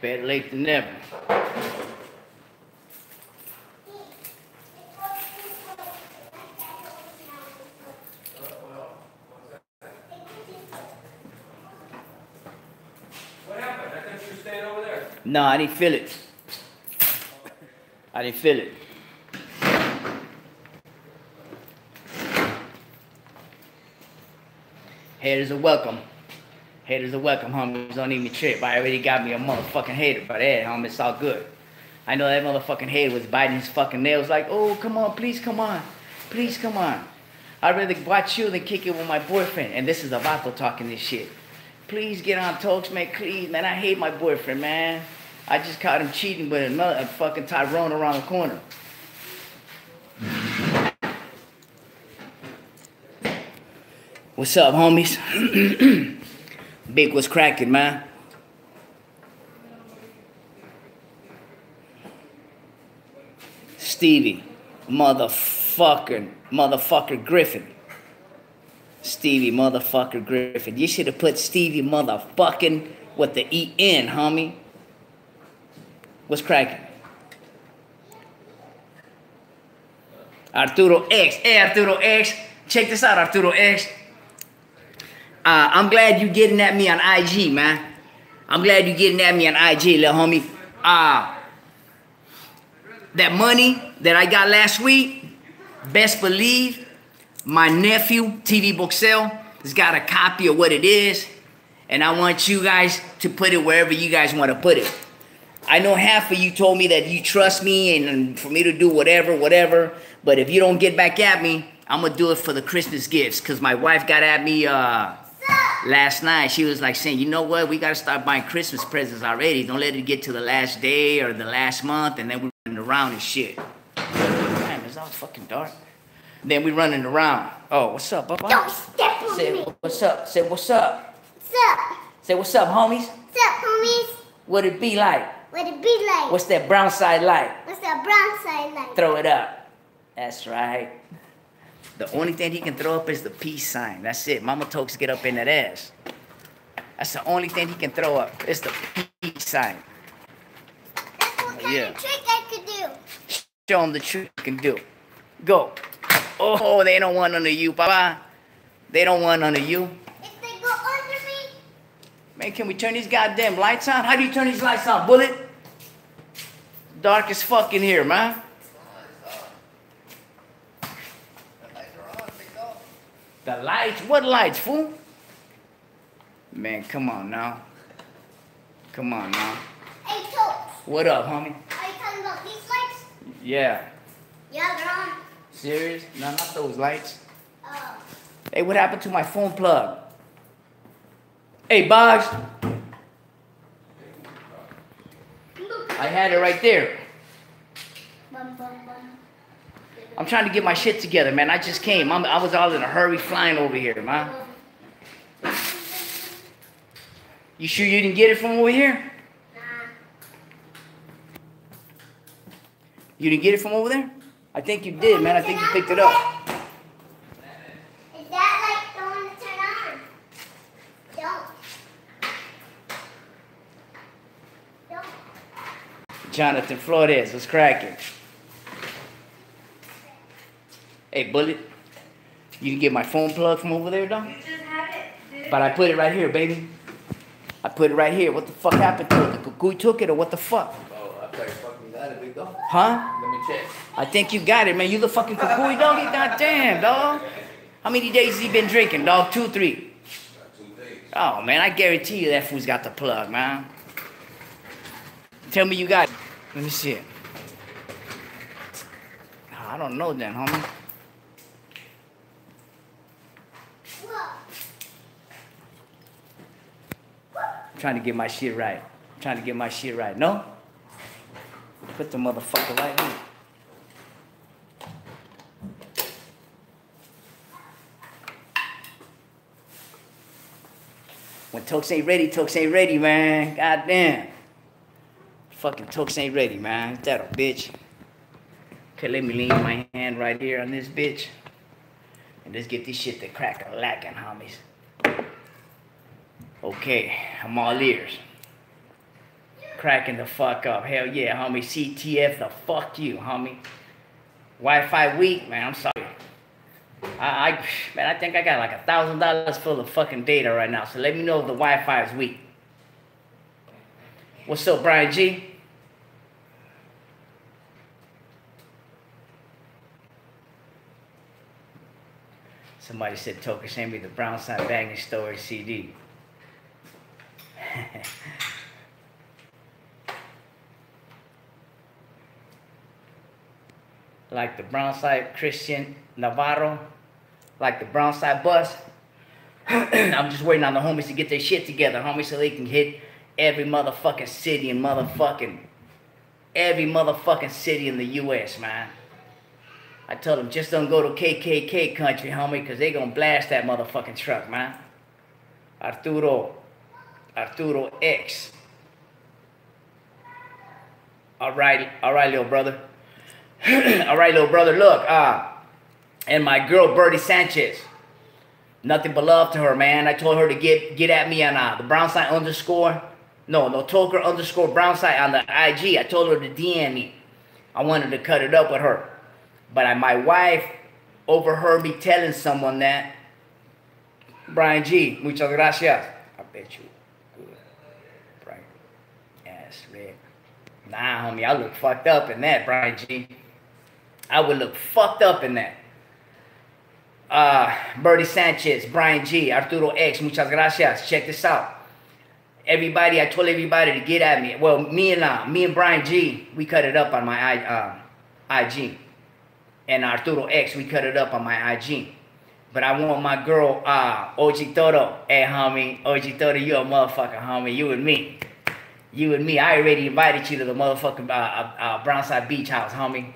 Better late than never. What happened? I thought you were staying over there. No, I didn't feel it. I didn't feel it. Haters are welcome. Haters are welcome, homies. Don't even trip. I already got me a motherfucking hater, but hey, homie, it's all good. I know that motherfucking hater was biting his fucking nails like, oh, come on, please come on. Please come on. I'd rather watch you than kick it with my boyfriend. And this is a vato talking this shit. Please get on Tokes, man. Please, man. I hate my boyfriend, man. I just caught him cheating with another fucking Tyrone around the corner. What's up, homies? Big was cracking, man. Stevie, motherfucker Griffin. Stevie, motherfucker Griffin. You should have put Stevie motherfucking with the E-N, homie. What's cracking? Arturo X. Hey, Arturo X. Check this out, Arturo X. I'm glad you getting at me on IG, man. I'm glad you getting at me on IG, little homie. That money that I got last week, best believe my nephew, TV Boxel, has got a copy of what it is. And I want you guys to put it wherever you guys want to put it. I know half of you told me that you trust me and for me to do whatever. But if you don't get back at me, I'm going to do it for the Christmas gifts. Because my wife got at me last night. She was like saying, you know what? We got to start buying Christmas presents already. Don't let it get to the last day or the last month. And then we're running around and shit. Damn, it's all fucking dark. Then we running around. Oh, what's up, Bubba? Don't step on Say, me. what's up? Say, what's up? What's up? Say, what's up, homies? What's up, homies? What it be like? What it be like? What's that brown side like? What's that brown side like? Throw it up. That's right. The only thing he can throw up is the peace sign. That's it. Mama Tokes get up in that ass. That's the only thing he can throw up. It's the peace sign. That's what kind of trick I could do. Show him the trick you can do. Go. Oh, they don't want none of you, Papa. They don't want none of you. If they go under me. Man, can we turn these goddamn lights on? How do you turn these lights on, Bullet? Dark as fuck in here, man. The lights? What lights, fool? Man, come on now. Come on now. Hey, Tokes. What up, homie? Are you talking about these lights? Yeah. Yeah, they're on. Serious? No, not those lights. Oh. Hey, what happened to my phone plug? Hey, Boggs. I had it right there. Bum, bum, bum. I'm trying to get my shit together, man. I just came. I was all in a hurry flying over here, man. You sure you didn't get it from over here? Nah. You didn't get it from over there? I think you did, man. I think you picked it up. Is that like the one to turn on? Don't. Jonathan Flores was cracking. Hey, Bullet. You didn't get my phone plug from over there, dog? You just had it. But I put it right here, baby. I put it right here. What the fuck happened to it? The cuckoo took it or what the fuck? Oh, I thought you fucking got it, big dog. Huh? Let me check. I think you got it, man. You the fucking cuckoo, dog. Goddamn, dog. How many days has he been drinking, dog? 2, 3. 2 days. Oh, man, I guarantee you that fool's got the plug, man. Tell me you got it. Let me see it. I don't know then, homie. I'm trying to get my shit right. I'm trying to get my shit right. No? Put the motherfucker right here. When Tokes ain't ready, man. Goddamn. Fucking Tokes ain't ready, man. That a bitch. Okay, let me lean my hand right here on this bitch. And let's get this shit to crack a lacking, homies. Okay, I'm all ears. cracking the fuck up. Hell yeah, homie. CTF the fuck you, homie. Wi-Fi weak, man. I'm sorry. Man, I think I got like $1,000 full of fucking data right now. So let me know if the Wi-Fi is weak. What's up, Brian G? Somebody said, Toker, send me the Brown Side Bagging Story CD. Like the Brown Side Christian Navarro. Like the Brown Side bus. I'm just waiting on the homies to get their shit together, homies, so they can hit every motherfucking city and every motherfucking city in the U.S., man. I told them, just don't go to KKK country, homie, because they gonna blast that motherfucking truck, man. Arturo X. All right, little brother. All right, little brother, look, and my girl, Birdie Sanchez. Nothing but love to her, man. I told her to get at me on the Brownside _ no, Toker _ Brownside on the IG. I told her to DM me. I wanted to cut it up with her. But my wife overheard me telling someone that. Brian G, muchas gracias. I bet you. Good. Brian. Ass red. Nah, homie, I look fucked up in that, Brian G. I would look fucked up in that. Birdie Sanchez, Brian G, Arturo X, muchas gracias. Check this out. Everybody, I told everybody to get at me. Well, me and Brian G, we cut it up on my IG. And Arturo X, we cut it up on my IG. But I want my girl, OG Toro. Hey, homie, OG Toro, you a motherfucker, homie. You and me. You and me. I already invited you to the motherfucking Brownside Beach House, homie.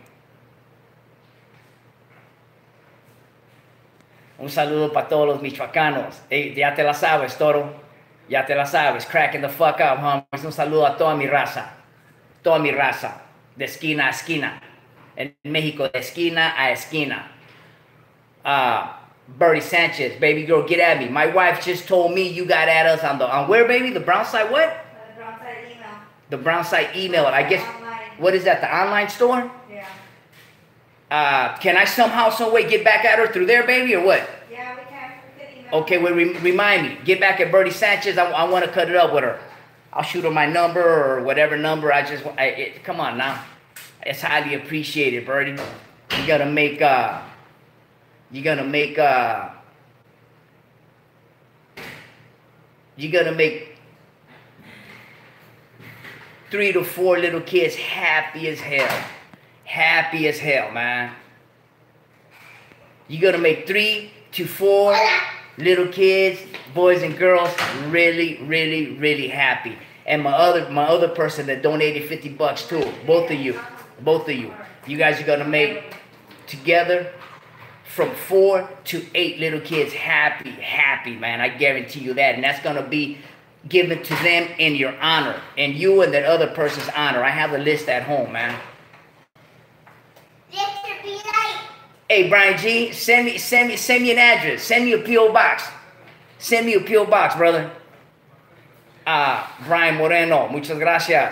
Un saludo para todos los michoacanos. Hey, ya te la sabes, Toro. Ya te la sabes. Cracking the fuck up, homies. Un saludo a toda mi raza. Toda mi raza. De esquina a esquina. En México, de esquina a esquina. Birdie Sanchez, baby girl, get at me. My wife just told me you got at us on where, baby? The Brownside what? The Brownside email. The Brownside email. I guess, online. What is that, the online store? Yeah. Can I somehow, some way get back at her through there, baby, or what? Yeah, we can. We can email. Okay, well, remind me. Get back at Birdie Sanchez. I want to cut it up with her. I'll shoot her my number or whatever number. Come on now. It's highly appreciated, Birdie. You're gonna make 3 to 4 little kids happy as hell. Happy as hell, man. You're gonna make 3 to 4 little kids, boys and girls, really, really, really happy. And my other person that donated $50 too. Both of you. You guys are gonna make together from 4 to 8 little kids happy, man. I guarantee you that. And that's gonna be given to them in your honor. And you and that other person's honor. I have a list at home, man. Hey, Brian G, send me an address. Send me a P.O. box. Send me a P.O. box, brother. Brian Moreno, muchas gracias.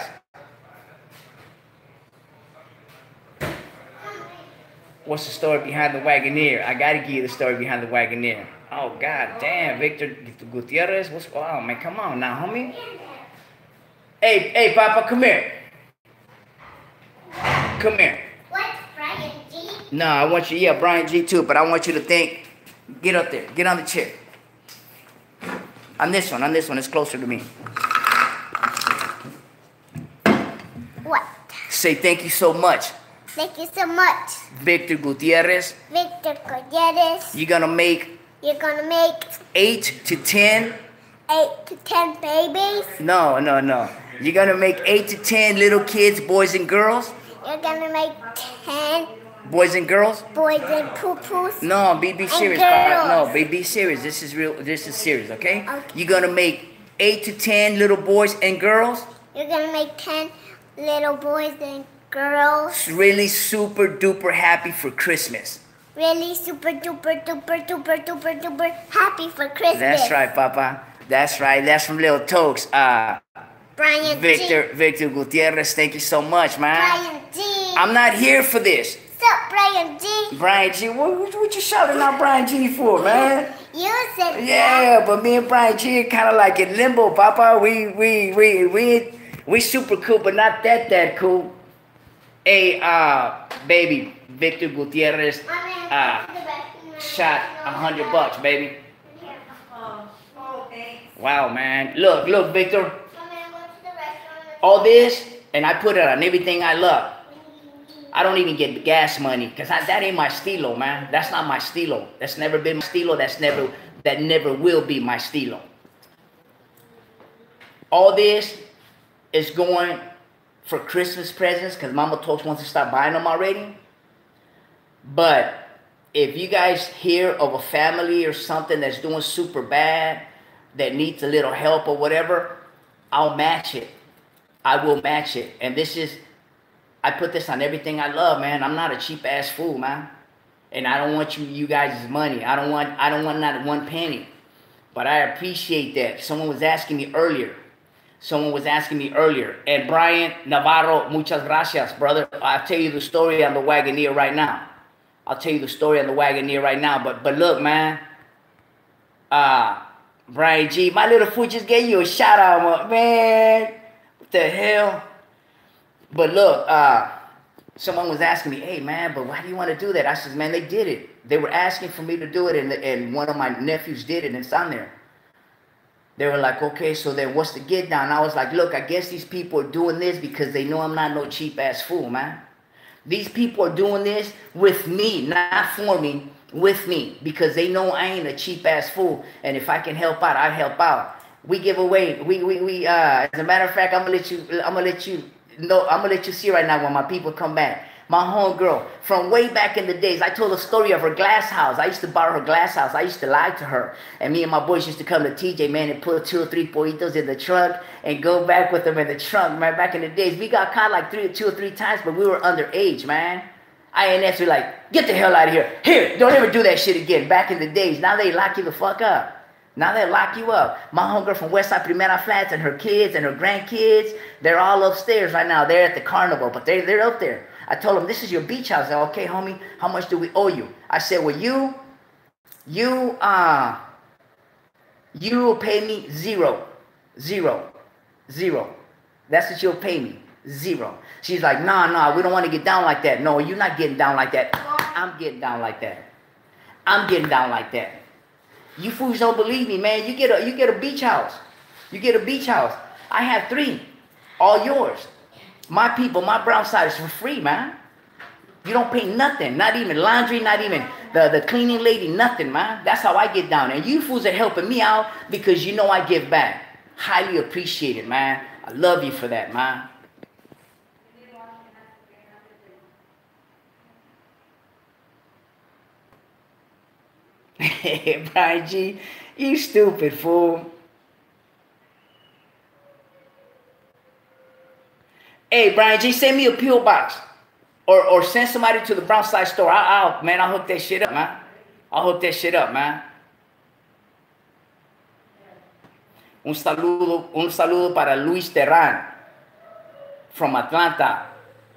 What's the story behind the Wagoneer? I gotta give you the story behind the Wagoneer. Oh, god damn, Victor Gutierrez. Oh, man, come on now, homie. Hey, Papa, come here. Come here. What's Brian G? No, I want you, yeah, Brian G too, but I want you to think, get up there, get on the chair. On this one, it's closer to me. What? Say thank you so much. Thank you so much. Victor Gutierrez. Victor Gutierrez. You're gonna make 8 to 10. 8 to 10 babies. No. You're gonna make 8 to 10 little kids, boys and girls. You're gonna make 10 boys and girls. Boys and poo-poos. No, be serious. No, be serious. This is real. This is serious, okay? You're gonna make 8 to 10 little boys and girls. You're gonna make 10 little boys and girls. Really super duper happy for Christmas. Really super duper duper duper duper duper happy for Christmas. That's right, Papa. That's right. That's from Little Tokes. Brian Victor Gutierrez, thank you so much, man. Brian G. I'm not here for this. What's up, Brian G? Brian G, what you shouting out Brian G for, man? You said Yeah, but me and Brian G kind of like in limbo, Papa. We super cool, but not that cool. Hey, baby, Victor Gutierrez shot $100, baby. Oh, thanks. Wow, man. Look, Victor. I'm gonna go to the restaurant. All this, and I put it on everything I love. I don't even get gas money, because that ain't my stilo, man. That's not my stilo. That's never been my stilo. That never will be my stilo. All this is going for Christmas presents, because Mama Talks wants to start buying them already. But if you guys hear of a family or something that's doing super bad, that needs a little help or whatever, I'll match it. I will match it. And I put this on everything I love, man. I'm not a cheap ass fool, man. And I don't want you guys' money. I don't want not one penny. But I appreciate that. Someone was asking me earlier. And Brian Navarro, muchas gracias, brother. I'll tell you the story on the Wagoneer right now. But look, man. Brian G, my little fool just gave you a shout out, man. What the hell? But look, someone was asking me, hey, man, but why do you want to do that? I said, man, they did it. They were asking for me to do it, and one of my nephews did it, and it's on there. They were like, okay, so then what's the get down? I was like, look, I guess these people are doing this because they know I'm not no cheap-ass fool, man. These people are doing this with me, not for me, with me, because they know I ain't a cheap-ass fool, and if I can help out, I help out. We give away, as a matter of fact, I'm gonna let you see right now when my people come back. My homegirl, from way back in the days, I told a story of her glass house. I used to borrow her glass house. I used to lie to her. And me and my boys used to come to TJ, man, and put 2 or 3 pollitos in the trunk and go back with them in the trunk, man, back in the days. We got caught like 2 or 3 times, but we were underage, man. INS were like, get the hell out of here. Here, don't ever do that shit again. Back in the days. Now they lock you the fuck up. Now they lock you up. My homegirl from Westside Primera Flats and her kids and her grandkids, they're all upstairs right now. They're at the carnival, but they're up there. I told them, this is your beach house. Said, okay, homie, how much do we owe you? I said, well, you will pay me zero. That's what you'll pay me, 0. She's like, nah, we don't want to get down like that. No, you're not getting down like that. I'm getting down like that. You fools don't believe me, man. You get a beach house. I have 3, all yours. My people, my brown side is for free, man. You don't pay nothing, not even laundry, not even the cleaning lady, nothing, man. That's how I get down. And you fools are helping me out because you know I give back. Highly appreciate it, man. I love you for that, man. Brian G, you stupid fool. Hey, Brian G, send me a P.O. box. Or send somebody to the brown side store. I'll hook that shit up, man. Un saludo para Luis Terran from Atlanta.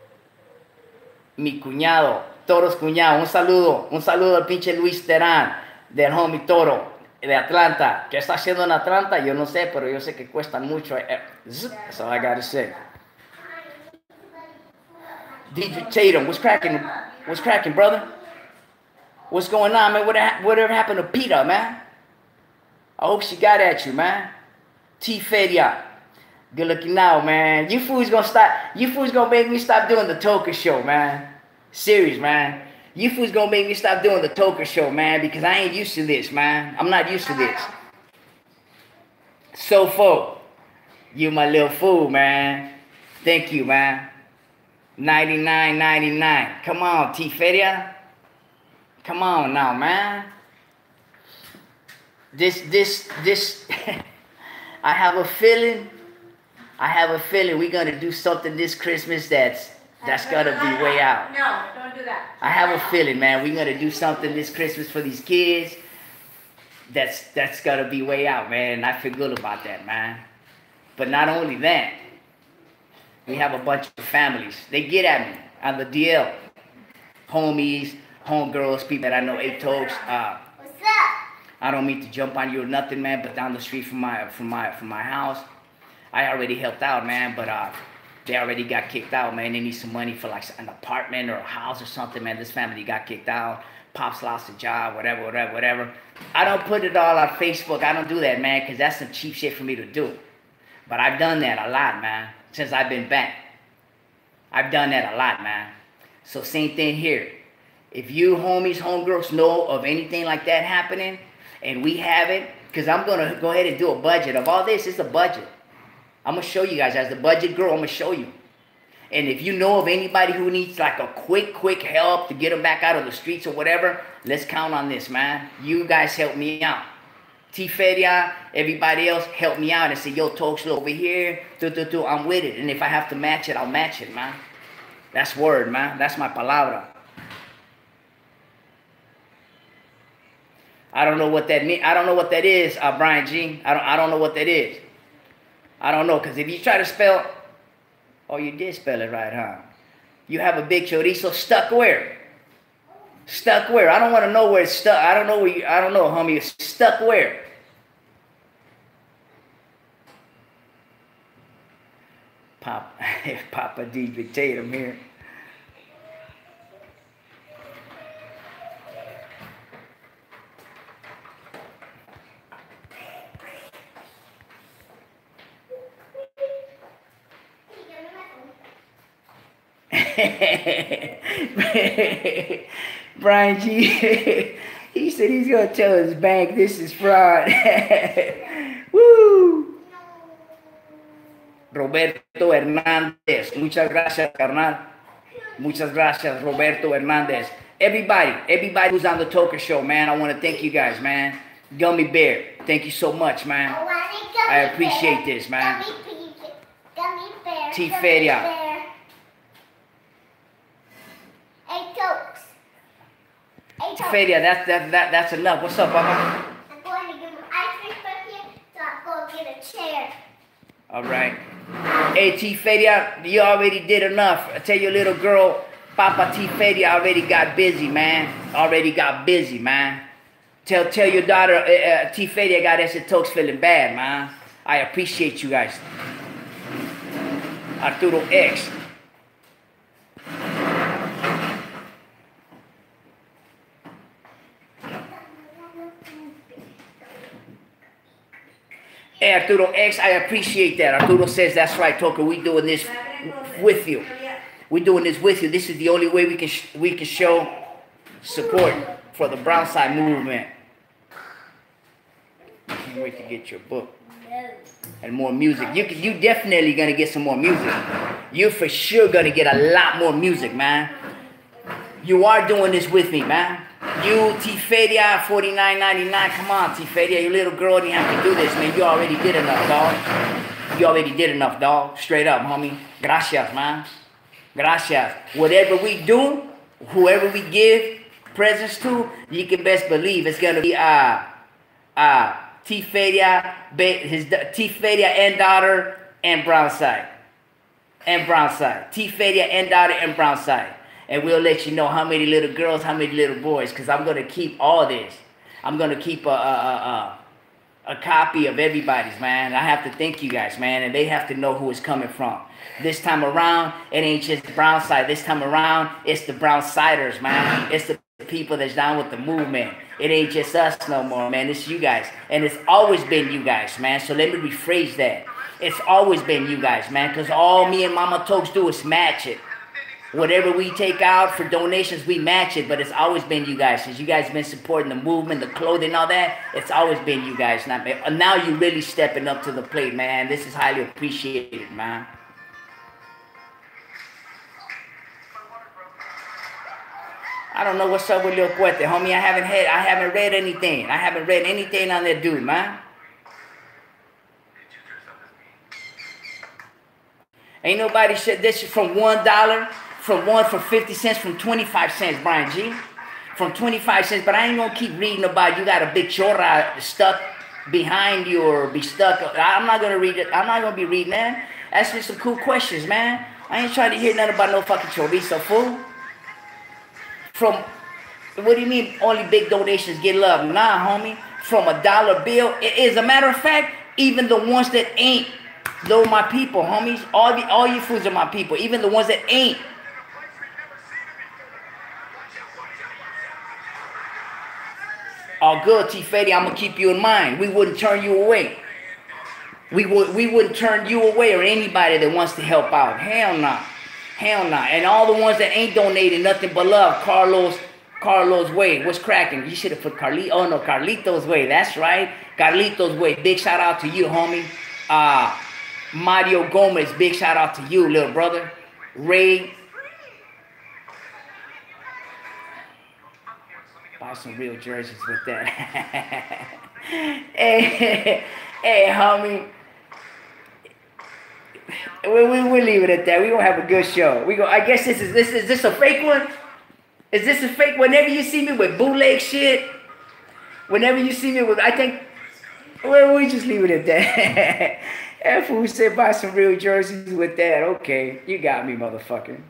Mi cuñado, Toro's cuñado. Un saludo al pinche Luis Terran del homie Toro de Atlanta. ¿Qué está haciendo en Atlanta? Yo no sé, pero yo sé que cuesta mucho. That's all I gotta say. DJ Tatum, what's cracking, brother? What's going on, man? Whatever happened to Peter, man? I hope she got at you, man. T Feria, good looking now, man. You fools gonna make me stop doing the Toker show, man. Serious, man. You fools gonna make me stop doing the Toker show, man, because I ain't used to this, man. I'm not used to this. Sofo, you my little fool, man. Thank you, man. 99.99. Come on, T Feria. Come on now, man. This I have a feeling we're gonna do something this Christmas that's gonna be way out. No, don't do that. I have a feeling, man, we're gonna do something this Christmas for these kids that's gonna be way out, man. And I feel good about that, man. But not only that, we have a bunch of families. They get at me on the DL. Homies, homegirls, people that I know, Eight Toes. What's up? I don't mean to jump on you or nothing, man, but down the street from my house, I already helped out, man, but they already got kicked out, man. They need some money for like an apartment or a house or something, man. This family got kicked out. Pops lost a job, whatever. I don't put it all on Facebook. I don't do that, man, because that's some cheap shit for me to do. But I've done that a lot, man, since I've been back. I've done that a lot, man. So same thing here. If you homies, homegirls know of anything like that happening, and we have it, because I'm going to go ahead and do a budget of all this. It's a budget. I'm going to show you guys. As the budget girl, I'm going to show you. And if you know of anybody who needs like a quick help to get them back out of the streets or whatever, let's count on this, man. You guys help me out. T-Feria, everybody else, help me out and say, yo, Toxlo over here, I'm with it. And if I have to match it, I'll match it, man. That's word, man. That's my palabra. I don't know what that means. I don't know what that is, Brian G. I don't know what that is. I don't know, because if you try to spell... Oh, you did spell it right, huh? You have a big chorizo stuck where? Stuck where? I don't want to know where it's stuck. I don't know where you... I don't know, homie. It's stuck where? Papa D Tatum here. Brian G, he said he's going to tell his bank this is fraud. Woo! Roberto Hernandez, muchas gracias, carnal. Muchas gracias, Roberto Hernandez. Everybody who's on the Toker Show, man, I want to thank you guys, man. Gummy Bear, thank you so much, man. I appreciate this, man. Gummy Bear. T-Feria. Feria, that's enough. What's up, Papa? I'm going to give him ice cream from here, so I'm going to get a chair. All right. Hey, T-Feria, you already did enough. I tell your little girl, Papa T-Feria already got busy, man. Tell your daughter, T-Feria got ese Tox feeling bad, man. I appreciate you guys. Arturo X. Hey, Arturo X, I appreciate that. Arturo says, that's right, Toker, we doing this with you. We're doing this with you. This is the only way we can show support for the brown side movement. I can't wait to get your book. And more music. You definitely going to get some more music. You're for sure going to get a lot more music, man. You are doing this with me, man. You, T-Feria, $49.99. Come on, T-Feria, you little girl didn't have to do this, man. You already did enough, dog. Straight up, homie. Gracias, man. Gracias. Whatever we do, whoever we give presents to, you can best believe it's going to be T-Feria, T-Feria and daughter and brown side. T-Feria and daughter and brown side. And we'll let you know how many little girls, how many little boys, because I'm going to keep all this. I'm going to keep a copy of everybody's, man. I have to thank you guys, man, and they have to know who it's coming from. This time around, it ain't just the brown side. This time around, it's the brown siders, man. It's the people that's down with the movement. It ain't just us no more, man. It's you guys. And it's always been you guys, man. So let me rephrase that. It's always been you guys, man, because all me and Mama Tokes do is match it. Whatever we take out for donations, we match it, but it's always been you guys. Since you guys been supporting the movement, the clothing, all that, it's always been you guys. Now you're really stepping up to the plate, man. This is highly appreciated, man. I don't know what's up with Lil Cuete, homie. I haven't read anything. I haven't read anything on that dude, man. Ain't nobody said this is from $1. From 50 cents, from 25 cents, Brian G. From 25 cents, but I ain't gonna keep reading about you got a big chorra stuck behind you or be stuck. I'm not gonna read it. I'm not gonna be reading that. That's just some cool questions, man. I ain't trying to hear nothing about no fucking chorizo, fool. From, what do you mean only big donations get love? Nah, homie. From a dollar bill. As a matter of fact, even the ones that ain't, they're my people, homies. All you fools are my people. Even the ones that ain't. All good, T. Fetty, I'm gonna keep you in mind. We wouldn't turn you away. We wouldn't turn you away or anybody that wants to help out. Hell nah. Hell nah. And all the ones that ain't donating nothing but love. Carlos Way. What's cracking? You should have put Carlitos Way. That's right. Carlitos Way. Big shout out to you, homie. Mario Gomez. Big shout out to you, little brother. Ray. Buy some real jerseys with that. hey, homie. We'll leave it at that. We're gonna have a good show. I guess this is a fake one? Is this a fake? Whenever you see me with bootleg shit, whenever you see me with, I think, well, we just leave it at that. That fool said buy some real jerseys with that. Okay, you got me, motherfucker.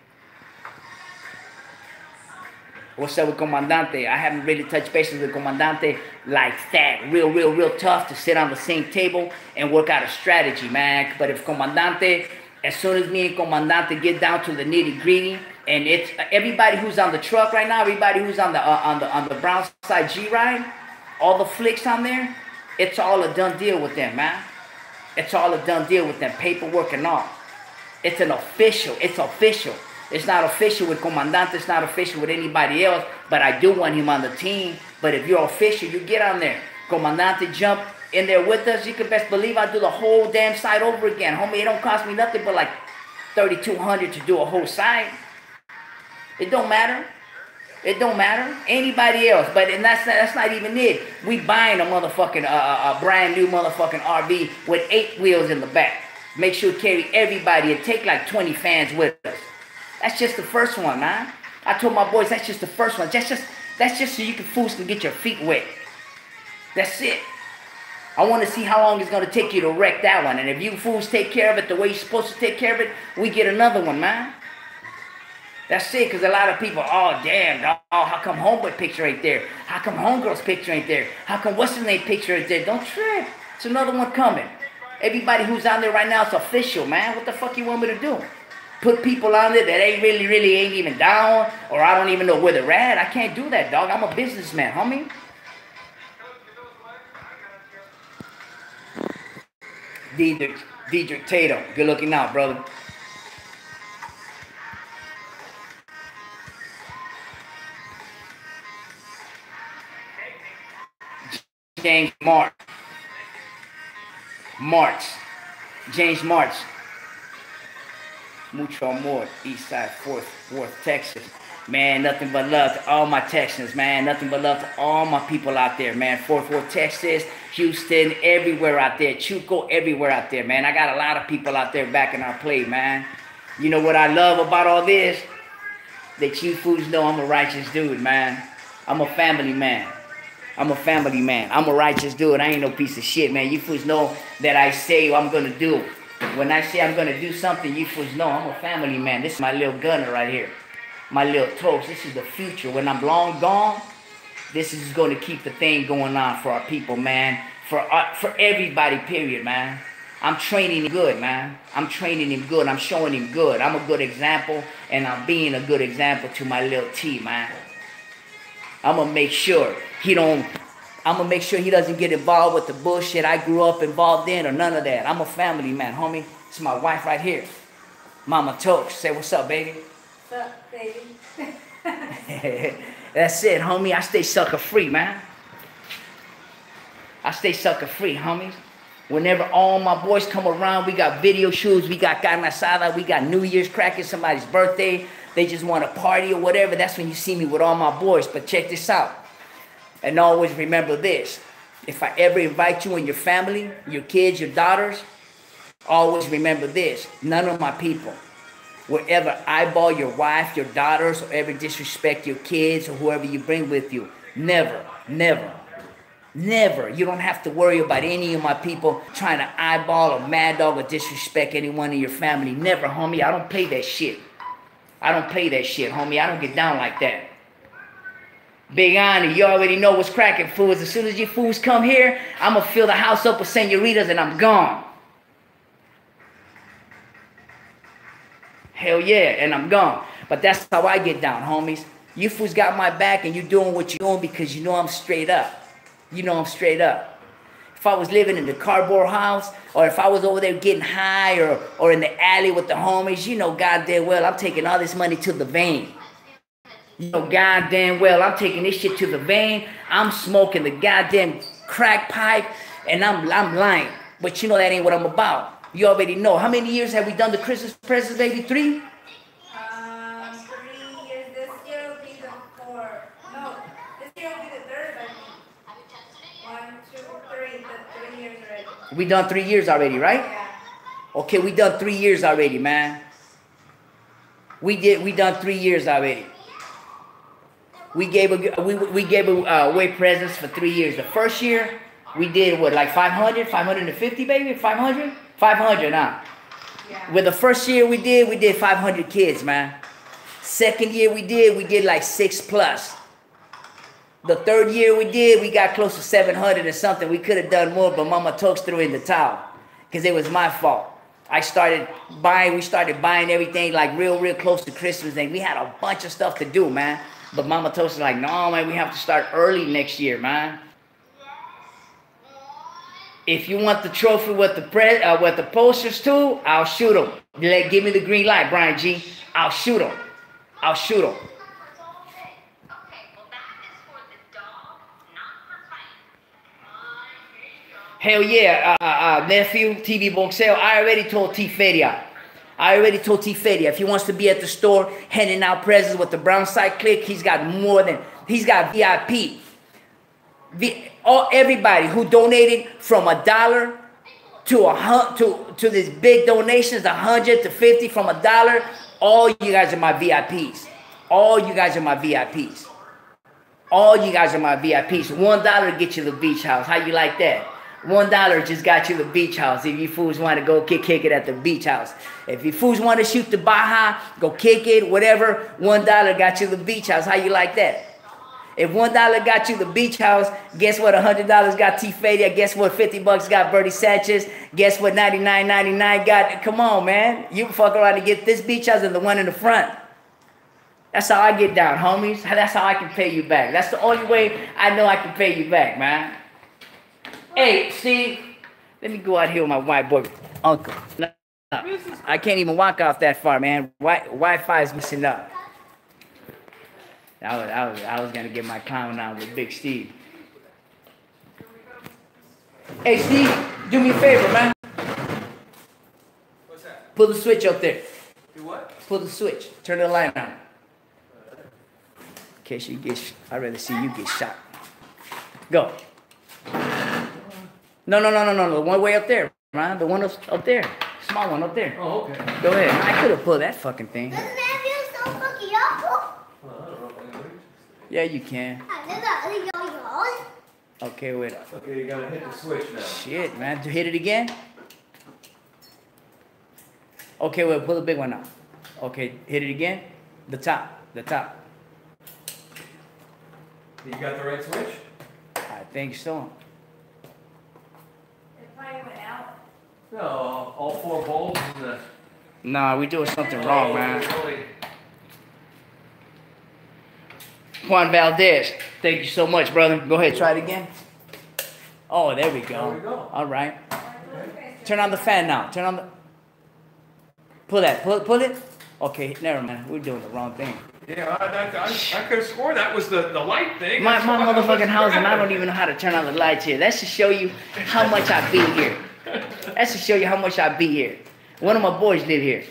What's up with Comandante? I haven't really touched bases with Comandante like that. Real tough to sit on the same table and work out a strategy, man. But if Comandante, as soon as me and Comandante get down to the nitty gritty, and it's everybody who's on the truck right now, everybody who's on the brown side G ride, all the flicks on there, it's all a done deal with them, man. It's all a done deal with them, paperwork and all. It's official. It's not official with Comandante. It's not official with anybody else. But I do want him on the team. But if you're official, you get on there. Comandante jump in there with us. You can best believe I do the whole damn site over again. Homie, it don't cost me nothing but like $3,200 to do a whole site. It don't matter. It don't matter. Anybody else. But and that's not even it. We buying a motherfucking a brand new motherfucking RV with 8 wheels in the back. Make sure to carry everybody and take like 20 fans with us. That's just the first one, man. I told my boys that's just the first one. That's just so you fools can get your feet wet. That's it. I want to see how long it's going to take you to wreck that one. And if you fools take care of it the way you're supposed to take care of it, we get another one, man. That's it, because a lot of people, oh, damn, dog, how come Homeboy picture ain't there? How come Homegirl's picture ain't there? How come what's-his-name picture ain't there? Don't trip. It's another one coming. Everybody who's on there right now is official, man. What the fuck you want me to do? Put people on there that ain't really ain't even down, or I don't even know where they're at. I can't do that, dog. I'm a businessman, homie. Diedrich Tatum. Good looking out, brother. James March. James March. Mucho amor, Eastside, Worth, Texas. Man, nothing but love to all my Texans, man. Nothing but love to all my people out there, man. Fort Worth, Texas, Houston, everywhere out there. Chuco, everywhere out there, man. I got a lot of people out there backing our play, man. You know what I love about all this? That you fools know I'm a righteous dude, man. I'm a family man. I'm a righteous dude. I ain't no piece of shit, man. You fools know that I say what I'm going to do. When I say I'm going to do something, you fools know I'm a family man. This is my little gunner right here. My little toast. This is the future. When I'm long gone, this is going to keep the thing going on for our people, man. For everybody, period, man. I'm training him good, man. I'm training him good. I'm showing him good. I'm a good example, and I'm being a good example to my little T, man. I'm going to make sure he doesn't get involved with the bullshit I grew up involved in or none of that. I'm a family man, homie. It's my wife right here. Mama Toast. Say what's up, baby. What's up, baby? That's it, homie. I stay sucker free, man. I stay sucker free, homies. Whenever all my boys come around, we got video shoots, we got carne asada, we got New Year's cracking, somebody's birthday. They just want to party or whatever. That's when you see me with all my boys. But check this out. And always remember this. If I ever invite you and your family, your kids, your daughters, always remember this. None of my people will ever eyeball your wife, your daughters, or ever disrespect your kids or whoever you bring with you. Never, never. Never. You don't have to worry about any of my people trying to eyeball or mad dog or disrespect anyone in your family. Never, homie. I don't play that shit. I don't play that shit, homie. I don't get down like that. Big Ani, you already know what's cracking, fools. As soon as you fools come here, I'm going to fill the house up with senoritas and I'm gone. Hell yeah, and I'm gone. But that's how I get down, homies. You fools got my back and you doing what you're doing because you know I'm straight up. You know I'm straight up. If I was living in the cardboard house, or if I was over there getting high, or in the alley with the homies, you know goddamn well I'm taking all this money to the vein. You know goddamn well I'm taking this shit to the vein. I'm smoking the goddamn crack pipe, and I'm lying. But you know that ain't what I'm about. You already know. How many years have we done the Christmas presents, baby? 3? 3 years. This year will be the 4th. No, this year will be the 3rd, I think. 1, 2, 3. The 3 years already. We done 3 years already, right? Yeah. Okay, we done 3 years already, man. We done 3 years already. We gave away presents for 3 years. The first year we did what, like 500, 550, baby, 500, 500, huh? Yeah. With the first year we did 500 kids, man. Second year we did like 6 plus. The third year we got close to 700 or something. We could have done more, but Mama Tokes threw in the towel because it was my fault. We started buying everything like real close to Christmas, and we had a bunch of stuff to do, man. But Mama Toast was like, no, man, we have to start early next year, man. If you want the trophy with the posters too, I'll shoot them. Give me the green light, Brian G. I'll shoot them. I'll shoot them. Hell yeah, nephew, TV Boxeo. I already told T Feria. If he wants to be at the store handing out presents with the Brown Side Click, he's got VIP. Everybody who donated from $1 to these big donations, 100 to 50, from $1, all you guys are my VIPs. All you guys are my VIPs. $1 get you the beach house. How you like that? $1 just got you the beach house. If you fools want to go kick it at the beach house. If you fools want to shoot the Baja, go kick it, whatever, $1 got you the beach house. How you like that? If $1 got you the beach house, guess what? $100 got T-Fadia. Guess what? $50 got Bertie Sanchez. Guess what? $99.99 got, come on, man. You can fuck around and get this beach house and the one in the front. That's how I get down, homies. That's how I can pay you back. That's the only way I know I can pay you back, man. Hey, Steve, let me go out here with my white boy, Uncle. No, I can't even walk off that far, man. Wi-Fi is messing up. I was gonna get my clown on with Big Steve. Hey, Steve, do me a favor, man. What's that? Pull the switch up there. Do what? Pull the switch. Turn the light on. In case you get, I'd rather see you get shot. Go. No. The one way up there, man. The one up there. Small one up there. Oh, okay. Go ahead. I could have pulled that fucking thing. Doesn't that feel so fucking awful? Well, I don't know if I can reach. Yeah, you can. I Okay, wait up. Okay, you gotta hit the switch now. Shit, man. Hit it again? Okay, wait. Pull the big one out. Okay, hit it again. The top. You got the right switch? I think so. It probably went out. No, all 4 bulbs in the... Nah, we doing something wrong, man. Really. Juan Valdez, thank you so much, brother. Go ahead, try it again. Oh, there we go. There we go. All right. Okay. Turn on the fan now. Turn on the... Pull that. Pull it. Okay, never mind. We're doing the wrong thing. Yeah, I could have sworn that was the light thing. My That's why I was motherfucking house, and I don't grabbing. even know how to turn on the lights here. That's to show you how much I be here. That's to show you how much I be here. One of my boys live here.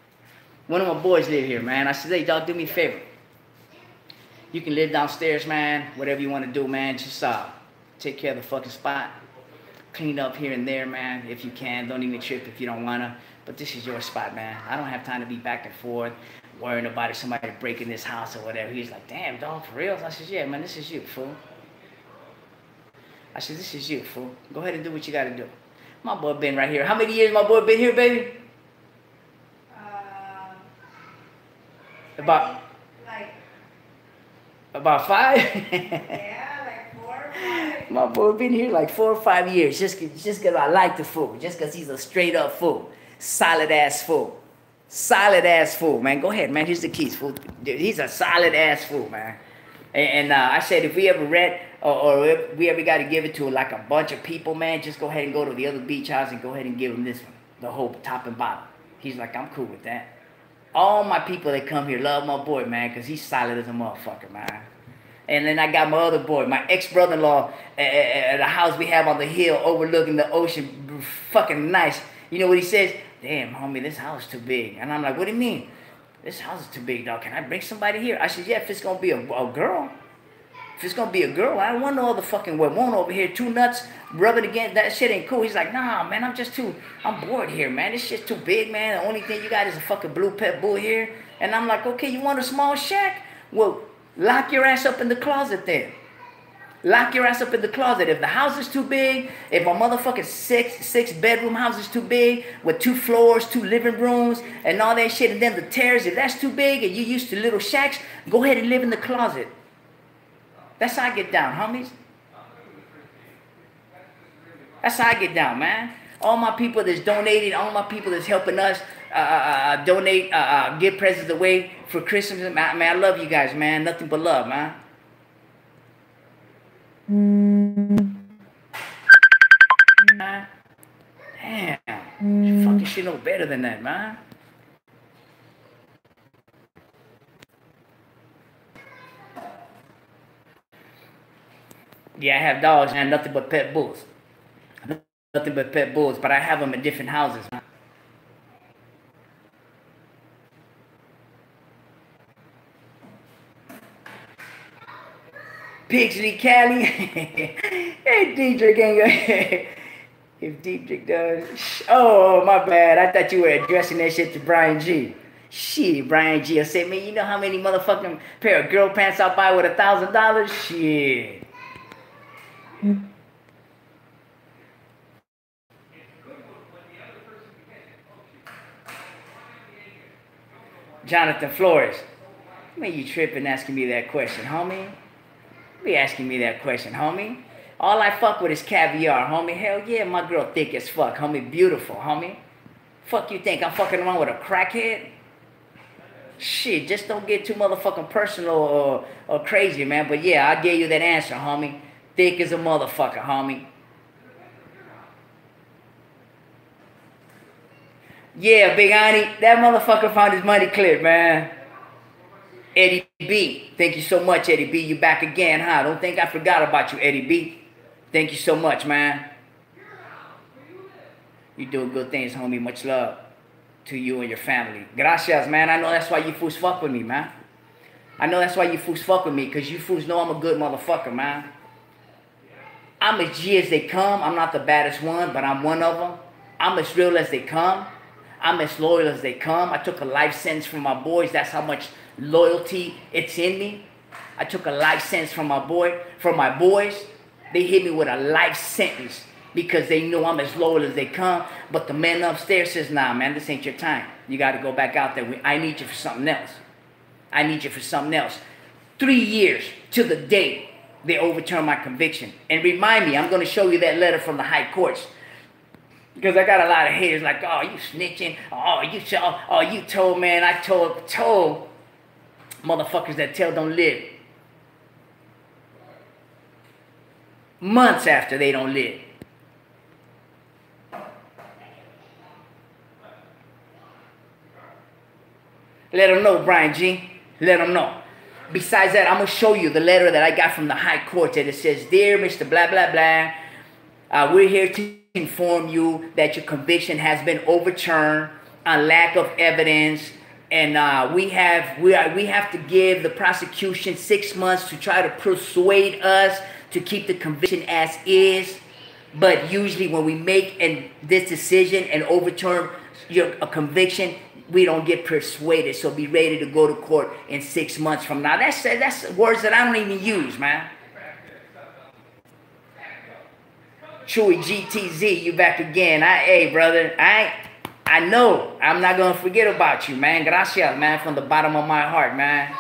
Man. I said, hey, dog, do me a favor. You can live downstairs, man. Whatever you want to do, man. Just take care of the fucking spot. Clean up here and there, man, if you can. Don't even trip if you don't want to. But this is your spot, man. I don't have time to be back and forth, worrying about if somebody breaking this house or whatever. He's like, damn, dog, for real? I said, yeah, man, this is you, fool. I said, this is you, fool. Go ahead and do what you got to do. My boy been right here. How many years my boy been here, baby? About 5? Yeah, like 4 or 5. My boy been here like 4 or 5 years. Just cause I like the fool. Just cause he's a straight up fool. Solid ass fool. Solid ass fool, man. Go ahead, man. Here's the keys, fool. Dude, he's a solid ass fool, man. And I said, if we ever rent or if we ever got to give it to like a bunch of people, man, just go ahead and go to the other beach house and go ahead and give them this one, the whole top and bottom. He's like, I'm cool with that. All my people that come here love my boy, man, because he's solid as a motherfucker, man. And then I got my other boy, my ex-brother-in-law, at a house we have on the hill overlooking the ocean, fucking nice. You know what he says? Damn, homie, this house is too big. And I'm like, what do you mean? This house is too big, dog. Can I bring somebody here? I said, yeah, if it's going to be a girl. If it's going to be a girl, I don't want no other fucking one over here. 2 nuts rubbing against that shit ain't cool. He's like, nah, man, I'm bored here, man. This shit's too big, man. The only thing you got is a fucking blue pet bull here. And I'm like, okay, you want a small shack? Well, lock your ass up in the closet then. Lock your ass up in the closet. If the house is too big, if a motherfucking six bedroom house is too big with 2 floors, 2 living rooms, and all that shit, and then the terrace, if that's too big and you used to little shacks, go ahead and live in the closet. That's how I get down, homies. That's how I get down, man. All my people that's donated, all my people that's helping us donate, give presents away for Christmas, man, I love you guys, man. Nothing but love, man. Damn, you fucking shit know better than that, man. Yeah, I have dogs, man. Nothing but pet bulls. Nothing but pet bulls, but I have them in different houses, man. Pixley Cali. Hey, Dietrich ain't if Dietrich does. Oh, my bad. I thought you were addressing that shit to Brian G. Shit, Brian G. I said, man, you know how many motherfucking pair of girl pants I'll buy with $1,000? Shit. Jonathan Flores. Man, you tripping asking me that question, homie? Be asking me that question, homie. All I fuck with is caviar, homie. Hell yeah, my girl thick as fuck, homie. Beautiful, homie. Fuck you think I'm fucking around with a crackhead? Shit, just don't get too motherfucking personal or crazy, man. But yeah, I gave you that answer, homie. Thick as a motherfucker, homie. Yeah, Big Auntie, that motherfucker found his money clip, man. Eddie B. Thank you so much, Eddie B. You back again, huh? Don't think I forgot about you, Eddie B. Thank you so much, man. You doing good things, homie. Much love to you and your family. Gracias, man. I know that's why you fools fuck with me, man. I know that's why you fools fuck with me, because you fools know I'm a good motherfucker, man. I'm as G as they come. I'm not the baddest one, but I'm one of them. I'm as real as they come. I'm as loyal as they come. I took a life sentence from my boys. That's how much loyalty it's in me. I took a life sentence from my boys. They hit me with a life sentence because they knew I'm as loyal as they come. But the man upstairs says, nah, man, this ain't your time. You got to go back out there. I need you for something else. I need you for something else. 3 years to the day they overturned my conviction. And remind me, I'm going to show you that letter from the high courts. Because I got a lot of haters like, oh, you snitching. Oh, you told, man. I told. Motherfuckers that tell don't live. Months after they don't live. Let them know, Brian G. Let them know. Besides that, I'm going to show you the letter that I got from the high court that it says, Dear Mr. Blah, blah, blah, we're here to inform you that your conviction has been overturned on lack of evidence. And we have to give the prosecution 6 months to try to persuade us to keep the conviction as is. But usually when we make this decision and overturn a conviction, we don't get persuaded. So be ready to go to court in 6 months from now. That's words that I don't even use, man. Chewy GTZ, you back again. Hey, brother, I know I'm not gonna forget about you, man. Gracias, man, from the bottom of my heart, man.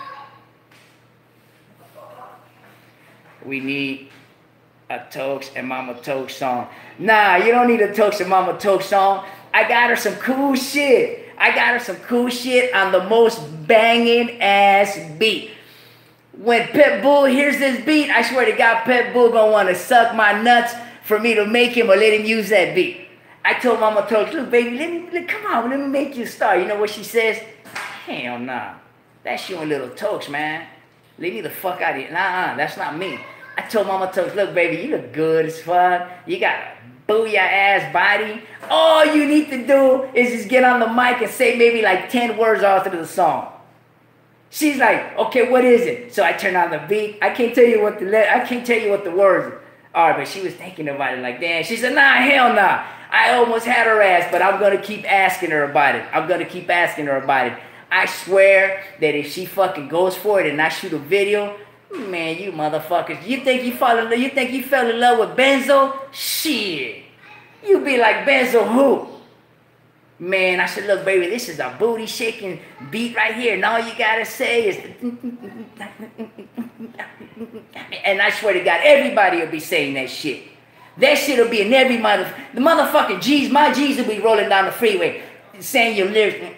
We need a Tokes and Mama Tokes song. Nah, you don't need a Tokes and Mama Tokes song. I got her some cool shit. I got her some cool shit on the most banging ass beat. When Pitbull hears this beat, I swear to God, Pitbull gonna wanna suck my nuts for me to make him or let him use that beat. I told Mama Tokes, look, baby, come on, let me make you a star. You know what she says? Hell nah. That's you and Little Tokes, man. Leave me the fuck out of here. Nah, that's not me. I told Mama Tokes, look, baby, you look good as fuck. You got a booyah ass body. All you need to do is just get on the mic and say maybe like 10 words after the song. She's like, okay, what is it? So I turn on the beat. I can't tell you what the words are, but she was thinking about it like, damn. She said, nah, hell nah. I almost had her ass, but I'm gonna keep asking her about it. I'm gonna keep asking her about it. I swear that if she fucking goes for it and I shoot a video, man, you motherfuckers, you think you fell in love with Benzo? Shit. You be like, Benzo who? Man, I said, look, baby, this is a booty shaking beat right here, and all you gotta say is, and I swear to God, everybody will be saying that shit. That shit will be in every the motherfucking G's, my G's will be rolling down the freeway, saying your lyrics.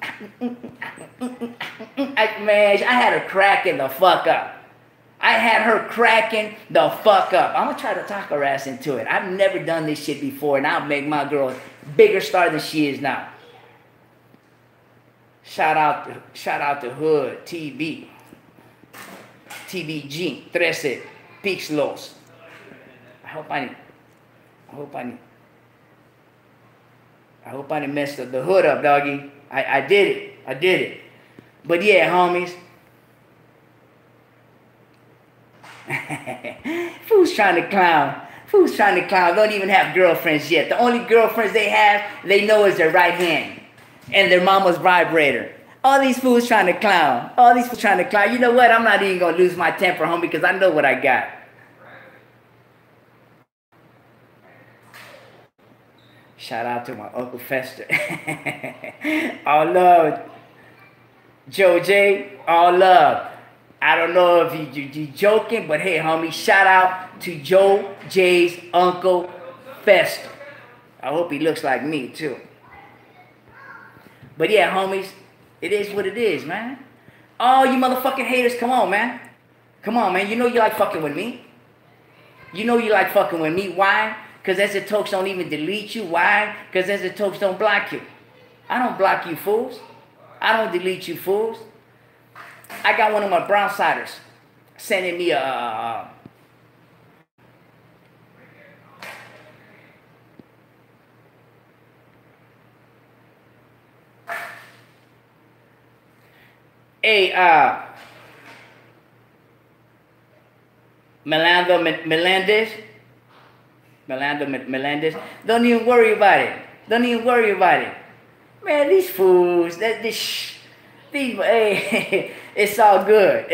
Man, I had her cracking the fuck up. I had her cracking the fuck up. I'm gonna try to talk her ass into it. I've never done this shit before, and I'll make my girl a bigger star than she is now. Shout out to Hood TB. TBG 13 Pixelos. I hope I didn't mess the hood up, doggy. I did it. But yeah, homies. Fools trying to clown. Don't even have girlfriends yet. The only girlfriends they know is their right hand and their mama's vibrator. All these fools trying to clown. You know what? I'm not even gonna lose my temper, homie, because I know what I got. Shout out to my Uncle Fester. All love. Joe J, all love. I don't know if you joking, but hey, homie, shout out to Joe J's Uncle Fester. I hope he looks like me, too. But yeah, homies, it is what it is, man. Oh, you motherfucking haters, come on, man. Come on, man. You know you like fucking with me. Why? Because Ezra Tokes don't even delete you. Why? Because Ezra Tokes don't block you. I don't block you, fools. I don't delete you, fools. I got one of my brown siders sending me a Melendez. Don't even worry about it. Man, these fools, hey, it's all good.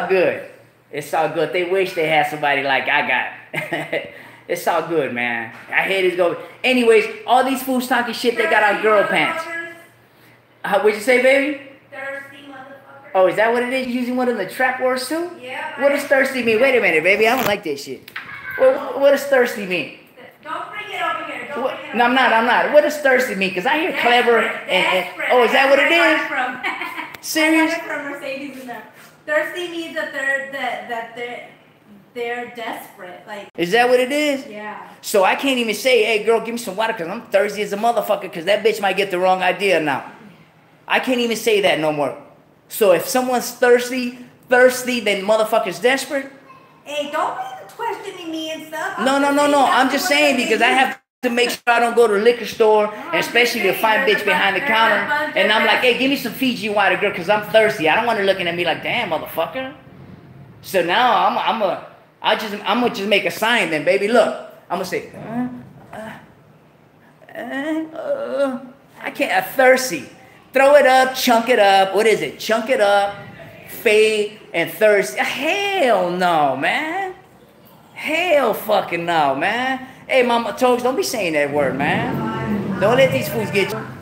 They wish they had somebody like I got. It's all good, man. I hate it go. Anyways, all these fools talking shit, they got on girl pants. What'd you say, baby? Thirsty motherfucker. Oh, is that what it is? You using one of the trap words too? Yeah. What does thirsty mean? Wait a minute, baby. I don't like this shit. What does thirsty mean? Don't bring it over here. No, I'm not. What does thirsty mean? Because I hear clever and oh, is that what it is? Serious? I got it from Mercedes and them. Thirsty means that they're desperate. Like. Is that what it is? Yeah. So I can't even say, hey girl, give me some water because I'm thirsty as a motherfucker because that bitch might get the wrong idea now. I can't even say that no more. So if someone's thirsty, then motherfucker's desperate? Hey, don't be questioning me and stuff. No. I'm just saying because I have to make sure I don't go to the liquor store, and especially to find bitch behind the counter, and I'm like, hey, give me some Fiji water, girl, because I'm thirsty. I don't want her looking at me like, damn, motherfucker. So now I'm gonna just make a sign then, baby. Look, I'm gonna say, I can't, thirsty. Throw it up, chunk it up. What is it? Chunk it up, fade, and thirsty. Hell no, man. Hell fucking no, man. Hey, Mama Toes, don't be saying that word, man. Don't let these fools get you.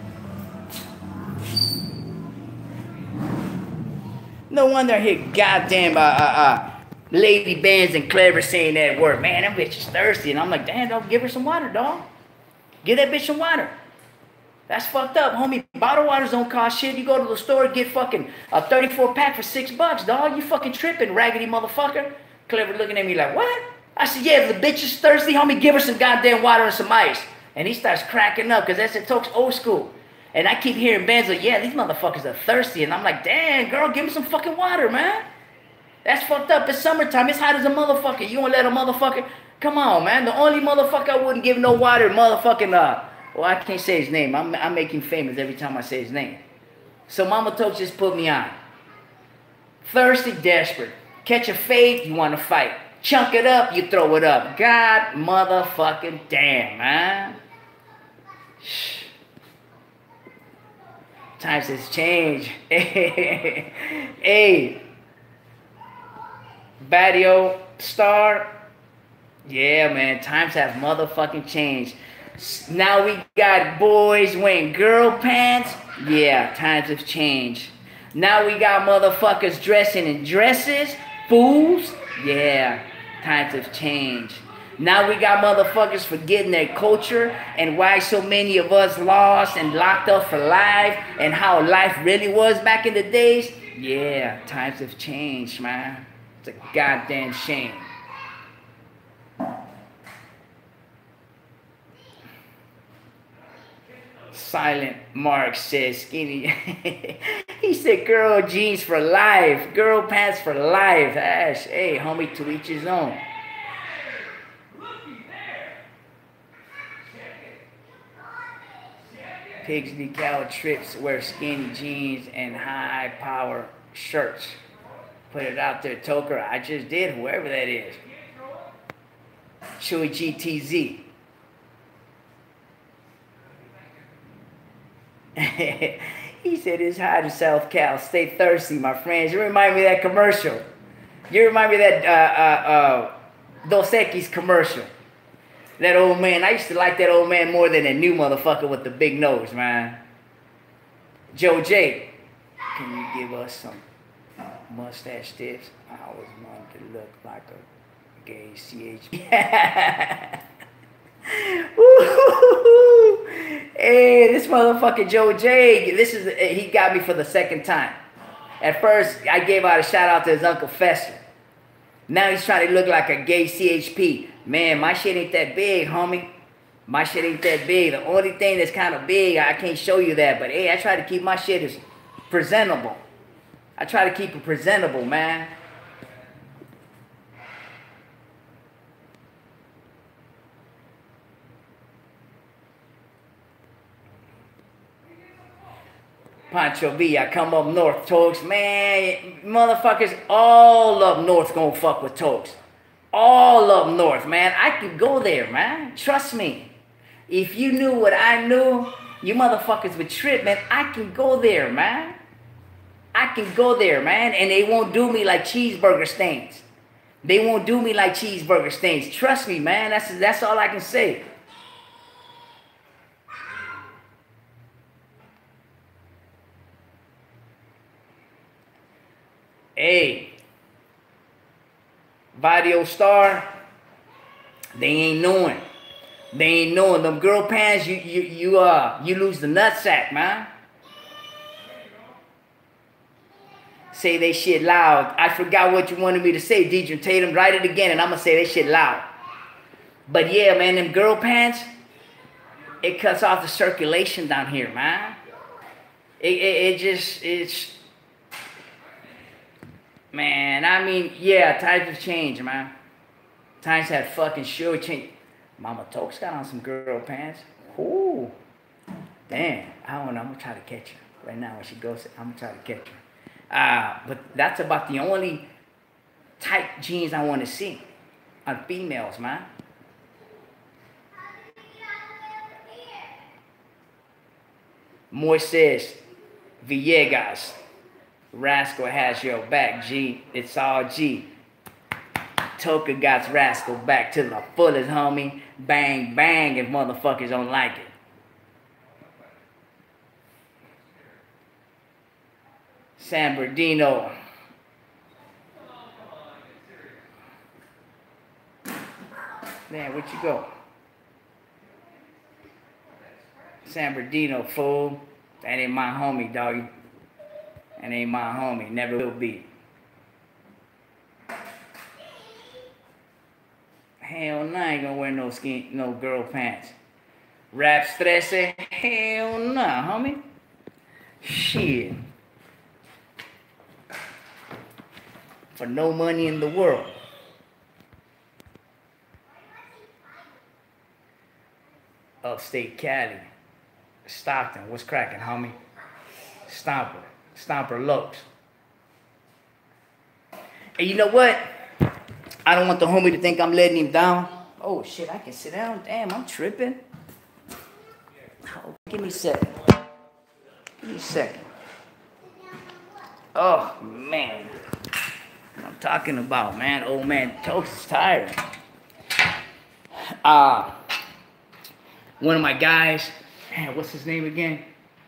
No wonder I hear goddamn Lady Bands and Clever saying that word. Man, that bitch is thirsty. And I'm like, damn, dog, give her some water, dog. Give that bitch some water. That's fucked up, homie. Bottled waters don't cost shit. You go to the store, get fucking a 34 pack for $6, dog. You fucking tripping, raggedy motherfucker. Clever looking at me like, what? I said, yeah, if the bitch is thirsty, homie, give her some goddamn water and some ice. And he starts cracking up because that's it talks old school. And I keep hearing bands like, yeah, these motherfuckers are thirsty. And I'm like, damn, girl, give me some fucking water, man. That's fucked up. It's summertime. It's hot as a motherfucker. You won't let a motherfucker... Come on, man. The only motherfucker I wouldn't give no water, motherfucking... Well, I can't say his name. I make him famous every time I say his name. So Mama Toke just put me on. Thirsty, desperate. Catch a fade, you want to fight. Chunk it up, you throw it up. God motherfucking damn, man. Times has changed. Hey. Badio Star. Yeah, man. Times have motherfucking changed. Now we got boys wearing girl pants. Yeah, times have changed. Now we got motherfuckers dressing in dresses. Fools. Yeah, times have changed. Now we got motherfuckers forgetting their culture and why so many of us lost and locked up for life and how life really was back in the days. Yeah, times have changed, man. It's a goddamn shame. Silent Mark says skinny. He said girl jeans for life. Girl pants for life. Ash, hey, homie, to each his own. Pigsley Cow Trips wear skinny jeans and high power shirts. Put it out there, Toker. I just did, whoever that is. Chewy GTZ. He said it's hot in South Cal. Stay thirsty, my friends. You remind me of that commercial. You remind me of that Dos Equis commercial. That old man. I used to like that old man more than a new motherfucker with the big nose, man. Joe J. Can you give us some mustache tips? I always wanted to look like a gay CH. Hey, this motherfucker Joe J. He got me for the second time. At first, I gave out a shout out to his Uncle Fester. Now he's trying to look like a gay CHP. Man, my shit ain't that big, homie. My shit ain't that big. The only thing that's kind of big, I can't show you that. But hey, I try to keep my shit as presentable. I try to keep it presentable, man. Pancho V, I come up north, Tokes. Man, motherfuckers all up north gonna fuck with Tokes. All up north, man. I can go there, man. Trust me. If you knew what I knew, you motherfuckers would trip, man. I can go there, man. I can go there, man. And they won't do me like cheeseburger stains. They won't do me like cheeseburger stains. Trust me, man. That's all I can say. Hey, Vadio Star, they ain't knowing. They ain't knowing. Them girl pants, you lose the nutsack, man. Say they shit loud. I forgot what you wanted me to say, DJ Tatum. Write it again, and I'm gonna say that shit loud. But yeah, man, them girl pants, it cuts off the circulation down here, man. It's. Man, I mean, yeah, times have changed, man. Times have fucking sure changed. Mama Toke's got on some girl pants. Ooh. Damn. I don't know. I'm going to try to catch her. Right now when she goes, I'm going to try to catch her. But that's about the only tight jeans I want to see on females, man. Moises Villegas. Rascal has your back, G. It's all G. Toka got Rascal back to the fullest, homie. Bang, bang, if motherfuckers don't like it. San Bernardino. Man, where'd you go? San Bernardino, fool. That ain't my homie, doggy. That ain't my homie. Never will be. Hell no, I ain't gonna wear no girl pants. Raps 13? Hell no, homie. Shit. For no money in the world. Upstate Cali. Stockton, what's cracking, homie? Stomper Lokes. And you know what? I don't want the homie to think I'm letting him down. Oh shit, I can sit down. Damn, I'm tripping. Oh, give me a second. Give me a second. Oh man. What I'm talking about, man. Old man Toast is tired. One of my guys, man, what's his name again?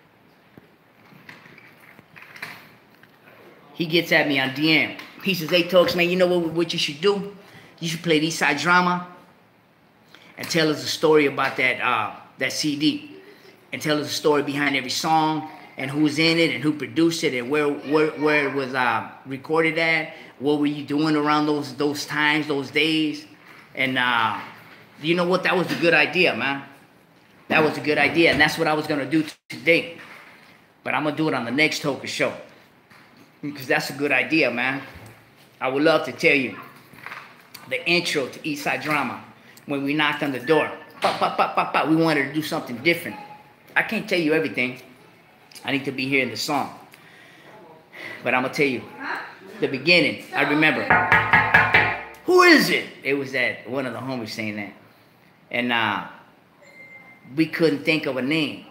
He gets at me on DM. He says, hey, Tokes, man, you know what you should do? You should play the Eastside Drama and tell us a story about that CD. And tell us a story behind every song and who's in it and who produced it and where it was recorded at. What were you doing around those times, those days? And you know what? That was a good idea, man. That was a good idea. And that's what I was going to do today. But I'm going to do it on the next Toka show. Because that's a good idea, man. I would love to tell you the intro to Eastside Drama when we knocked on the door. Pop, pop, pop, pop, pop. We wanted to do something different. I can't tell you everything. I need to be here in the song. But I'm going to tell you the beginning. I remember. Who is it? It was that one of the homies saying that. And we couldn't think of a name.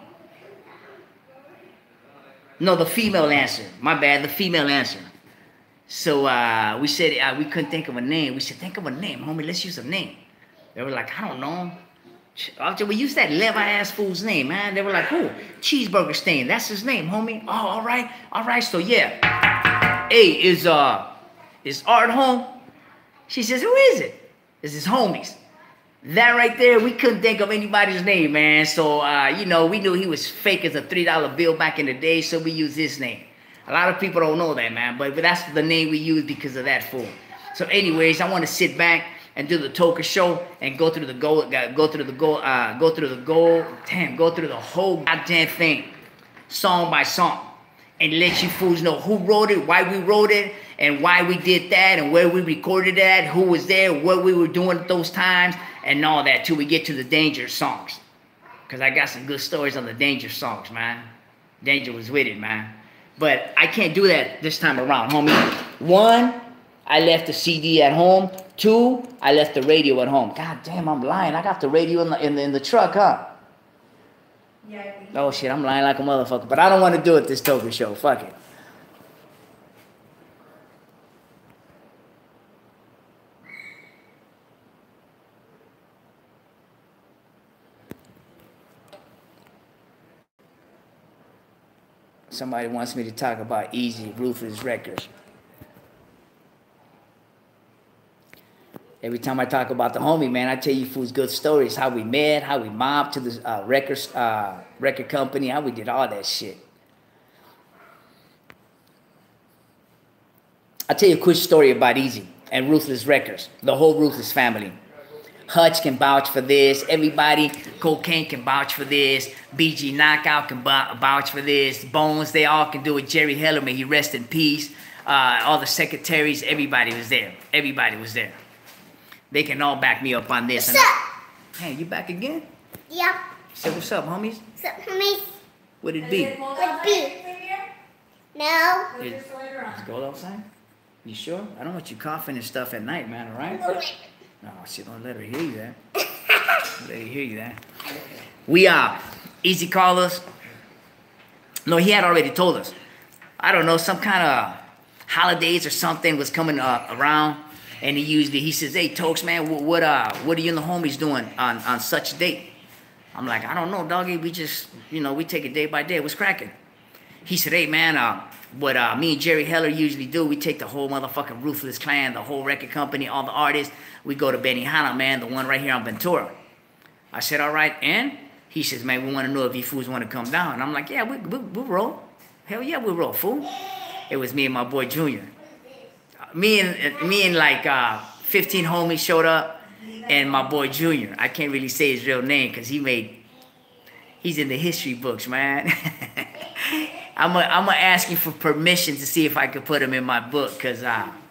No, the female answer. My bad, the female answer. So we said we couldn't think of a name. We said, think of a name, homie. Let's use a name. They were like, I don't know. We used that Levi-ass fool's name, man. They were like, who? Cheeseburger Stain. That's his name, homie. Oh, all right. All right, so yeah. Hey, is Art home? She says, who is it? It's his homies. That right there, we couldn't think of anybody's name, man. So, you know, we knew he was fake as a $3 bill back in the day, so we used his name. A lot of people don't know that, man, but that's the name we used because of that fool. So anyways, I want to sit back and do the Toka show and go through the whole goddamn thing, song by song, and let you fools know who wrote it, why we wrote it, and why we did that, and where we recorded that, who was there, what we were doing at those times, and all that till we get to the Danger songs. Because I got some good stories on the Danger songs, man. Danger was with it, man. But I can't do that this time around, homie. 1, I left the CD at home. 2, I left the radio at home. God damn, I'm lying. I got the radio in the truck, huh? Yeah. Oh shit, I'm lying like a motherfucker. But I don't want to do it this Toka show. Fuck it. Somebody wants me to talk about Easy Ruthless Records. Every time I talk about the homie, man, I tell you fools good stories. How we met, how we mobbed to the record company, how we did all that shit. I'll tell you a quick story about Easy and Ruthless Records, the whole Ruthless family. Hutch can vouch for this. Everybody, Cocaine can vouch for this. BG Knockout can vouch for this. Bones, they all can do it. Jerry Hellerman, he rest in peace. All the secretaries, everybody was there. Everybody was there. They can all back me up on this. What's up? Hey, you back again? Yep. Say what's up, homies? What's up, homies? What'd it be? Would be. No. Let's go outside. You sure? I don't want you coughing and stuff at night, man, all right? No, shit, don't let her hear you that. Don't let her hear you that. We Easy called us. No, he had already told us. I don't know, some kind of holidays or something was coming around. And he says, hey, Tokes, man, what are you and the homies doing on such a date? I'm like, I don't know, doggy. We just, we take it day by day. What's cracking? He said, hey, man, what me and Jerry Heller usually do, we take the whole motherfucking Ruthless Clan, the whole record company, all the artists. We go to Benihana, man, the one right here on Ventura. I said, all right, and? He says, man, we want to know if you fools want to come down. And I'm like, yeah, we'll roll. Hell yeah, we'll roll, fool. It was me and my boy Junior. Me and like 15 homies showed up, and my boy Junior. I can't really say his real name because he's in the history books, man. I'm gonna ask you for permission to see if I could put him in my book, because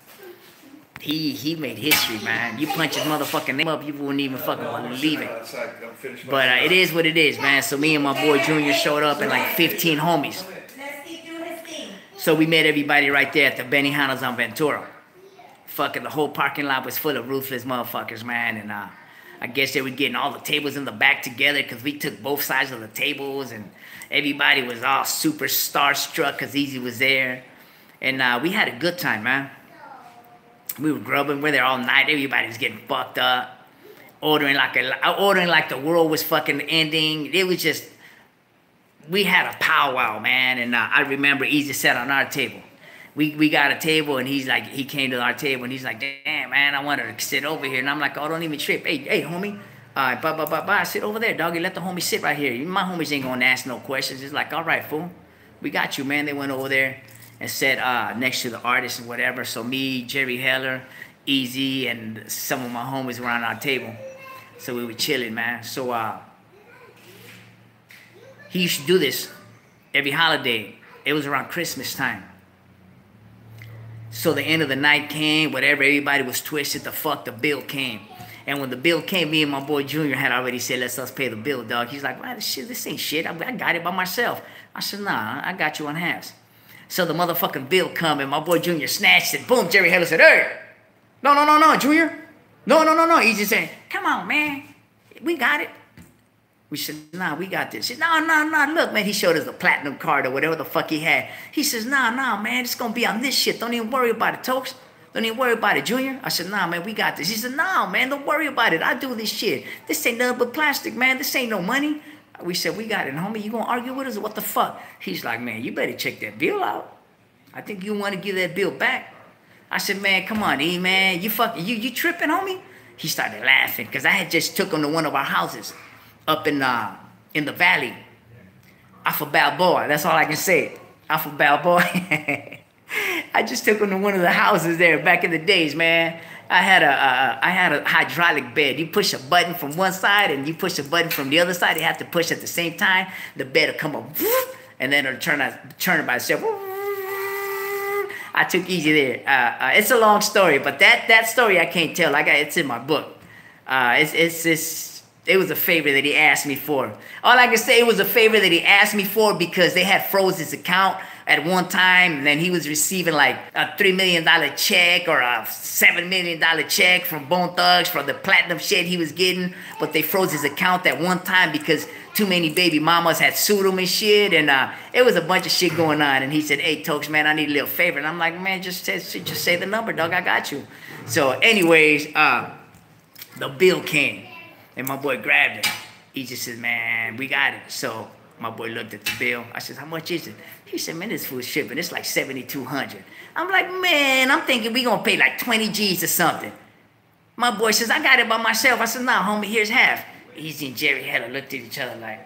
he made history, man. You punch his motherfucking name up, you wouldn't even fucking believe it. But it is what it is, man. So me and my boy Junior showed up and like 15 homies. So we met everybody right there at the Benihana's on Ventura. Fucking the whole parking lot was full of ruthless motherfuckers, man. And I guess they were getting all the tables in the back together because we took both sides of the tables, and everybody was all super starstruck because Easy was there. And we had a good time, man. We were grubbing. We're there all night. Everybody was getting fucked up. Ordering like the world was fucking ending. It was just, we had a powwow, man. And I remember Easy sat on our table. We got a table, and he came to our table, and he's like, damn, man, I wanted to sit over here. And I'm like, oh, don't even trip. Hey, homie. Bye. Sit over there, doggy. Let the homie sit right here. My homies ain't gonna ask no questions. It's like, all right, fool. We got you, man. They went over there and sat next to the artist and whatever. So me, Jerry Heller, Easy, and some of my homies were on our table. So we were chilling, man. So he used to do this every holiday. It was around Christmas time. So the end of the night came, whatever, everybody was twisted, the bill came. And when the bill came, me and my boy Junior had already said, let's us pay the bill, dog. He's like, well, this ain't shit. I got it by myself. I said, nah, I got you on halves. So the motherfucking bill come, and my boy Junior snatched it. Boom, Jerry Heller said, hey, no, Junior. No. He just said, come on, man. We got it. We said, nah, we got this. He said, no, look, man. He showed us the platinum card or whatever the fuck he had. He says, nah, man, it's going to be on this shit. Don't even worry about it, Tokes. Don't even worry about it, Junior. I said, nah, man, we got this. He said, nah, man, don't worry about it. I do this shit. This ain't nothing but plastic, man. This ain't no money. We said, we got it, homie. You going to argue with us or what the fuck? He's like, man, you better check that bill out. I think you want to give that bill back. I said, man, come on, E, man. You tripping, homie? He started laughing because I had just took him to one of our houses up in the valley. Off of Balboa. That's all I can say. Off of Balboa. I just took him to one of the houses there back in the days, man. I had a hydraulic bed. You push a button from one side and you push a button from the other side. You have to push at the same time. The bed will come up, and then it'll turn it by itself. I took Easy there. It's a long story, but that story I can't tell. It's in my book. It was a favor that he asked me for. All I can say, it was a favor that he asked me for because they had froze his account at one time, and then he was receiving like a $3 million check or a $7 million check from Bone Thugs for the platinum shit he was getting, but they froze his account at one time because too many baby mamas had sued him and shit, and it was a bunch of shit going on. And he said, hey, Tokes, man, I need a little favor. And I'm like, man, just say the number, dog. I got you. So anyways, the bill came. And my boy grabbed it. He just said, man, we got it. So my boy looked at the bill. I said, how much is it? He said, man, this food's shipping. It's like $7,200. I'm like, man, I'm thinking we gonna pay like 20 G's or something. My boy says, I got it by myself. I said, nah, homie, here's half. Easy and Jerry Heller looked at each other like,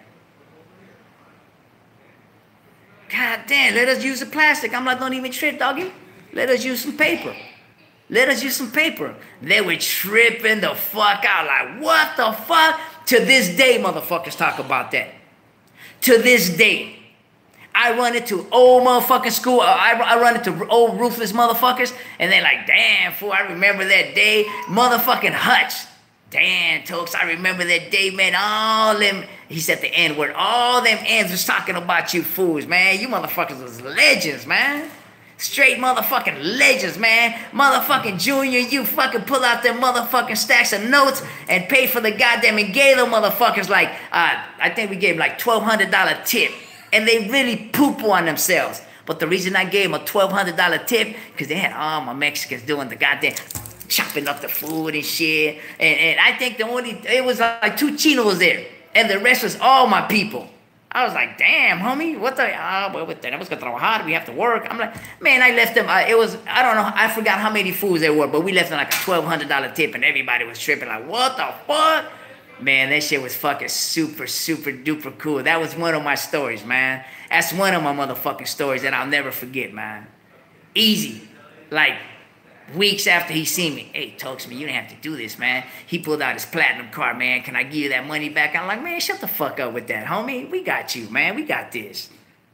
God damn, let us use the plastic. I'm like, don't even trip, doggy. Let us use some paper. Let us use some paper. They were tripping the fuck out. Like, what the fuck? To this day, motherfuckers talk about that. To this day. I run into old motherfucking school. I run into old ruthless motherfuckers. And they're like, damn, fool, I remember that day. Motherfucking Hutch. Damn, Tokes, I remember that day, man. All them, he said the N-word. All them ends was talking about you fools, man. You motherfuckers was legends, man. Straight motherfucking legends, man. Motherfucking Junior, you fucking pull out them motherfucking stacks of notes and pay for the goddamn and gave them motherfuckers like, I think we gave like $1,200 tip. And they really poo-poo on themselves. But the reason I gave them a $1,200 tip, because they had all my Mexicans doing the goddamn, chopping up the food and shit. And I think it was like 2 chinos there. And the rest was all my people. I was like, damn, homie, what the, well, tenemos que trabajar, we have to work. I'm like, man, I left them, I don't know, I forgot how many foods there were, but we left them like a $1,200 tip and everybody was tripping like, what the fuck? Man, that shit was fucking super, super duper cool. That was one of my stories, man. That's one of my motherfucking stories that I'll never forget, man. Easy. Like, weeks after he seen me, hey, talks to me, you didn't have to do this, man. He pulled out his platinum card, man. Can I give you that money back? I'm like, man, shut the fuck up with that, homie. We got you, man. We got this.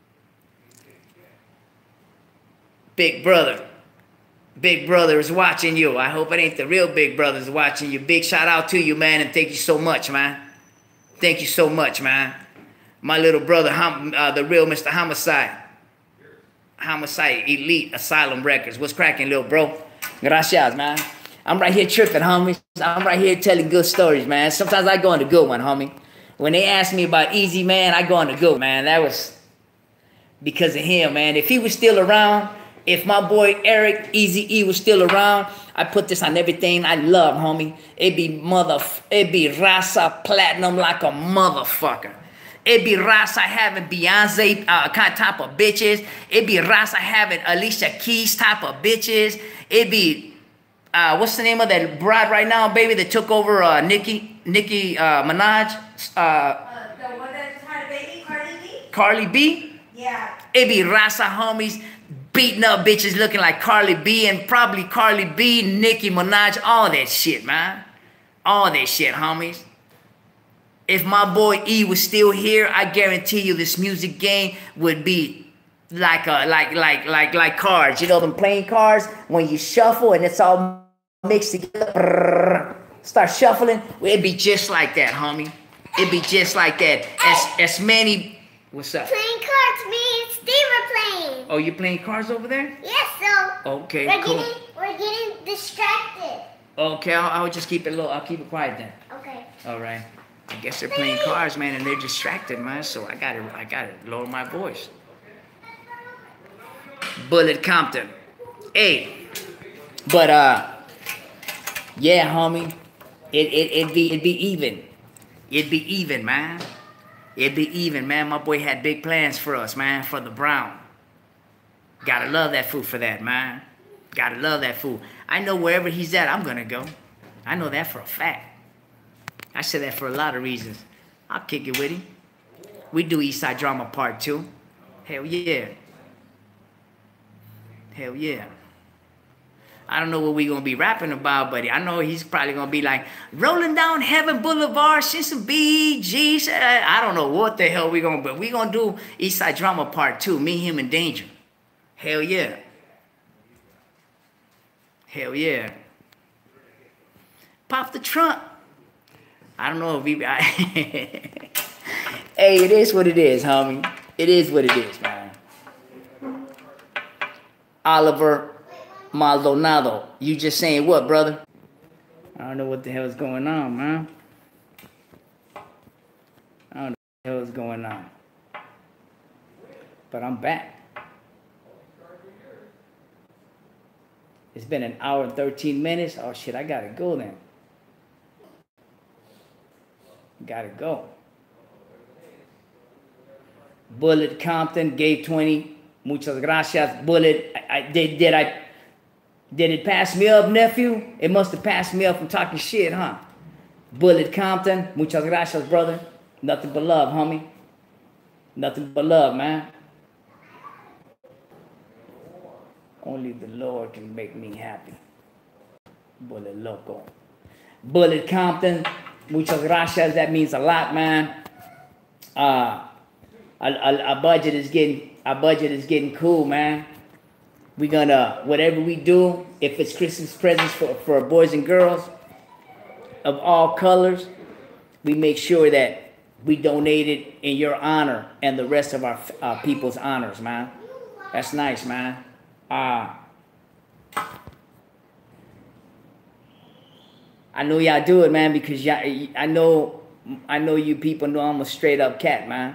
Big brother. Big brother is watching you. I hope it ain't the real big brothers watching you. Big shout out to you, man, and thank you so much, man. Thank you so much, man. My little brother, the real Mr. Homicide. Homicide Elite Asylum Records. What's cracking, little bro? Gracias, man. I'm right here tripping, homies. I'm right here telling good stories, man. Sometimes I go on the good one, homie. When they ask me about Easy, man, I go on the good one, man. That was because of him, man. If he was still around, if my boy Eric Easy E was still around, I put this on everything I love, homie. It'd be Raza Platinum like a motherfucker. It'd be Raza having Beyonce kind of type of bitches. It'd be Raza having Alicia Keys type of bitches. It'd be, what's the name of that broad right now, baby, that took over Nicki Minaj? The one that just had a baby, Cardi B? Cardi B? Yeah. It'd be Raza homies beating up bitches looking like Cardi B and probably Cardi B, Nicki Minaj, all that shit, man. All that shit, homies. If my boy E was still here, I guarantee you this music game would be like cards. You know them playing cards when you shuffle and it's all mixed together. Start shuffling. It'd be just like that, homie. It'd be just like that. As many. What's up? Playing cards, me and Steve are playing. Oh, you playing cards over there? Yes, so Okay, cool. we're getting distracted. Okay, I'll just keep it low. I'll keep it quiet then. Okay. All right. I guess they're playing cards, man, and they're distracted, man. So I gotta lower my voice. Bullet Compton, hey, but yeah, homie, it'd be even. It'd be even, man. It'd be even, man. My boy had big plans for us, man, for the Brown. Gotta love that fool for that, man. Gotta love that fool. I know wherever he's at, I'm gonna go. I know that for a fact. I say that for a lot of reasons. I'll kick it with him. We do Eastside Drama Part 2. Hell yeah. Hell yeah. I don't know what we gonna be rapping about, but I know he's probably gonna be like, rolling down Heaven Boulevard, see some BGs. I don't know what the hell we gonna, but we gonna do Eastside Drama Part 2, me, him, and Danger. Hell yeah. Hell yeah. Pop the trunk. I don't know if we... Hey, it is what it is, homie. It is what it is, man. Oliver Maldonado. You just saying what, brother? I don't know what the hell is going on, man. I don't know what the hell is going on. But I'm back. It's been an hour and 13 minutes. Oh, shit, I gotta go then. Gotta go. Bullet Compton gave 20. Muchas gracias, Bullet. Did it pass me up, nephew? It must have passed me up from talking shit, huh? Bullet Compton, muchas gracias, brother. Nothing but love, homie. Nothing but love, man. Only the Lord can make me happy. Bullet Loco. Bullet Compton. Muchas gracias. That means a lot, man. Our budget is getting cool, man. We're gonna, whatever we do, if it's Christmas presents for boys and girls of all colors, we make sure that we donate it in your honor and the rest of our people's honors, man. That's nice, man. I know y'all do it, man, because I know you people know I'm a straight up cat, man.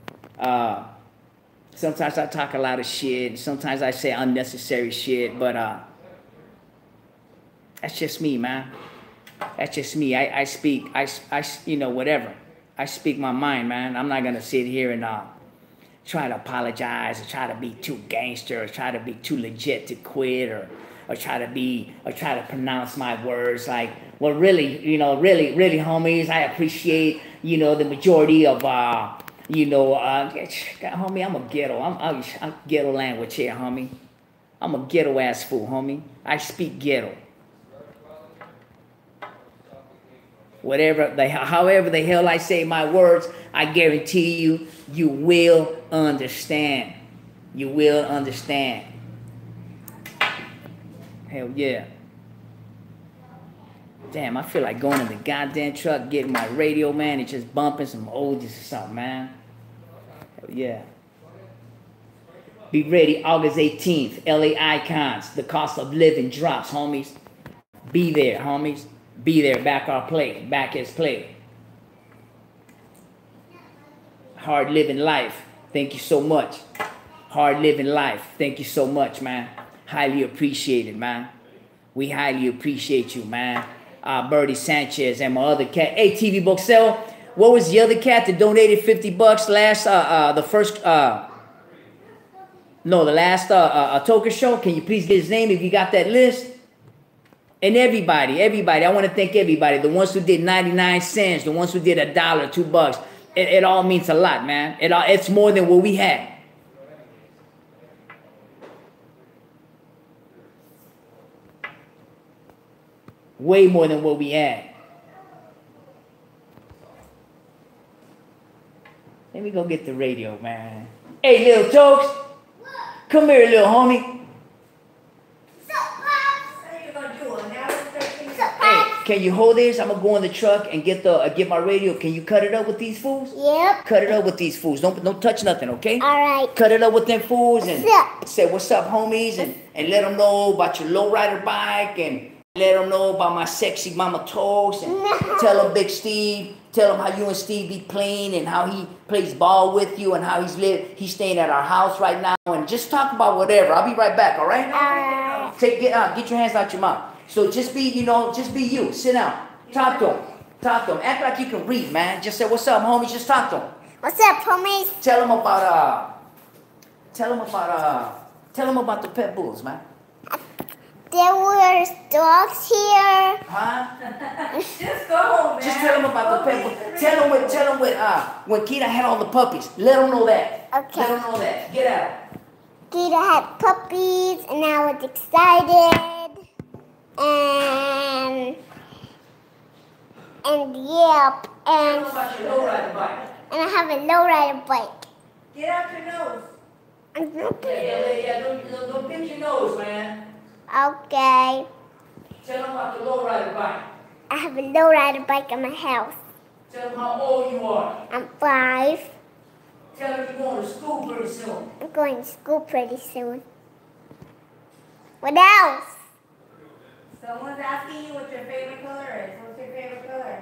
Sometimes I talk a lot of shit. Sometimes I say unnecessary shit, but That's just me, man. That's just me. I speak, you know, whatever. I speak my mind, man. I'm not gonna sit here and try to apologize or try to be too gangster or try to be too legit to quit or try to pronounce my words like, well, really, you know, really, homies, I appreciate, you know, the majority of, you know, homie, I'm a ghetto. I'm ghetto language here, homie. I'm a ghetto ass fool, homie. I speak ghetto. However the hell I say my words, I guarantee you, you will understand. You will understand. Hell yeah. Damn, I feel like going in the goddamn truck, getting my radio, man, and just bumping some oldies or something, man. Hell yeah. Be ready, August 18th, LA Icons. The cost of living drops, homies. Be there, homies. Be there, back our play, back his play. Hard living life, thank you so much. Hard living life, thank you so much, man. Highly appreciated, man. We highly appreciate you, man. Bertie Sanchez and my other cat. Hey, TV Book Sale, what was the other cat that donated $50 last, the last Toker show? Can you please get his name if you got that list? And everybody, I want to thank everybody. The ones who did 99 cents, the ones who did $1, $2. It all means a lot, man. It's more than what we had. Way more than what we had. Let me go get the radio, man. Hey, little Tokes. Come here, little homie. Hey, can you hold this? I'm gonna go in the truck and get my radio. Can you cut it up with these fools? Yep. Cut it up with these fools. Don't touch nothing, okay? All right. Cut it up with them fools and What's say what's up, homies, and let them know about your lowrider bike and let them know about my sexy mama toast and tell them Big Steve. Tell them how you and Steve be playing and how he plays ball with you and how he's staying at our house right now and just talk about whatever. I'll be right back, all right? Get your hands out your mouth. So just be you. Sit down. Talk to him. Act like you can read, man. Just say, what's up, homies? Just talk to him. What's up, homies? Tell him about the pet bulls, man. There were dogs here. Huh? Just go home, man. Just tell him about the pet bulls. Tell him when Kita had all the puppies. Let him know that. Okay. Let him know that. Get out. Kita had puppies, and I was excited. And yeah, Tell him about your lowrider bike. and I have a lowrider bike. Get out your nose. Yeah. Don't pinch your nose, man. Okay. Tell him about the lowrider bike. I have a lowrider bike in my house. Tell him how old you are. I'm 5. Tell him you're going to school pretty soon. I'm going to school pretty soon. What else? Someone's asking you what your favorite color is. What's your favorite color?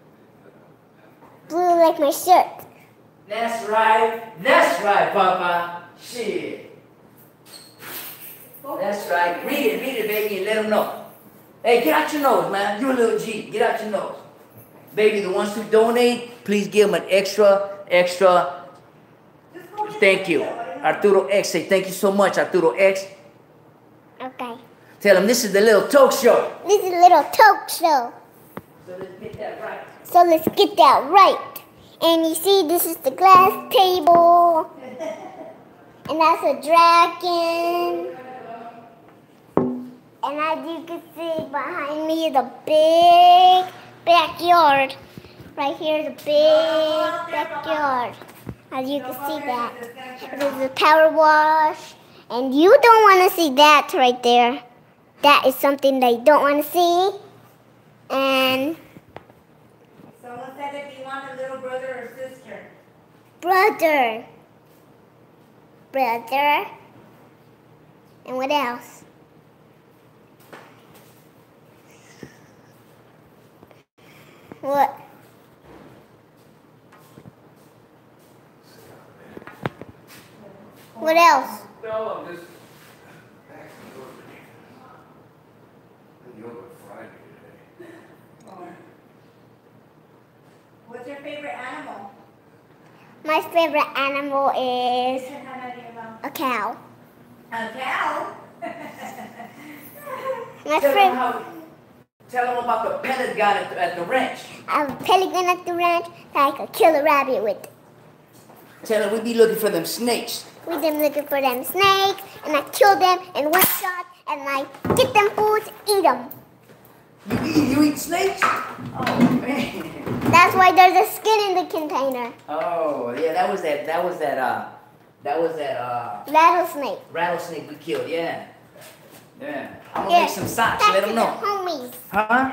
Blue like my shirt. That's right, Papa. Shit. That's right. Read it, baby, and let them know. Hey, get out your nose, man. You're a little G. Get out your nose. Baby, the ones who donate, please give them an extra. Thank you. Arturo X, say thank you so much, Arturo X. Okay. Tell them this is the Little Toke Show. This is a little Toke show. So let's get that right. So let's get that right. And you see, this is the glass table. And that's a dragon. And as you can see behind me is a big backyard. Right here is a big backyard. As you can see that. There's a power wash. And you don't want to see that right there. That is something they don't want to see. And Someone said if you want a little brother or sister. brother. And what else? What? What else? No, I'm just. What's your favorite animal? My favorite animal is a cow. A cow? My favorite. Tell them about the pellet gun at the ranch. A pelican at the ranch that I could kill a rabbit with. Tell them we be looking for them snakes. We've been looking for them snakes, and I kill them in one shot, and I get them foods, eat them. You eat snakes? Oh man. That's why there's a skin in the container. Oh yeah, that was that Rattlesnake. rattlesnake we killed. Yeah. Yeah. I'm gonna Yeah, make some socks. that's Let them to know. the homies. Huh?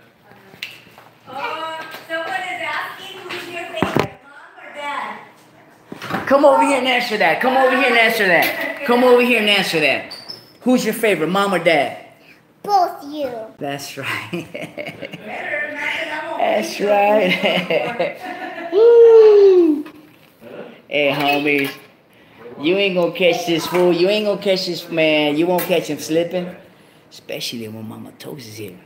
Someone is asking who's your favorite, mom or dad? Come over here and answer that. Come over here and answer that. Come over here and answer that. Who's your favorite, mom or dad? Both you. That's right. Better, not that I won't That's be right. your Woo. Hey, homies. You ain't gonna catch this fool. You ain't gonna catch this man. You won't catch him slipping. Especially when Mama Toast is here.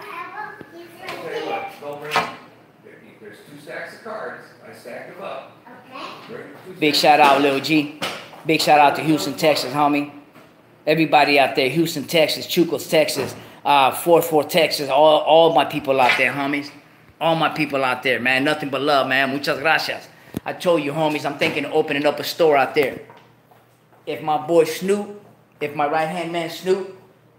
There's 2 stacks of cards. I stacked them up. Big shout out, Lil G. Big shout out to Houston, Texas, homie. Everybody out there, Houston, Texas, Chucos, Texas, 44 Texas, all my people out there, homies. All my people out there, man. Nothing but love, man. Muchas gracias. I told you, homies, I'm thinking of opening up a store out there. If my boy Snoop, if my right-hand man Snoop,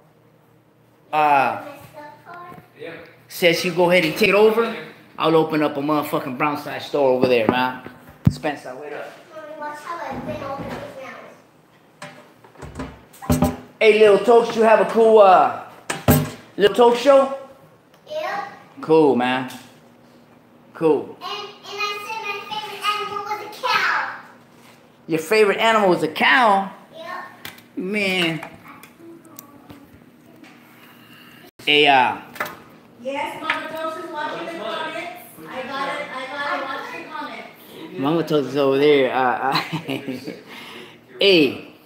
says you go ahead and take it over, I'll open up a motherfucking Brownside store over there, man. Spencer, wait up. Hey, Little Toast, you have a cool, Little Toast show? Yep. Cool, man. Cool. And I said my favorite animal was a cow. Your favorite animal was a cow? Yep. Man. Hey, Yes, Mama Toast is watching the comments. I got it, watch the comments. Mama Toast is over there. Hey.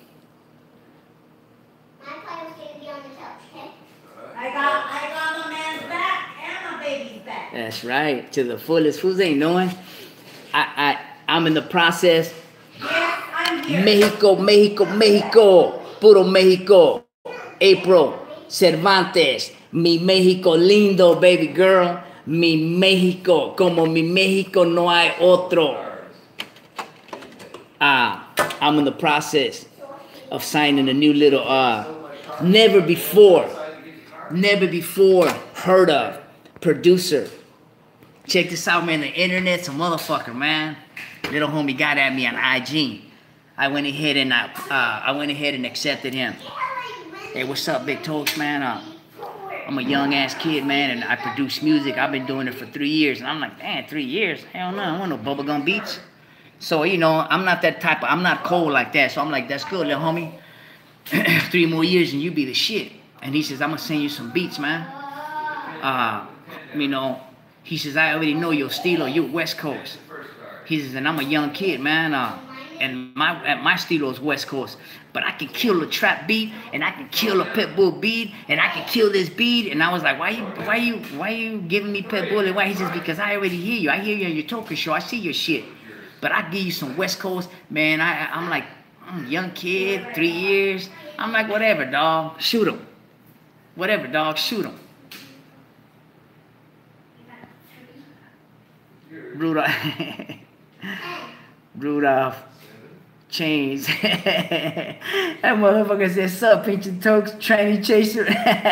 My pie was going to be on the couch, okay? I got my man's back and my baby's back. That's right. To the fullest. Fools ain't knowing. I'm in the process. Yes, I'm here. Mexico, Mexico, Mexico. Puro Mexico. April. Cervantes. Mi México lindo, baby girl. Mi México. Como mi México no hay otro. I'm in the process of signing a new little, never before heard of producer. Check this out, man. The internet's a motherfucker, man. Little homie got at me on IG. I went ahead and accepted him. Hey, what's up, Big Toast, man? I'm a young ass kid, man, and I produce music. I've been doing it for 3 years, and I'm like, damn, 3 years? Hell no, I want no bubblegum beats. So, you know, I'm not that type of, I'm not cold like that. So I'm like, that's good, little homie. 3 more years and you be the shit. And he says, I'm gonna send you some beats, man. You know, he says, I already know your estilo, you're West Coast. He says, and I'm a young kid, man. And my estilo is West Coast. But I can kill a trap beat, and I can kill a Pitbull beat, and I can kill this beat. And I was like, why you giving me Pitbull? And why? He says, because I already hear you. I hear you on your Toker show. I see your shit. But I give you some West Coast, man. I'm like, young kid, 3 years. I'm like, whatever, dog. Shoot him. Whatever, dog. Shoot him. Rudolph. Chains. That motherfucker said, sup, pinch your toes, tranny chaser.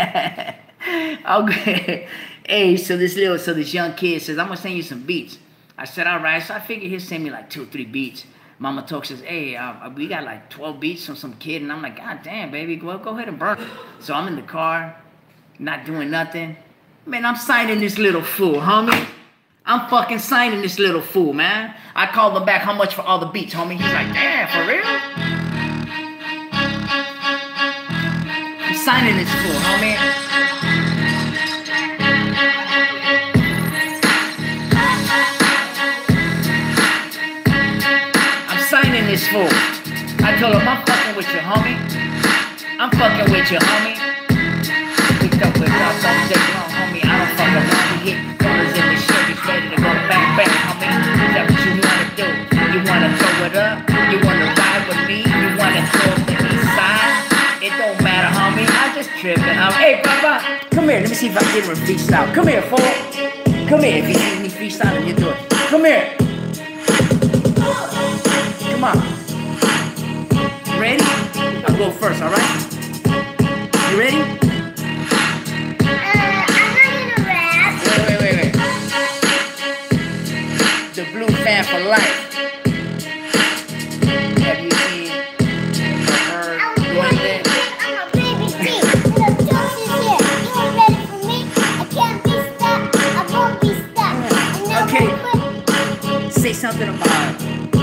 Okay. Hey, so this young kid says, I'm gonna send you some beats. I said, all right. So I figured he'll send me like 2 or 3 beats. Mama Talk says, hey, we got like 12 beats from some kid. And I'm like, God damn, baby, go ahead and burn it. So I'm in the car, not doing nothing. Man, I'm signing this little fool, homie. I'm fucking signing this little fool, man. I called him back, how much for all the beats, homie? He's like, damn, for real? I'm signing this fool, homie. I'm signing this fool. I told him, I'm fucking with you, homie. I'm fucking with you, homie. Picked up with y'all, homie. I don't fuck around. He hit wanna throw it up? You wanna ride with me? You wanna throw up the east side? It don't matter, homie. I'm just tripping. Hey, Papa, come here. Let me see if I can get him a freestyle. Come here, fool. Come here. If you see me freestyling, you do it. Come here. Come on. Ready? I'll go first, all right? You ready? I'm not gonna rap. Wait. The blue fan for life. Have you seen or heard doing that? I'm a baby T. The juice is here. You ain't ready for me. I can't be stopped. I won't be stopped. And now Okay. we're Say something about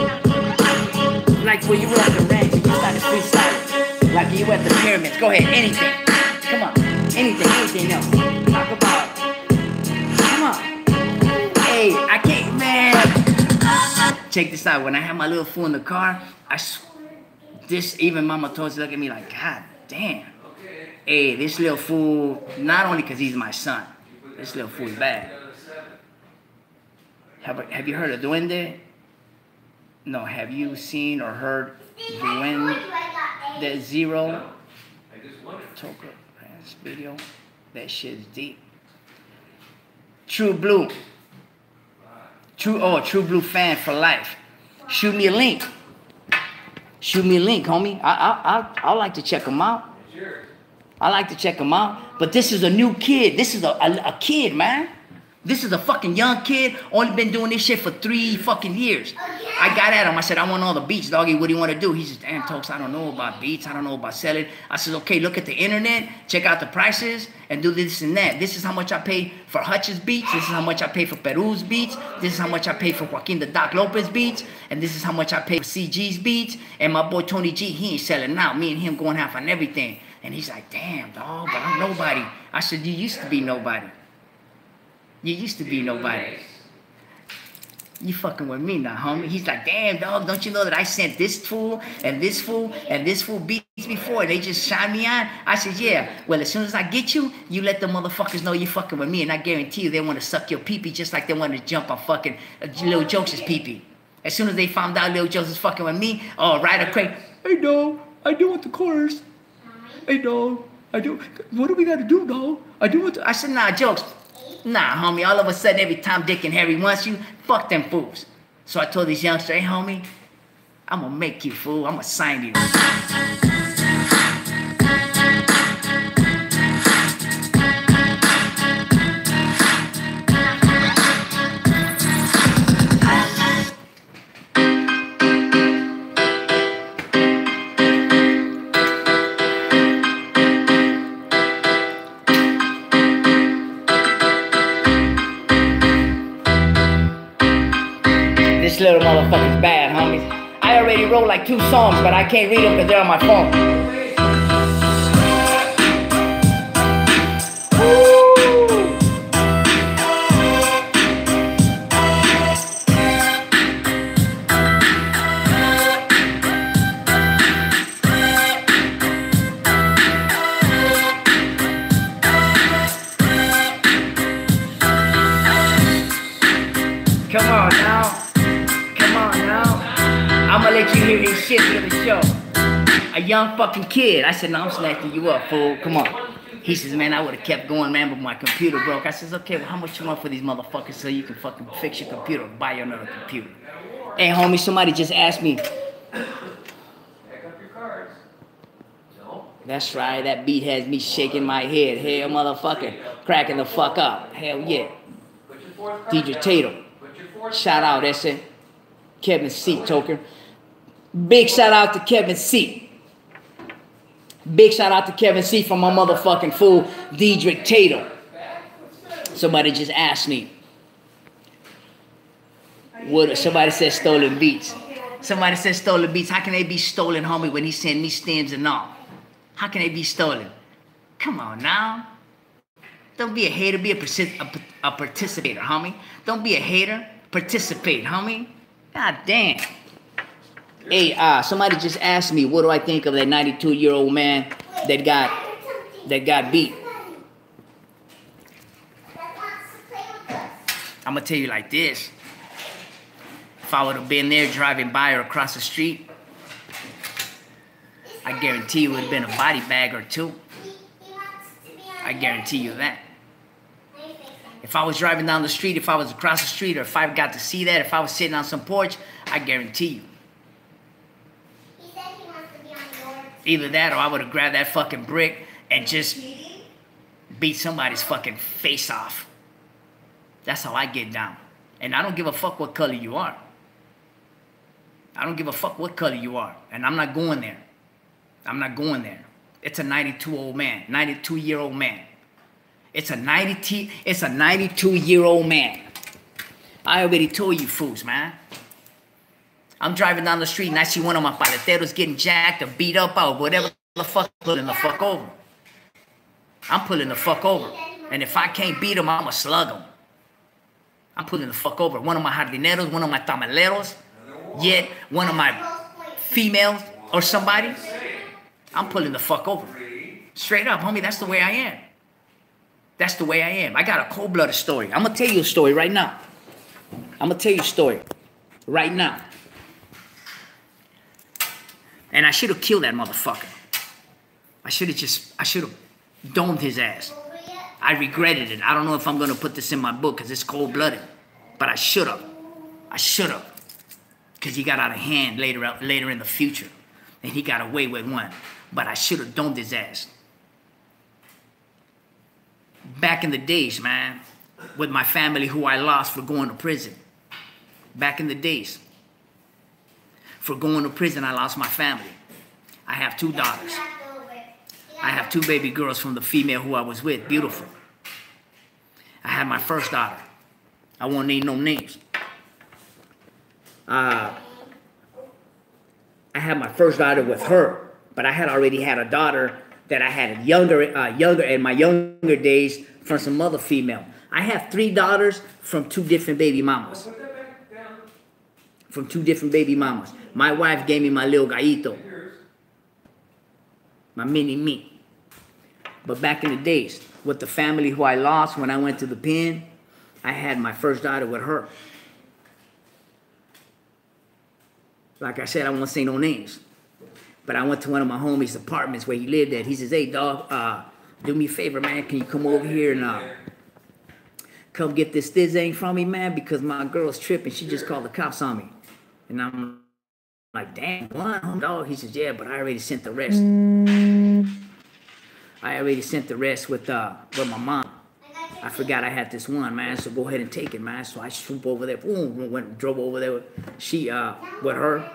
like when you were at the ranch and you started freestyling. Like you were at the pyramids. Go ahead, anything. Come on. Anything else. Talk about. Come on. Hey, I can't, man. Check this out. When I had my little fool in the car, even Mama Toast look at me like, God damn. Hey, this little fool, not only because he's my son, this little fool's bad. Have you heard of Duende? No, have you seen or heard Duende Zero? Toka Rance video. That shit's deep. True Blue. True Blue fan for life. Shoot me a link. Shoot me a link, homie. I like to check them out. I like to check them out. But this is a new kid. This is a kid, man. This is a fucking young kid. Only been doing this shit for 3 fucking years. I got at him. I said, I want all the beats, doggy. What do you want to do? He says, damn, Tokes, I don't know about beats. I don't know about selling. I said, okay, look at the internet. Check out the prices and do this and that. This is how much I pay for Hutch's beats. This is how much I pay for Peru's beats. This is how much I pay for Joaquin the Doc Lopez beats. And this is how much I pay for CG's beats. And my boy Tony G, he ain't selling out. Me and him going half on everything. And he's like, damn, dog, but I'm nobody. I said, you used to be nobody. You used to be nobody. You fucking with me now, homie. He's like, damn, dog, don't you know that I sent this fool and this fool and this fool beats before? They just shine me on. I said, yeah. Well, as soon as I get you, you let the motherfuckers know you fucking with me. And I guarantee you they want to suck your pee-pee just like they want to jump on fucking Lil Jokes' pee-pee. As soon as they found out Lil Jokes is fucking with me, oh, right, okay. Hey, dog, I do want the chorus. Hey, dog, I do. What do we got to do, dog? I said, nah, Jokes. Nah, homie, all of a sudden, every time Dick and Harry wants you, fuck them fools. So I told this youngster, hey, homie, I'm gonna make you, fool. I'm gonna sign you. This little motherfucker's bad, homies. I already wrote like 2 songs, but I can't read them because they're on my phone. Woo! Come on now. I'ma let you hear his shit for the show. A young fucking kid. I said, no, I'm snatching you up, fool. Come on. He says, man, I would have kept going, man, but my computer broke. I says, okay, well, how much you want for these motherfuckers so you can fucking fix your computer or buy you another computer? Hey, homie, somebody just asked me. Pack up your cards. No. That's right, that beat has me shaking my head. Hell, motherfucker, cracking the fuck up. Hell yeah. Put your 4th card DJ down. Tatum. Put your 4th Shout out, that's it. Kevin C. Toker. Big shout out to Kevin C. Big shout out to Kevin C. from my motherfucking fool, Diedrich Tatum. Somebody just asked me. Somebody said stolen beats. Somebody said stolen beats. How can they be stolen, homie, when he sent me stems and all? How can they be stolen? Come on now. Don't be a hater, be a participator, homie. Don't be a hater, participate, homie. God damn. Hey, somebody just asked me, what do I think of that 92-year-old man that got beat? I'm gonna tell you like this. If I would have been there driving by or across the street, I guarantee you it would have been a body bag or two. I guarantee you that. If I was driving down the street, if I was across the street, or if I got to see that, if I was sitting on some porch, I guarantee you. He said he wants to be on yours. Either that or I would have grabbed that fucking brick and just beat somebody's fucking face off. That's how I get down. And I don't give a fuck what color you are. I don't give a fuck what color you are. And I'm not going there. I'm not going there. It's a 92-year-old man. 92-year-old man. It's a 92-year-old man. I already told you fools, man. I'm driving down the street and I see one of my paleteros getting jacked or beat up or whatever the fuck, pulling the fuck over. I'm pulling the fuck over. And if I can't beat him, I'ma slug him. I'm pulling the fuck over. One of my jardineros, one of my tamaleros, yet one of my females or somebody, I'm pulling the fuck over. Straight up, homie, that's the way I am. That's the way I am. I got a cold-blooded story. I'm going to tell you a story right now. I'm going to tell you a story right now. And I should have killed that motherfucker. I should have domed his ass. I regretted it. I don't know if I'm going to put this in my book because it's cold-blooded. But I should have. I should have. Because he got out of hand later in the future. And he got away with one. But I should have domed his ass. Back in the days, man, with my family who I lost for going to prison. Back in the days. For going to prison, I lost my family. I have 2 daughters. I have 2 baby girls from the female who I was with. Beautiful. I had my first daughter. I won't name no names. I had my first daughter with her. But I had already had a daughter that I had younger in my younger days from some other female. I have 3 daughters from 2 different baby mamas. From 2 different baby mamas. My wife gave me my little gallito. My mini me. But back in the days, with the family who I lost when I went to the pen, I had my first daughter with her. Like I said, I won't say no names. But I went to one of my homies' apartments where he lived at. He says, hey, dog, do me a favor, man. Can you come over here and come get this thing from me, man? Because my girl's tripping. She just called the cops on me. And I'm like, damn, what, dog? He says, yeah, but I already sent the rest. I already sent the rest with my mom. I forgot I had this one, man, so go ahead and take it, man. So I swooped over there, boom, drove over there with her.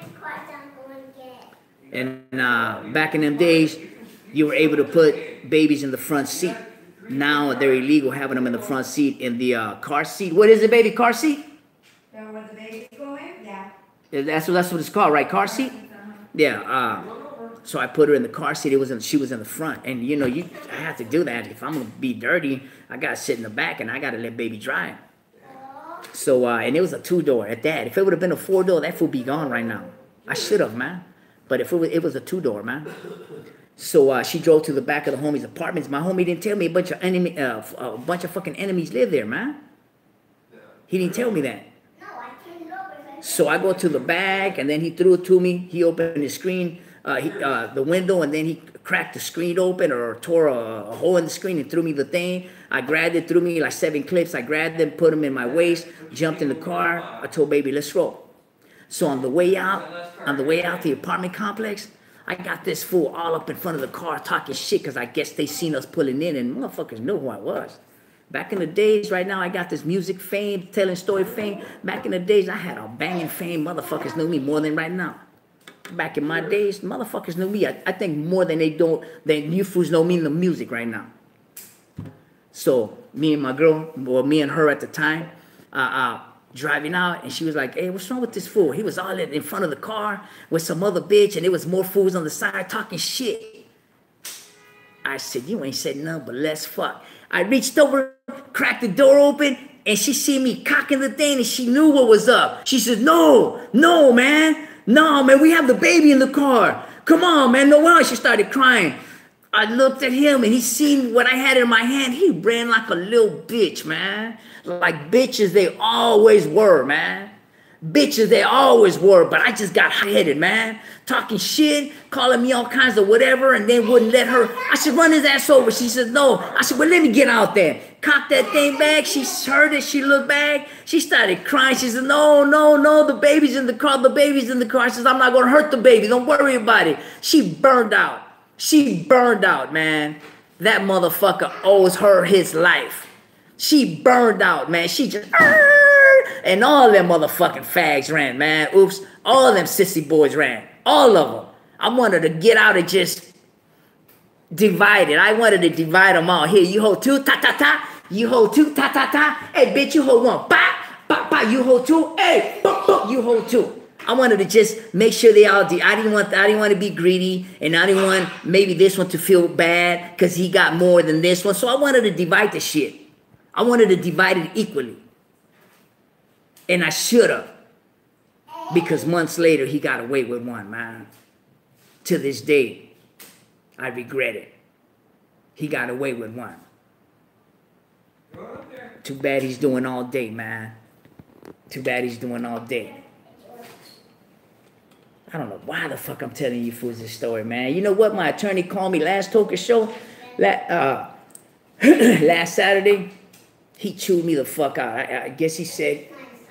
And back in them days, you were able to put babies in the front seat. Now they're illegal having them in the front seat, in the car seat. What is it, baby? Car seat? Where the baby's going? Yeah. That's what it's called, right? Car seat? Yeah. So I put her in the car seat. She was in the front, and you know, I have to do that. If I'm gonna be dirty, I gotta sit in the back, and I gotta let baby drive. So and it was a 2-door at that. If it would have been a 4-door, that fool be gone right now. I should have, man. But if it was a 2-door, man. So she drove to the back of the homie's apartments. My homie didn't tell me a bunch of fucking enemies live there, man. He didn't tell me that. So I go to the back, and then he threw it to me. He opened the screen, the window, and then he cracked the screen open or tore a hole in the screen and threw me the thing. I grabbed it, threw me like 7 clips. I grabbed them, put them in my waist, jumped in the car. I told baby, let's roll. So on the way out the apartment complex, I got this fool all up in front of the car talking shit because I guess they seen us pulling in and motherfuckers knew who I was. Back in the days, right now I got this music fame, telling story fame. Back in the days, I had a banging fame. Motherfuckers knew me more than right now. Back in my days, motherfuckers knew me. I think more than than you fools know me in the music right now. So me and my girl, or me and her at the time, driving out, and she was like, hey, what's wrong with this fool? He was all in front of the car with some other bitch, and there was more fools on the side talking shit. I said, you ain't said nothing but let's fuck. I reached over, cracked the door open, and she see me cocking the thing, and she knew what was up. She said, no, man, we have the baby in the car. Come on, man, no way. She started crying. I looked at him, and he seen what I had in my hand. He ran like a little bitch, man. Like bitches they always were, man. Bitches, they always were, but I just got hot-headed, man. Talking shit, calling me all kinds of whatever, and then wouldn't let her. I said, run his ass over. She said, no. I said, well, let me get out there. Cocked that thing back. She heard it. She looked back. She started crying. She said, no, no, no, the baby's in the car. The baby's in the car. She says, I'm not going to hurt the baby. Don't worry about it. She burned out. She burned out, man. That motherfucker owes her his life. She burned out, man. She just... And all them motherfucking fags ran, man. Oops. All them sissy boys ran. All of them. I wanted to get out and just divide it. I wanted to divide them all. Here, you hold two, ta-ta-ta. You hold two, ta-ta-ta. Hey, bitch, you hold one. Ba, ba, ba. You hold two. Hey, ba, ba. You hold two. I wanted to just make sure they all did. I didn't want to be greedy, and I didn't want maybe this one to feel bad because he got more than this one. So I wanted to divide the shit. I wanted to divide it equally. And I should have. Because months later, he got away with one, man. To this day, I regret it. He got away with one. Too bad he's doing all day, man. Too bad he's doing all day. I don't know why the fuck I'm telling you fools this story, man. You know what? My attorney called me last Token show. Last Saturday. He chewed me the fuck out. I guess he said...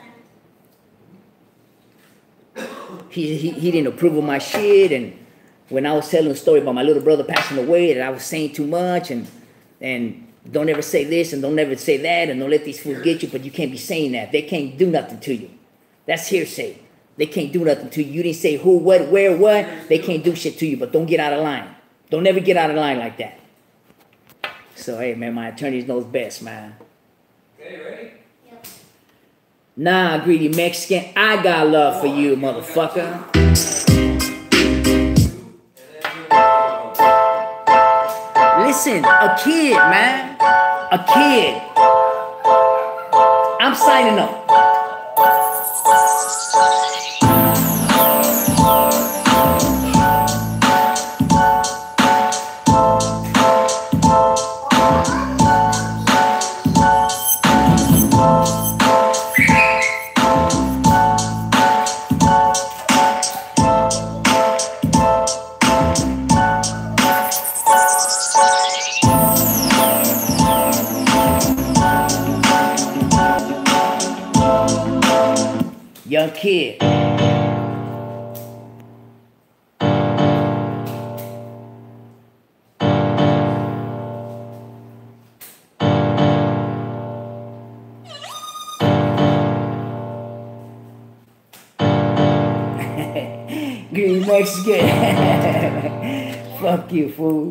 He didn't approve of my shit, and when I was telling the story about my little brother passing away, that I was saying too much, and don't ever say this, and don't ever say that, and don't let these fools get you, but you can't be saying that. They can't do nothing to you. That's hearsay. They can't do nothing to you. You didn't say who, what, where, what. They can't do shit to you, but don't get out of line. Don't ever get out of line like that. So, hey, man, my attorney knows best, man. Okay, ready? Nah, greedy Mexican, I got love for you, motherfucker. Listen, a kid, man. A kid. I'm signing up. Young kid. Green Mexican. Fuck you, fool.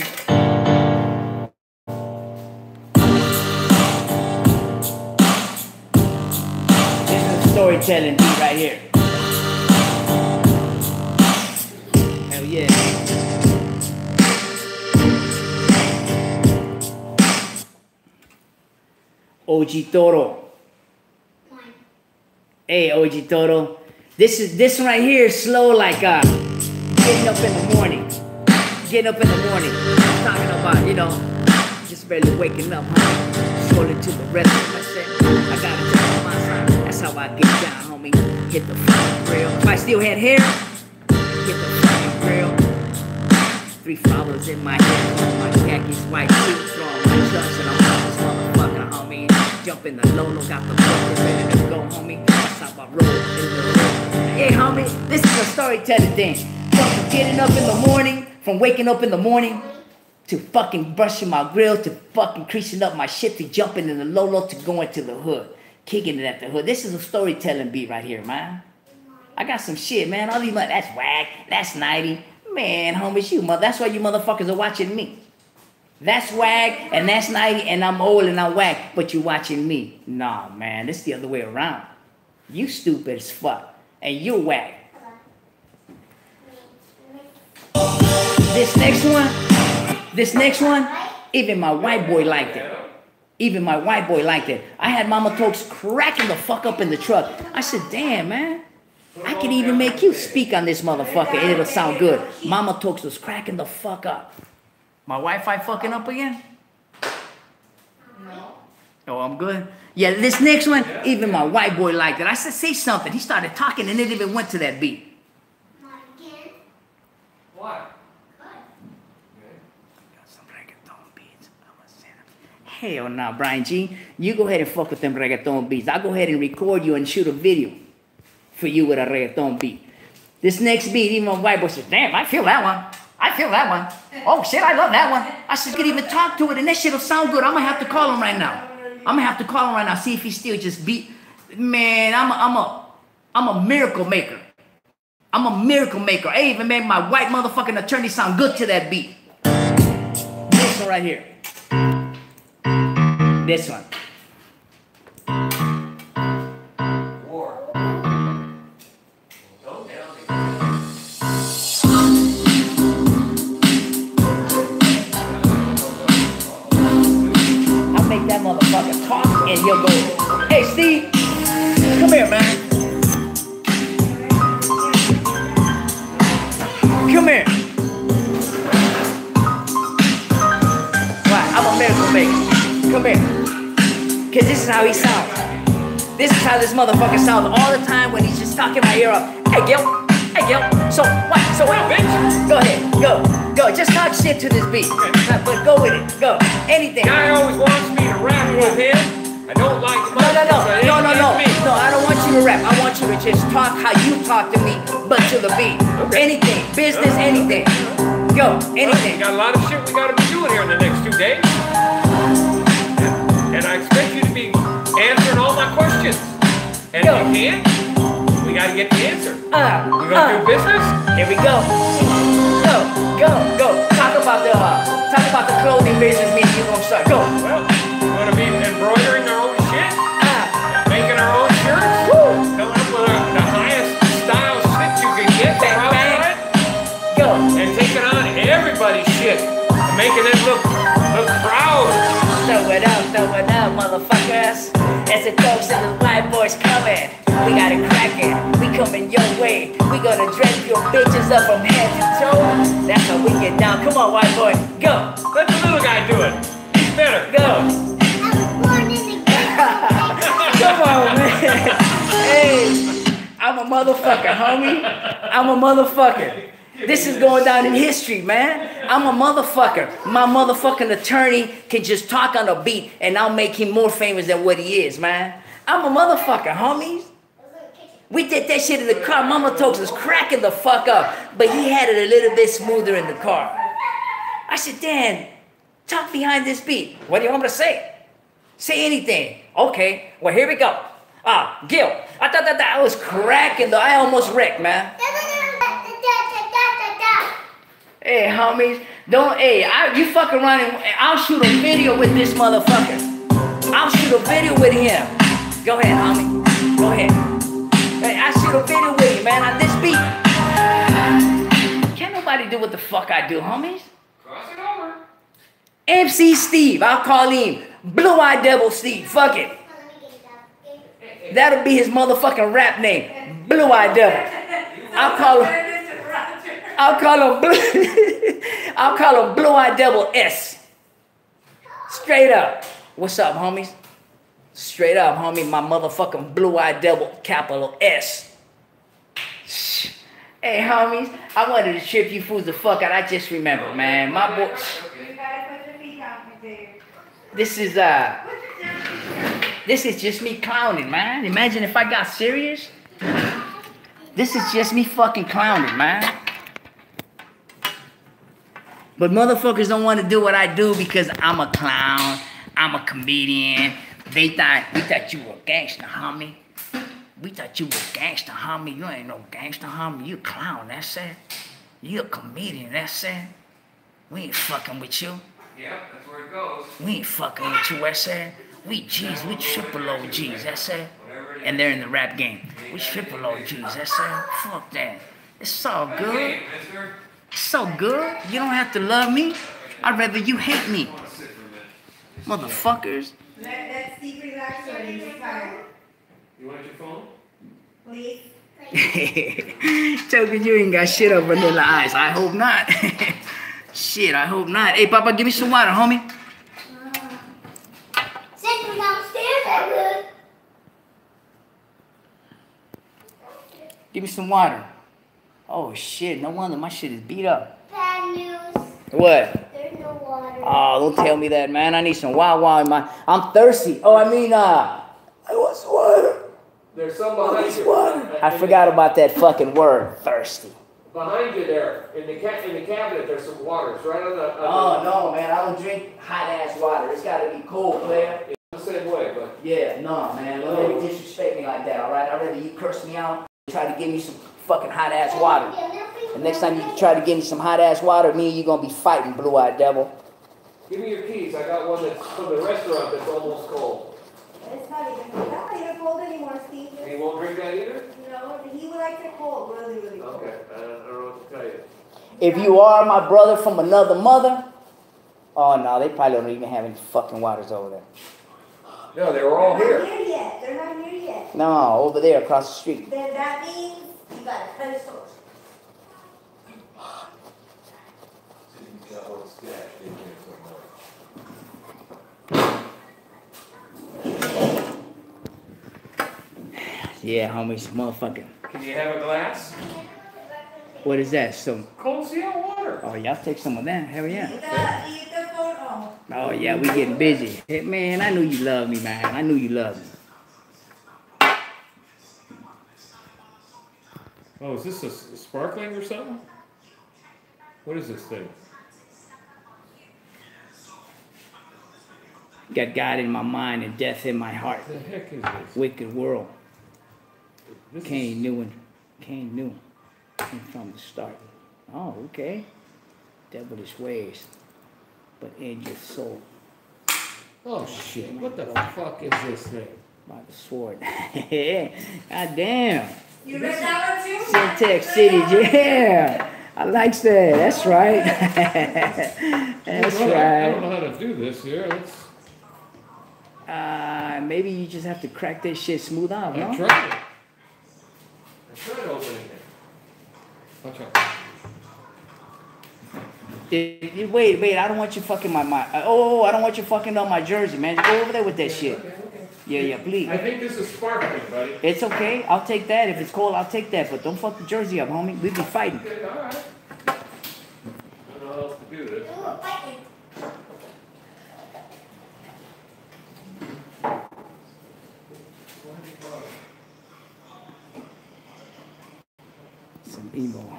Storytelling beat right here. Hell yeah. OG Toro. Hey, OG Toro. This one right here is slow like getting up in the morning. Getting up in the morning. I'm talking about, you know, just barely waking up, huh? Scrolling to the rest of my set. I gotta tell my son. That's how I get down, homie. Hit the fucking grill. If I still had hair, hit the fucking grill. 3 flowers in my head, my khakis, white suit, throwing my chucks, and I'm on this motherfucker, homie. Jump in the Lolo, got the bucket ready to go, homie. That's how I roll in the road. Hey, homie, this is a storytelling thing. From getting up in the morning, from waking up in the morning, to fucking brushing my grill, to fucking creasing up my shit, to jumping in the Lolo, to going to the hood. Kicking it at the hood. This is a storytelling beat right here, man. I got some shit, man. All these that's whack. That's 90. Man, homies, that's why you motherfuckers are watching me. That's whack and that's 90 and I'm old and I'm whack, but you watching me. Nah, man, it's the other way around. You stupid as fuck and you're whack. This next one, even my white boy liked it. Even my white boy liked it. I had Mama Tokes cracking the fuck up in the truck. I said, damn, man. I can even make you speak on this motherfucker and it'll sound good. Mama Tokes was cracking the fuck up. My Wi-Fi fucking up again? No. Oh, I'm good. Yeah, this next one, even my white boy liked it. I said, say something. He started talking and it even went to that beat. What? Some reggaeton beats. Hell nah, Brian G. You go ahead and fuck with them reggaeton beats. I'll go ahead and record you and shoot a video for you with a reggaeton beat. This next beat, even my white boy said, damn, I feel that one. I feel that one. Oh shit, I love that one. I said, could even talk to it and that shit'll sound good. I'm gonna have to call him right now. I'm gonna have to call him right now, see if he still just beat. Man, I'm a miracle maker. I'm a miracle maker. I even made my white motherfucking attorney sound good to that beat. This one right here. This one. War. Don't tell me. I'll make that motherfucker talk and he'll go, hey Steve, come here, man. Come here. Why? I'm a miracle maker. Come here. Cause this is how he sounds. This is how this motherfucker sounds all the time when he's just talking my ear up. Hey Gil, hey Gil. So what? So what, bitch? Go ahead, go. Just talk shit to this beat. But go with it, go. Anything. Guy always wants me to rap with him. I don't like much. No, I don't want you to rap. I want you to just talk how you talk to me, but to the beat. Okay. Anything, business, anything. Go, anything. We got a lot of shit we gotta be doing here in the next 2 days. And I expect you to be answering all my questions. And if you can't, we gotta get the answer. We gonna do business? Here we go. Go. Talk about the clothing business. Me and you gonna start. Go. Well, we're gonna be embroidering our own shit, making our own shirts, coming up with the highest style shit you can get. Bang. Go. And taking on everybody's shit and making it look proud. Throw it up, motherfuckers. As it goes and the white boys coming. We got it cracking. We coming your way. We gonna dress your bitches up from head to toe. That's how we get down. Come on, white boy. Go. Let the little guy do it. He's better. Go. I was born in the Come on, man. Hey, I'm a motherfucker, homie. I'm a motherfucker. This is going down in history, man. I'm a motherfucker. My motherfucking attorney can just talk on a beat and I'll make him more famous than what he is, man. I'm a motherfucker, homies. We did that shit in the car. Mama Tokes was cracking the fuck up, but he had it a little bit smoother in the car. I said, Dan, talk behind this beat. What do you want me to say? Say anything. Okay, well, here we go. Gil, I thought that I was cracking though. I almost wrecked, man. Hey, homies, you fuck around and I'll shoot a video with this motherfucker. I'll shoot a video with him. Go ahead, homie. Go ahead. Hey, I shoot a video with you, man, on this beat. Can't nobody do what the fuck I do, homies. Cross it over. MC Steve, I'll call him Blue Eye Devil Steve. Fuck it. That'll be his motherfucking rap name. Blue Eye Devil. I'll call him Blue Eye Devil S. Straight up. What's up, homies? Straight up, homie. My motherfucking Blue Eye Devil capital S. Hey, homies. I wanted to trip you fools the fuck out. I just remember, man. My boy. This is just me clowning, man. Imagine if I got serious. This is just me fucking clowning, man. But motherfuckers don't want to do what I do because I'm a clown. I'm a comedian. We thought you were a gangster, homie. We thought you were a gangster, homie. You ain't no gangster, homie. You a clown, that's it. You a comedian, that's it. We ain't fucking with you. Yep, that's where it goes. We ain't fucking with you, that's it. We G's, we triple OGs, that's it. And they're in the rap game. We triple OGs, that's it. Fuck that. It's all good. It's so good. You don't have to love me. I'd rather you hate me. Motherfuckers. Let Steve relax or he's tired. You want your phone? Please. Token, you ain't got shit on Vanilla Ice. I hope not. Shit, I hope not. Hey, Papa, give me some water, homie. Sit down. Give me some water. Oh shit, no wonder my shit is beat up. Bad news. What? There's no water. Oh, don't tell me that, man. I need some Wawa in my... I'm thirsty. Oh, I mean, I want some water. There's some behind you. I forgot about that fucking word, thirsty. Behind you there, in the cabinet, there's some water. It's right on the... Oh, no, man. I don't drink hot-ass water. It's got to be cold, player. It's the same way, but... Yeah, no, man. Don't ever disrespect me like that, all right? I'd rather you curse me out and try to give me some fucking hot-ass water. The next time you try to give me some hot-ass water, me and you going to be fighting, blue-eyed devil. Give me your keys. I got one that's from the restaurant that's almost cold. It's not even cold anymore, Steve. He won't drink that either? No, he would like it cold, really, really cold. Okay, I don't know what to tell you. If you are my brother from another mother, oh, no, they probably don't even have any fucking waters over there. No, they were all They're not here. here yet. They're not here yet. No, over there across the street. Then that means you gotta cut his toes. Yeah, homies, motherfucking. Can you have a glass? What is that? Some. Cold Seal water. Oh, y'all take some of that. Hell yeah. Eat the phone. Oh. Oh, yeah, we getting busy. Hey, man, I knew you loved me, man. I knew you loved me. Oh, is this a sparkling or something? What is this thing? Got God in my mind and death in my heart. What the heck is this? Wicked world. This Cain knew from the start. Oh, okay. Devilish ways, but in your soul. Oh shit! What the fuck is this thing? By the sword. God damn. You read that one too? Syntax City, yeah. I like that. That's right. That's I don't right. know how to do this here. Let's... Maybe you just have to crack that shit smooth out, I no? tried it. I tried opening it. Watch out. Wait, I don't want you fucking my I don't want you fucking up my jersey, man. Go over there with that shit. Okay. Yeah, please. I think this is sparkling, buddy. It's okay. I'll take that. If it's cold, I'll take that. But don't fuck the jersey up, homie. We be fighting. Okay, all right. I don't know how else to do this. Some emo.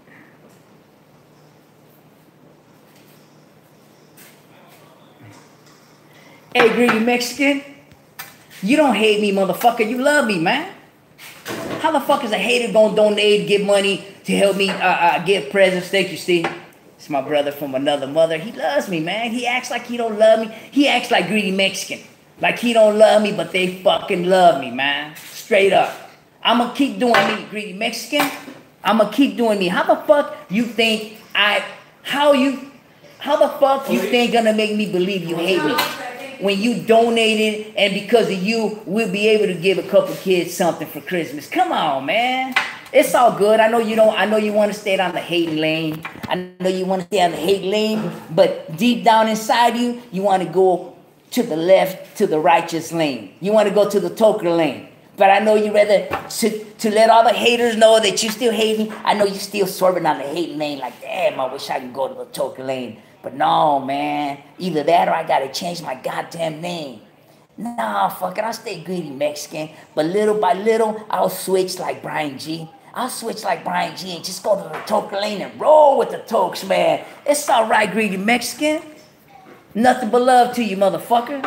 Hey, greedy Mexican. You don't hate me, motherfucker. You love me, man. How the fuck is a hater gonna donate, give money to help me give presents? Thank you, Steve. It's my brother from another mother. He loves me, man. He acts like he don't love me. He acts like greedy Mexican. Like he don't love me, but they fucking love me, man. Straight up. I'ma keep doing me, greedy Mexican. I'ma keep doing me. How the fuck you think how the fuck you think gonna make me believe you hate me? When you donated and because of you, we'll be able to give a couple kids something for Christmas. Come on, man. It's all good. I know you want to stay on the hating lane. I know you want to stay on the hate lane, but deep down inside you, you want to go to the left, to the righteous lane. You want to go to the toker lane. But I know you rather to let all the haters know that you still hate me. I know you still swerving on the hate lane like, damn, I wish I could go to the toker lane. But no, man. Either that or I gotta change my goddamn name. Nah, fuck it. I'll stay greedy Mexican. But little by little, I'll switch like Brian G. I'll switch like Brian G and just go to the toker lane and roll with the tokes, man. It's all right, greedy Mexican. Nothing but love to you, motherfucker.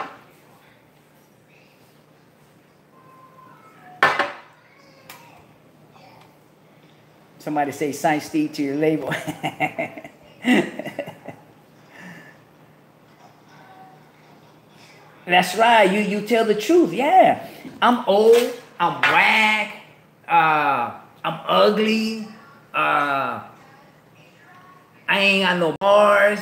Somebody say sign Steve to your label. That's right. You tell the truth. Yeah. I'm old. I'm whack. I'm ugly. I ain't got no bars.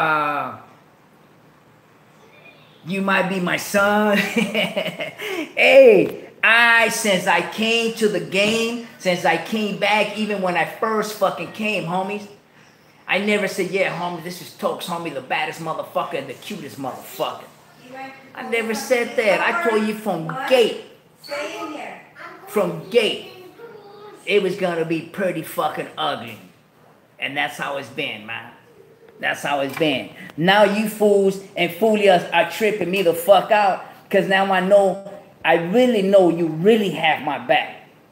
You might be my son. Hey, since I came to the game, since I came back, even when I first fucking came, homies, I never said, yeah, homie, this is Tokes, homie, the baddest motherfucker and the cutest motherfucker. I never said that. I told you from gate. Stay in here. From gate. it was gonna be pretty fucking ugly. And that's how it's been, man. That's how it's been. Now you fools and foolias are tripping me the fuck out, because now I really know you really have my back.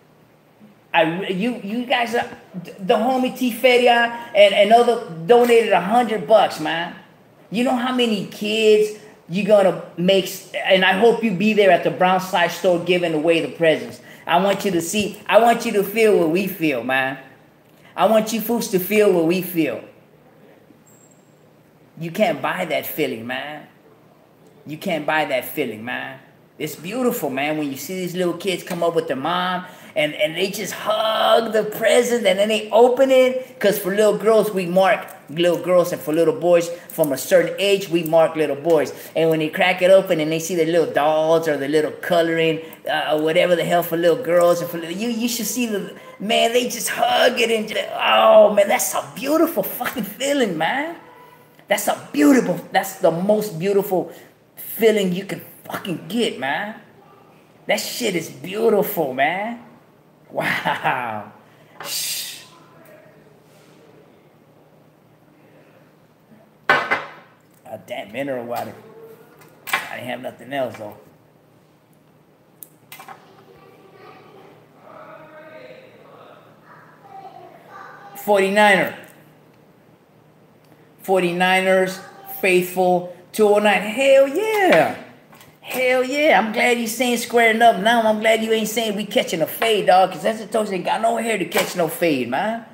You guys are, the homie T Feria and other donated $100, man. You know how many kids you're gonna make, and I hope you be there at the Brown Side store giving away the presents. I want you to feel what we feel, man. I want you fools to feel what we feel. You can't buy that feeling, man. You can't buy that feeling, man. It's beautiful, man, when you see these little kids come up with their mom and they just hug the present and then they open it. Because for little girls, we mark little girls, and for little boys from a certain age, we mark little boys. And when they crack it open and they see the little dolls or the little coloring or whatever the hell for little girls, and for little, you should see man, they just hug it and just, oh man, that's a beautiful fucking feeling, man. That's the most beautiful feeling you can fucking get, man. That shit is beautiful, man. Wow. Shh. Damn, mineral water. I didn't have nothing else though. $49ers, faithful, 209. Hell yeah. Hell yeah. I'm glad you saying squaring up now. I'm glad you ain't saying we catching a fade, dog. Because that's the toast ain't got no hair to catch no fade, man.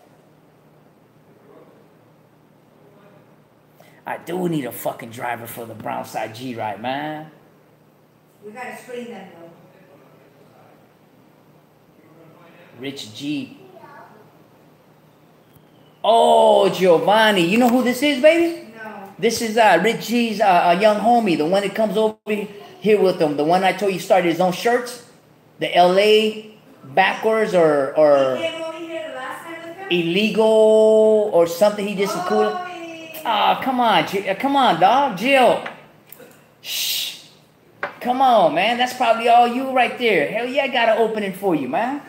I do need a fucking driver for the Brown Side G ride, man. We gotta screen them though. Rich G. Oh, Giovanni. You know who this is, baby? No. This is Rich G's young homie, the one that comes over here with him. The one I told you started his own shirts. The LA backwards or He came over here the last time with him? illegal or something. He did some cool. yeah. Oh, come on, dog. Jill. Shh. Come on, man. That's probably all you right there. Hell yeah, I got an opening for you, man.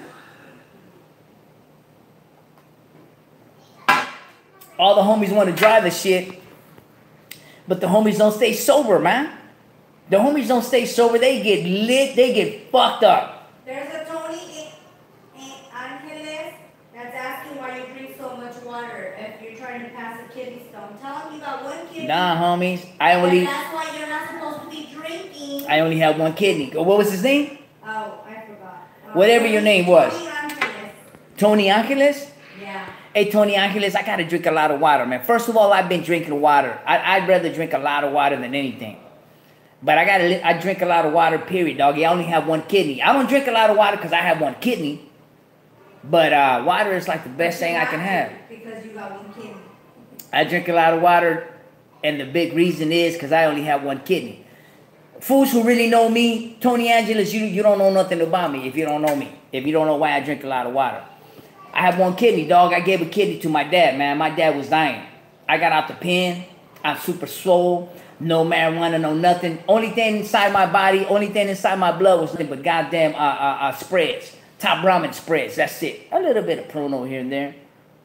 All the homies want to drive the shit, but the homies don't stay sober, man. The homies don't stay sober. They get lit. They get fucked up. There's a Tony Angeles that's asking why you drink so much water if you're trying to pass a kidney stone. Tell him you got one kidney. Nah, homies. And that's why you're not supposed to be drinking. I only have one kidney. What was his name? Oh, I forgot. Whatever your name was. Tony Angeles. Tony Angeles? Yeah. Hey, Tony Angeles, I got to drink a lot of water, man. First of all, I've been drinking water. I'd rather drink a lot of water than anything. But I drink a lot of water, period, doggy. I only have one kidney. I don't drink a lot of water because I have one kidney. But water is like the best thing I can have. Because you got one kidney. I drink a lot of water, and the big reason is because I only have one kidney. Fools who really know me, Tony Angeles, you don't know nothing about me if you don't know me. If you don't know why I drink a lot of water. I have one kidney, dog. I gave a kidney to my dad, man. My dad was dying. I got out the pen. I'm super swole. No marijuana, no nothing. Only thing inside my body, only thing inside my blood was nothing but goddamn spreads. Top ramen spreads. That's it. A little bit of Pruno here and there.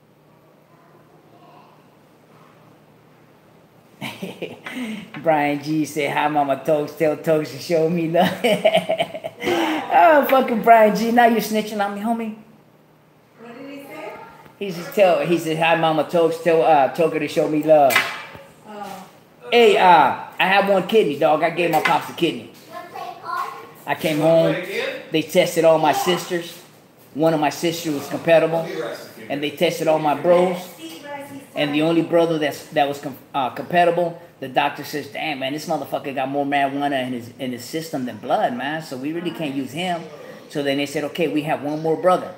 Brian G said, hi, Mama Tokes. Tell Tokes to show me love. Oh, fucking Brian G. Now you're snitching on me, homie. What did he say? He said, hi, Mama Tokes. Tell Toker to show me love. Oh. Hey, I have one kidney, dog. I gave my pops a kidney. I came home. They tested all my sisters. One of my sisters was compatible. And they tested all my bros. And the only brother that was compatible, the doctor says, damn, man, this motherfucker got more marijuana in his system than blood, man. So we really can't use him. So then they said, okay, we have one more brother.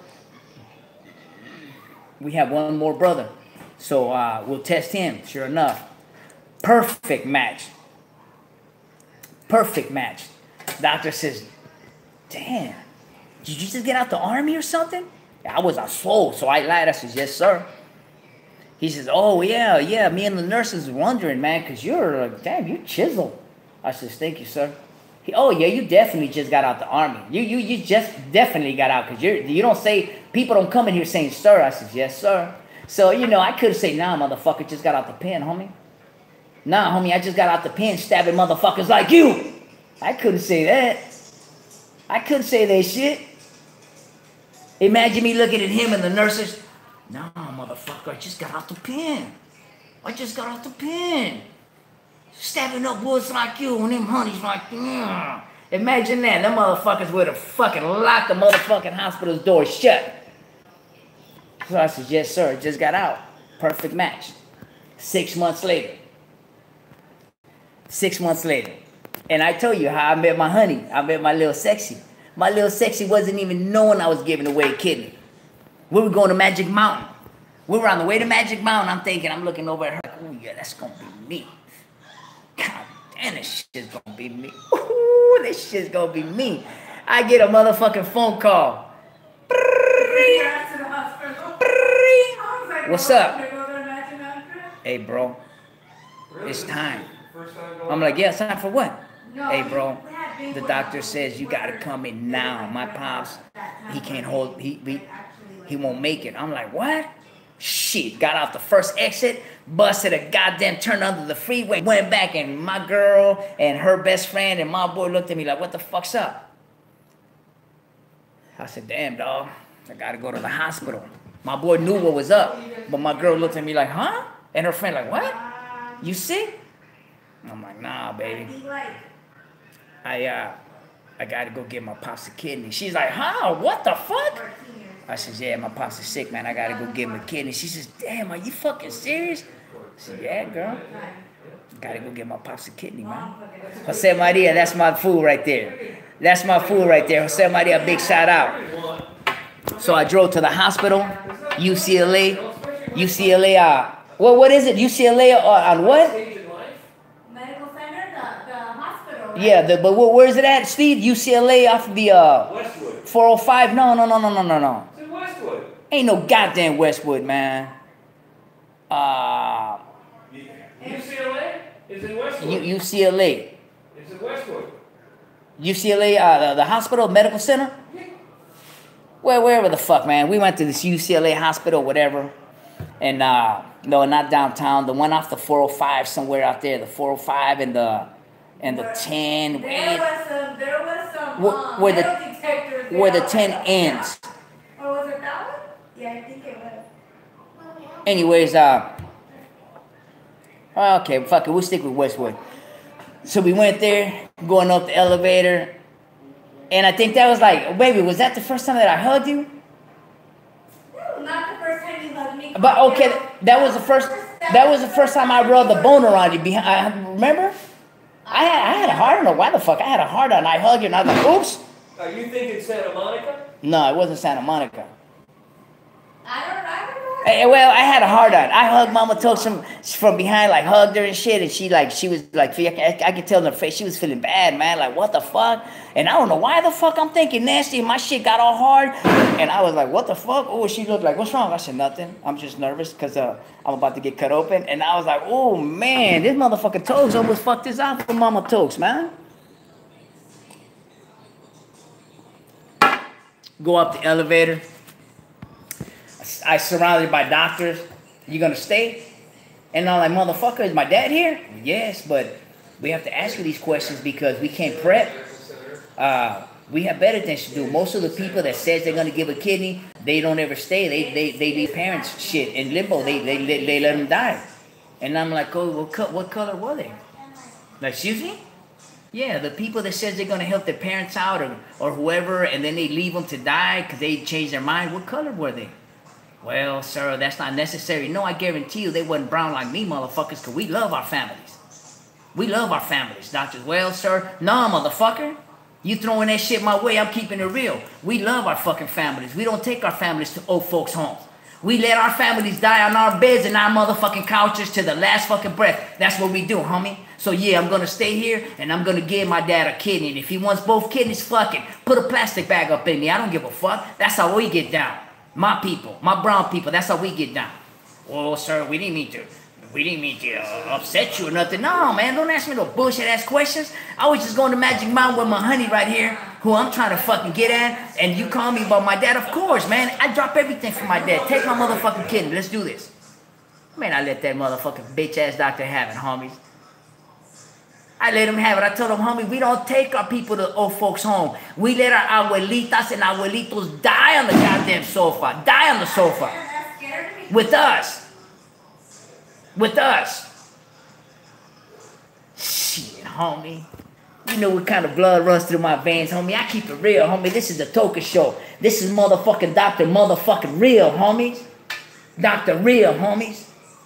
We have one more brother. So we'll test him. Sure enough. Perfect match. Perfect match. Doctor says, damn, did you just get out the army or something? I was on slow, so I lied. I said, yes, sir. He says, oh, yeah, me and the nurses were wondering, man, because you're, damn, you chiseled. I says, thank you, sir. Oh yeah, you definitely just got out the army. You just definitely got out because you don't say, people don't come in here saying sir. I said yes sir. So you know I could say nah motherfucker, just got out the pen, homie. Nah homie, I just got out the pen stabbing motherfuckers like you. I couldn't say that. I couldn't say that shit. Imagine me looking at him and the nurses. Nah motherfucker, I just got out the pen. I just got out the pen. Stabbing up woods like you and them honeys like, yeah. Imagine that. Them motherfuckers would have fucking locked the motherfucking hospital's door shut. So I said, yes, sir. Just got out. Perfect match. 6 months later. 6 months later. And I told you how I met my honey. I met my little sexy. My little sexy wasn't even knowing I was giving away a kidney. We were going to Magic Mountain. We were on the way to Magic Mountain. I'm thinking, I'm looking over at her. Oh, yeah, that's going to be me. God damn, this shit's gonna be me. Ooh, this shit's gonna be me. I get a motherfucking phone call. What's up? Hey, bro. It's time. I'm like, yeah, it's time for what? Hey, bro. The doctor says you gotta come in now. My pops, he can't hold, he won't make it. I'm like, what? Shit, got out the first exit, busted a goddamn turn under the freeway, went back, and my girl and her best friend and my boy looked at me like, what the fuck's up? I said, damn, dog, I gotta go to the hospital. My boy knew what was up, but my girl looked at me like, huh? And her friend like, what? You sick? I'm like, nah, baby. I gotta go get my pops a kidney. She's like, huh? What the fuck? I said, yeah, my pops is sick, man. I gotta go give him a kidney. She says, damn, are you fucking serious? I said, yeah, girl. Gotta go get my pops a kidney, man. Jose Maria, that's my fool right there. That's my fool right there. Jose Maria, big shout out. So I drove to the hospital, UCLA. What is it? UCLA on what? Medical center, the hospital. Yeah, but where is it at, Steve? UCLA off the Westwood. 405? No. It's in Westwood. Ain't no goddamn Westwood, man. UCLA is in Westwood. UCLA. It's in Westwood. UCLA, the hospital, medical center? Well, wherever the fuck, man. We went to this UCLA hospital, whatever. And, no, not downtown. The one off the 405 somewhere out there. The 405 and the 10. There was some Where the- metal detectors there. Where the 10 ends. Or was it that one? Yeah, I think it was. Anyways, okay, fuck it. We'll stick with Westwood. So we went there, going up the elevator. And I think that was like, baby, was that the first time that I hugged you? No, not the first time you hugged me. But okay, that was the first time I rubbed the bone around you. Remember? I had a heart. I don't know why the fuck I had a heart on. I hugged you and I was like, oops. Are you thinking Santa Monica? No, it wasn't Santa Monica. I don't know. Well, I had a heart on. I hugged Mama Tokes from behind, like hugged her and shit, and she was like, I could tell in her face she was feeling bad, man. Like, what the fuck? And I don't know why the fuck I'm thinking nasty. And my shit got all hard, and I was like, what the fuck? Oh, she looked like, what's wrong? I said nothing. I'm just nervous because I'm about to get cut open, and I was like, oh man, this motherfucking Tokes almost fucked this out for Mama Tokes, man. Go up the elevator. I surrounded by doctors. You gonna stay? And I'm like, motherfucker, is my dad here? Yes, but we have to ask you these questions because we can't prep. We have better things to do. Most of the people that says they're gonna give a kidney, they don't ever stay. They leave parents shit in limbo. They let them die. And I'm like, oh, what color were they? Like, excuse me? Yeah, the people that says they're gonna help their parents out or whoever, and then they leave them to die because they changed their mind. What color were they? Well, sir, that's not necessary. No, I guarantee you they wasn't brown like me, motherfuckers, because we love our families. We love our families, doctors. Well, sir, nah, motherfucker. You throwing that shit my way, I'm keeping it real. We love our fucking families. We don't take our families to old folks' homes. We let our families die on our beds and our motherfucking couches to the last fucking breath. That's what we do, homie. So yeah, I'm gonna stay here and I'm gonna give my dad a kidney. And if he wants both kidneys, fuck it. Put a plastic bag up in me. I don't give a fuck. That's how we get down. My people, my brown people, that's how we get down. Oh, sir, we didn't mean to. we didn't mean to upset you or nothing. No, man, don't ask me no bullshit-ass questions. I was just going to Magic Mountain with my honey right here, who I'm trying to fucking get at, and you call me about my dad. Of course, man. I drop everything for my dad. Take my motherfucking kidney. Let's do this. Man, I let that motherfucking bitch-ass doctor have it, homies. I let him have it. I told him, homie, we don't take our people to old folks' home. We let our abuelitas and abuelitos die on the goddamn sofa. Die on the sofa. With us. With us. Shit, homie. You know what kind of blood runs through my veins, homie. I keep it real, homie. This is the Toka Show. This is motherfucking Dr. Motherfucking Real, homies. Dr. Real, homies.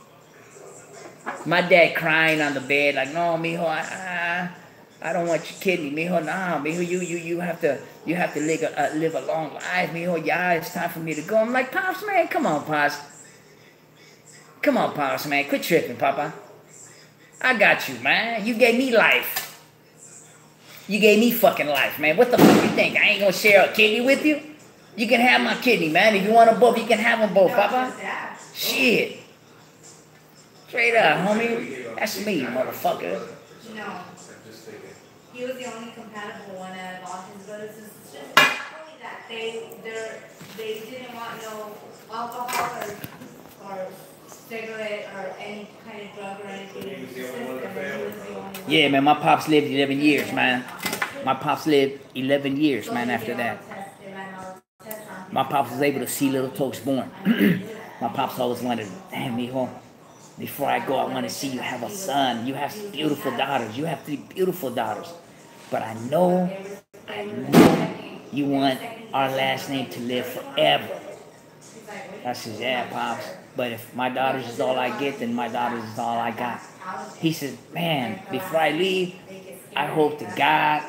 My dad crying on the bed like, no, mijo, I don't want your kidney, mijo. Nah, mijo, you have to live a long life, mijo. Yeah, it's time for me to go. I'm like, Pops, man, come on, Pops. Come on, Pops, man. Quit tripping, Papa. I got you, man. You gave me life. You gave me fucking life, man. What the fuck you think? I ain't gonna share a kidney with you? You can have my kidney, man. If you want them both, you can have them both, Papa. Shit. Straight up, homie. That's me, motherfucker. No. He was the only compatible one out of all his brothers. It's just not only that. They didn't want no alcohol or cigarette or any kind of drug or anything in the system. And he was the only one. Yeah, man, my pops lived 11 years, man. My pops lived 11 years, man, after that. My pops was able to see little Tokes born. My pops always wanted, damn, mijo. Before I go, I want to see you have a son. You have beautiful daughters. You have 3 beautiful daughters. But I know you want our last name to live forever. I says, yeah, Pops. But if my daughters is all I get, then my daughters is all I got. He says, man, before I leave, I hope to God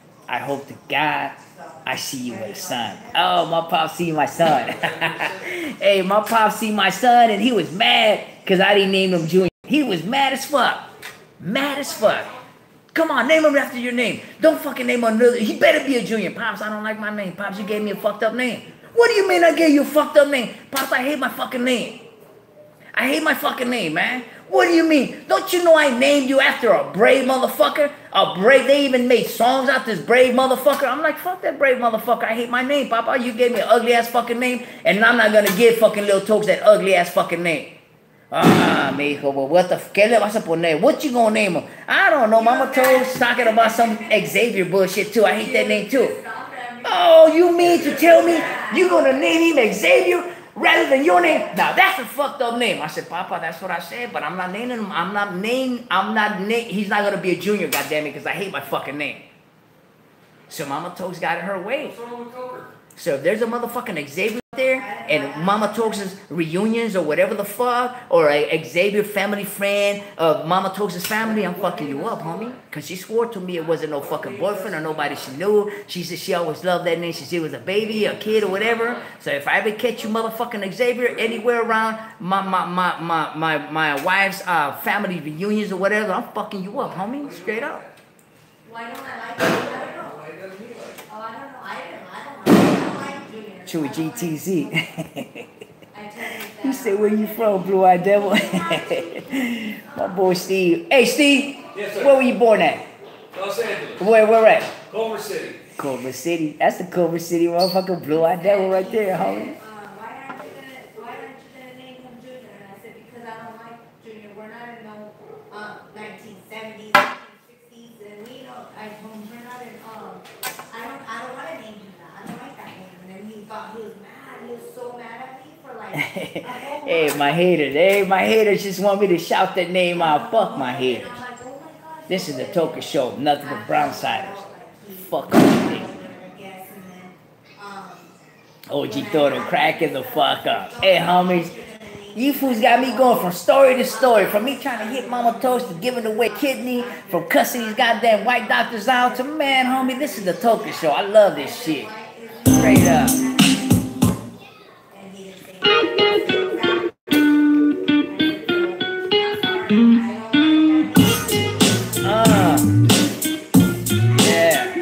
I see you with a son. Oh, my Pops see my son. Hey, my Pops see my son, and he was mad because I didn't name him Junior. He was mad as fuck. Mad as fuck. Come on, name him after your name. Don't fucking name him another. He better be a Junior. Pops, I don't like my name. Pops, you gave me a fucked up name. What do you mean I gave you a fucked up name? Pops, I hate my fucking name. I hate my fucking name, man. What do you mean? Don't you know I named you after a brave motherfucker? A brave, they even made songs out this brave motherfucker. I'm like, fuck that brave motherfucker. I hate my name, Papa. You gave me an ugly ass fucking name, and I'm not gonna give fucking Lil Tokes that ugly ass fucking name. Ah, mijo, well, what the ¿qué le vas a poner? What you gonna name him? I don't know. Mama Tokes talking about some Xavier bullshit too. I hate that name too. Oh, you mean to tell me you gonna name him Xavier rather than your name? Now that's a fucked up name. I said, Papa, that's what I said, but I'm not naming him. He's not gonna be a Junior, goddammit, because I hate my fucking name. So Mama Tokes got it her way. What's wrong with Coker? So if there's a motherfucking Xavier there, and Mama Tokes' reunions or whatever the fuck, or a Xavier family friend of Mama Tokes' family, I'm fucking you up, homie. Because she swore to me it wasn't no fucking boyfriend or nobody she knew. She said she always loved that name. She said it was a baby, a kid, or whatever. So if I ever catch you motherfucking Xavier anywhere around my wife's family reunions or whatever, I'm fucking you up, homie. Straight up. Why don't I like it? I don't know. Oh, I don't know. I don't like Junior. Chewy GTZ. I tell you that. He said, where you from, Blue-Eyed Devil? My boy Steve. Hey, Steve. Yes, sir. Where were you born at? Los Angeles. Where at? Culver City. Culver City. That's the Culver City motherfucker Blue-Eyed Devil right there, homie. Why aren't you gonna name him Junior? And I said, because I don't like Junior. We're not in no 1970s, 1960s, and we don't. We're not in I don't want to name him that. I don't like that name. And then he was mad. He was so mad at me for like. Hey, my haters just want me to shout that name out. Fuck my haters. I'm like, oh my God. This is the Toka Show, nothing but brownsiders. Fuck everything. OG Toro cracking the fuck up. Hey, homies, you fools got me going from story to story. From me trying to hit Mama Toast to giving away kidney, from cussing these goddamn white doctors out to, man, homie, this is the Toka Show. I love this shit. Straight up. Yeah.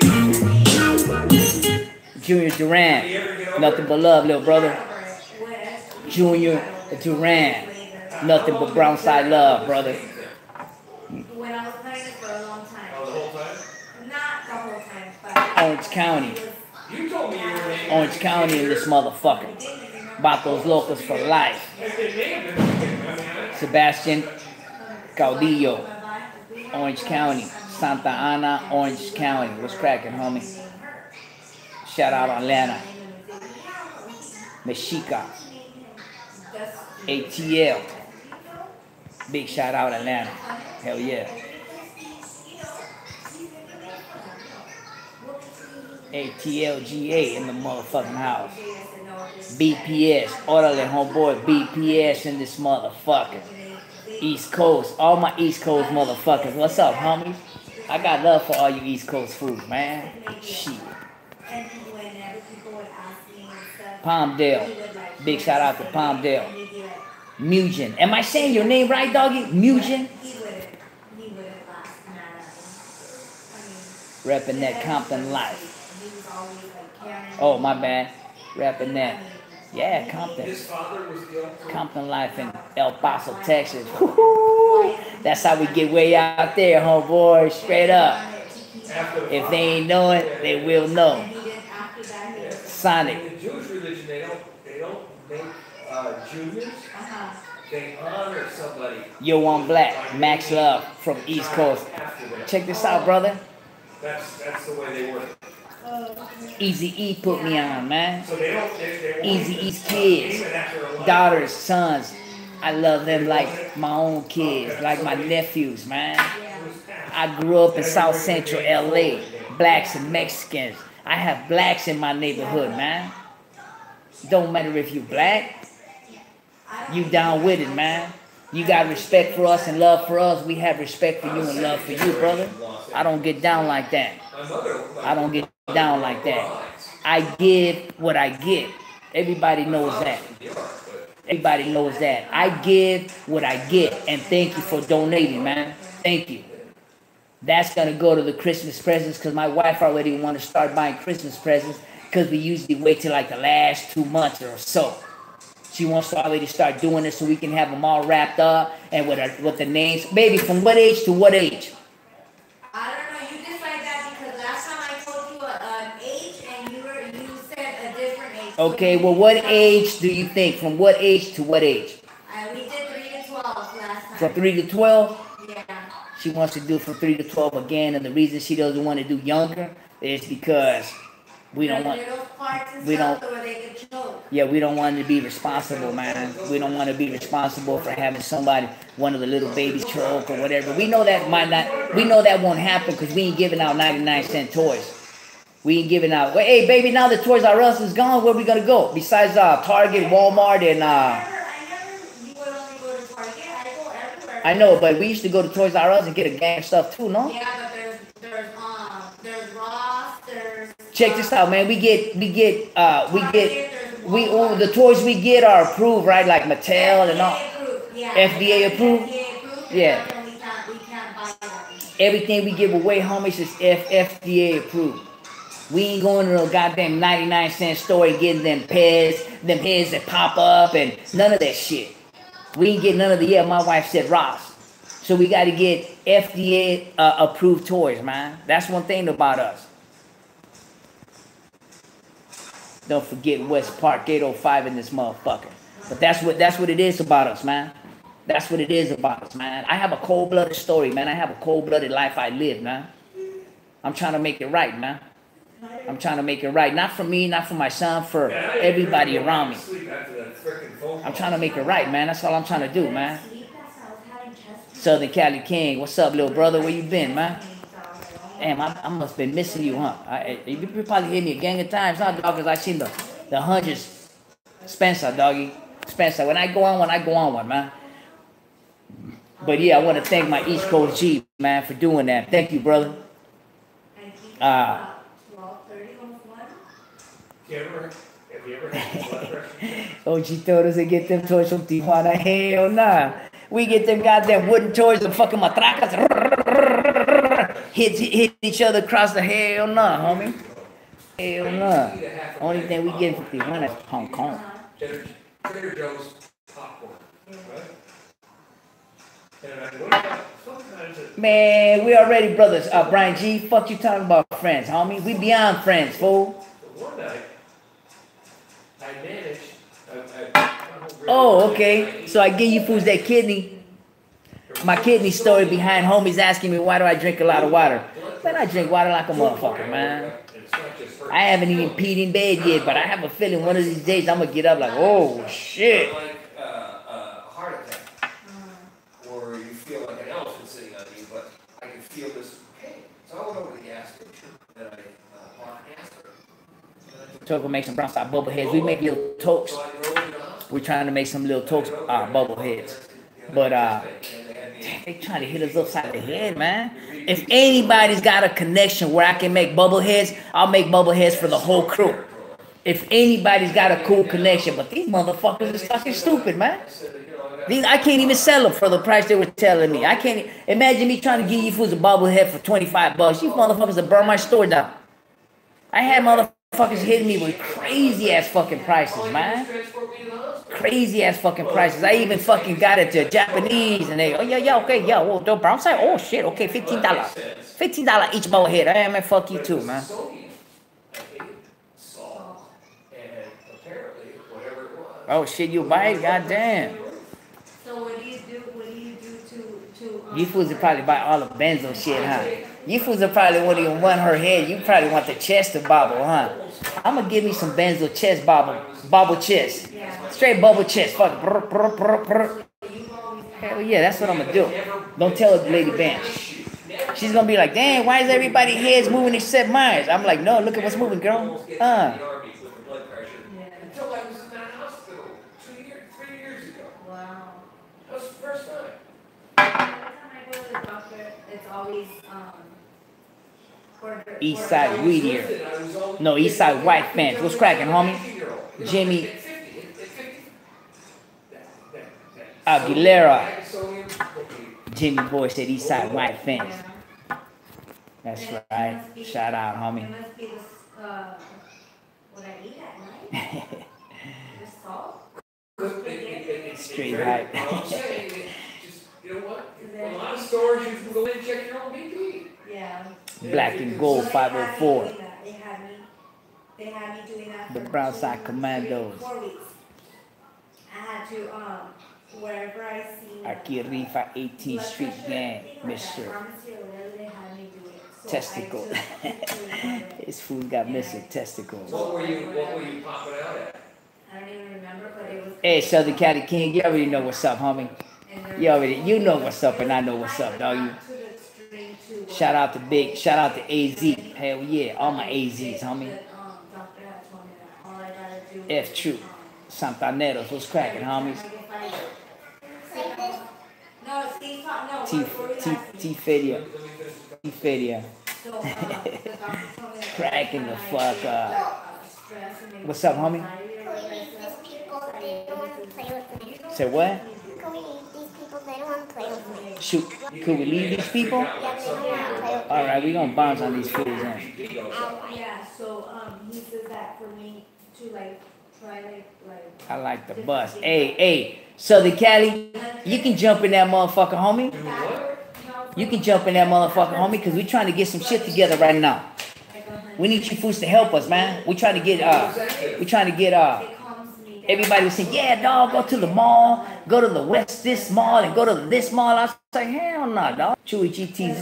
Junior Duran. Nothing but love, little brother. Junior Duran. Nothing but brown side love, brother. When I was pregnant for a long time. Oh, the whole time? Not the whole time, but Orange County. You told me you were named. Orange County in this motherfucker. Vatos locos for life. Sebastian Caudillo. Orange County. Santa Ana, Orange County. What's cracking, homie? Shout out Atlanta. Mexica. ATL. Big shout out Atlanta. Hell yeah. ATLGA in the motherfucking house. BPS. Orderly homeboy BPS in this motherfucker. East Coast. All my East Coast motherfuckers. What's up, homies? I got love for all you East Coast food, man. Shit. Palmdale. Big shout out to Palmdale. Mugen. Am I saying your name right, doggy? Mugen? Reppin' that Compton life. Oh, my bad. Reppin' that. Yeah, Compton. His father was ill. Compton life in El Paso, Texas. Woo-hoo. That's how we get way out there, homeboy. Straight up. If they ain't know it, they will know. Sonic. In the Jewish religion, they don't make juniors. They honor somebody. Yo, I'm Black. Max Love from East Coast. Check this out, brother. That's the way they work. Easy E put me on, man. So they won't Easy E's kids, even after a while. daughters, sons. I love them like my own kids, like my nephews, man. I grew up in South Central LA, blacks and Mexicans. I have blacks in my neighborhood, man. Don't matter if you black, you down with it, man. You got respect for us and love for us. We have respect for you and love for you, brother. I don't get down like that. I don't get down like that. I give what I get. Everybody knows that. Everybody knows that. I give what I get. And thank you for donating, man. Thank you. That's going to go to the Christmas presents because my wife already want to start buying Christmas presents because we usually wait till like the last 2 months or so. She wants to already start doing it so we can have them all wrapped up and with the names. Baby, from what age to what age? I don't know. You just like that because last time I told you an age and you said a different age. Okay, well, what age do you think? From what age to what age? We did 3 to 12 last time. From 3 to 12? Yeah. She wants to do from 3 to 12 again, and the reason she doesn't want to do younger is because we don't want. We don't. Yeah, we don't want to be responsible, man. We don't want to be responsible for having somebody, one of the little babies choke or whatever. We know that might not. We know that won't happen because we ain't giving out 99-cent toys. We ain't giving out. Well, hey, baby, now the Toys R Us is gone. Where we gonna go? Besides Target, Walmart, and You would only go to Target. I go everywhere. I know, but we used to go to Toys R Us and get a gang of stuff too, no? Yeah, but there's Ross, there's. Check this out, man. The toys we get are approved, right? Like Mattel and all. FDA approved? Yeah. We can't buy them. Everything we give away, homies, is FDA approved. We ain't going to no goddamn 99-cent store and getting them heads that pop up and none of that shit. We ain't get none of the, yeah, my wife said Ross. So we got to get FDA approved toys, man. That's one thing about us. Don't forget West Park 805 in this motherfucker. But that's what it is about us, man. That's what it is about us, man. I have a cold-blooded story, man. I have a cold-blooded life I live, man. I'm trying to make it right, man. I'm trying to make it right. Not for me, not for my son, for everybody around me. I'm trying to make it right, man. That's all I'm trying to do, man. Southern Cali King. What's up, little brother? Where you been, man? Damn, I must have been missing you, huh? You probably hit me a gang of times, huh, dog? Because I seen the hundreds. Spencer, doggy. Spencer. When I go on one, man. But yeah, I want to thank my East Coast G, man, for doing that. Thank you, brother. Have you ever had blood pressure? OG told us to get them toys from Tijuana. Hell nah. We get them goddamn wooden toys and fucking matracas. Hit each other across the hell nah, homie. Hell nah. Only thing we get from Tijuana is Hong Kong. Trader Joe's popcorn. Right? And I go, well, sometimes it, Man, we already brothers. Brian G, fuck you talking about friends, homie. We beyond friends, fool. so one night, I managed, Oh, okay. So I give you fools that kidney. My kidney story behind homies asking me why do I drink a lot of water. Man, I drink water like a motherfucker, man. I haven't even peed in bed yet, but I have a feeling one of these days I'm gonna get up like, oh shit. Like a heart attack, or you feel like an elephant sitting on you, but I can feel this pain. So I went over to the gas station and I bought aspirin. So we'll make some brown stock bubble heads. We make little tokes. So I drove to the hospital. We're trying to make some little tokes, bubble heads. But they trying to hit us upside the head, man. If anybody's got a connection where I can make bubble heads, I'll make bubble heads for the whole crew. If anybody's got a cool connection, but these motherfuckers is fucking stupid, man. I can't even sell them for the price they were telling me. I can't imagine me trying to give you fools a bubble head for $25. You motherfuckers will burn my store down. I had motherfuckers hitting me with crazy ass fucking prices, man. Crazy ass fucking prices. I even fucking got it to Japanese and they, oh yeah, okay, yeah, well, the brown side, oh shit, okay, $15. $15 each bubble head. I man, fuck you too, man. Oh shit, you buy it? Goddamn. So what do you do? What do you do to? You fools will probably buy all the benzo shit, huh? You fools will probably won't even want her head. You probably want the chest to bobble, huh? I'm gonna give me some benzo chest bobble chest. Straight bubble chest. Fuck. Brr, brr, brr, brr. Hell yeah, that's what I'm gonna do. Don't tell her, Lady Bench. She's gonna be like, damn, why is everybody's heads moving except mine? I'm like, no, look at what's moving, girl. Until I was in that hospital 3 years ago. Wow. That was the first time. Every time I go to the doctor, it's always East Side Weedier. No, East Side White Fence. What's cracking, homie? Jimmy Aguilera. Jimmy Boy said East Side White Fence. That's right. Shout out, homie. It must be what I eat at night. The salt. Straight hype. You know what? A lot of stores you can go in and check your own BP. Yeah. Black and Gold 504. They had me doing that. The Brownside Commandos. 4 weeks. I had to wherever I see. Aquí Rifa 18th Street Gang, Mr. Testicle. His food got missing testicles. What were you popping out at? I don't even remember, but it was. Hey, Southern Cali King, you already know what's up, homie. You know what's up, and I know what's up, dog. Shout out to AZ. Hell yeah, all my AZs, homie. F True, Santaneros, what's cracking, homies? T Feria. Cracking the fuck up. What's up, homie? Say what? Shoot, could we leave these people? Alright, we gonna bounce on these fools then. Yeah, so he says that for me to try I like the bus. Hey, Southern Cali, you can jump in that motherfucker, homie. You can jump in that motherfucker, homie, because we trying to get some shit together right now. We need you fools to help us, man. We trying to get everybody was saying, yeah, dog, go to the mall, go to the West this mall, and go to this mall. I was like, hell no, dog. Chewy GTZ.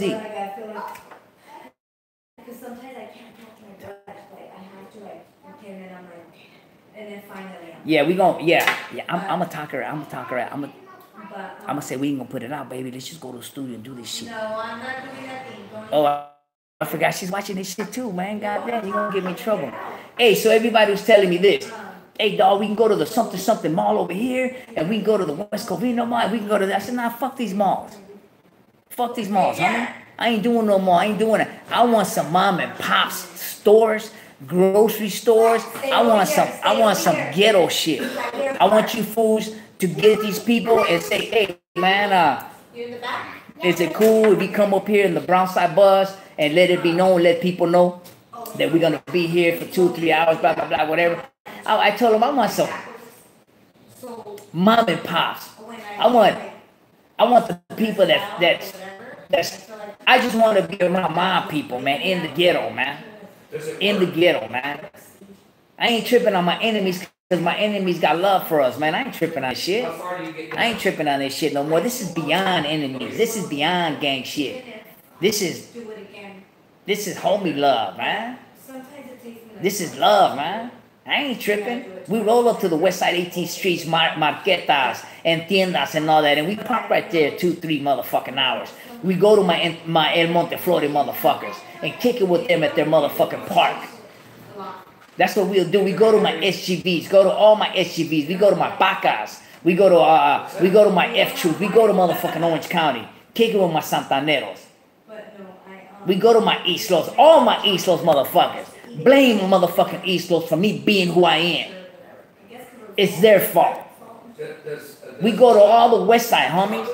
Because sometimes I can't catch my breath. I have to okay, and then I'm and then finally. I'm gonna talk her. I'm gonna say we ain't gonna put it out, baby. Let's just go to the studio and do this shit. No, I'm not doing nothing. Oh, I forgot she's watching this shit too, man. Goddamn, you gonna give me trouble. Hey, so everybody was telling me this. Hey, dog, we can go to the something mall over here, and we can go to the West Covina mall, and we can go to that. I said, nah, fuck these malls. Fuck these malls, homie. I ain't doing no more. I ain't doing it. I want some mom and pop stores, grocery stores. I want some ghetto shit. I want you fools to get these people and say, hey, man, is it cool if we come up here in the Brownside bus and let it be known, let people know that we're gonna be here for 2-3 hours, blah blah blah, whatever. I told him I want some mom and pops. I I want the people that's I just want to be around my people, man, in the ghetto, man. In the ghetto, man. I ain't tripping on my enemies because my enemies got love for us, man. I ain't tripping on this shit. I ain't tripping on this shit no more. This is beyond enemies. This is beyond gang shit. This is homie love, man. This is love, man. I ain't tripping. We roll up to the West Side 18th Streets, marquetas and tiendas and all that, and we park right there 2-3 motherfucking hours. We go to my El Monte Florida motherfuckers and kick it with them at their motherfucking park. That's what we'll do. We go to my SGVs, go to all my SGVs. We go to my Bacas. We go to my F-Troops. We go to motherfucking Orange County. Kick it with my Santaneros. We go to my East Los, all my East Los motherfuckers. Blame motherfucking East Los for me being who I am. It's their fault. We go to all the West Side, homies.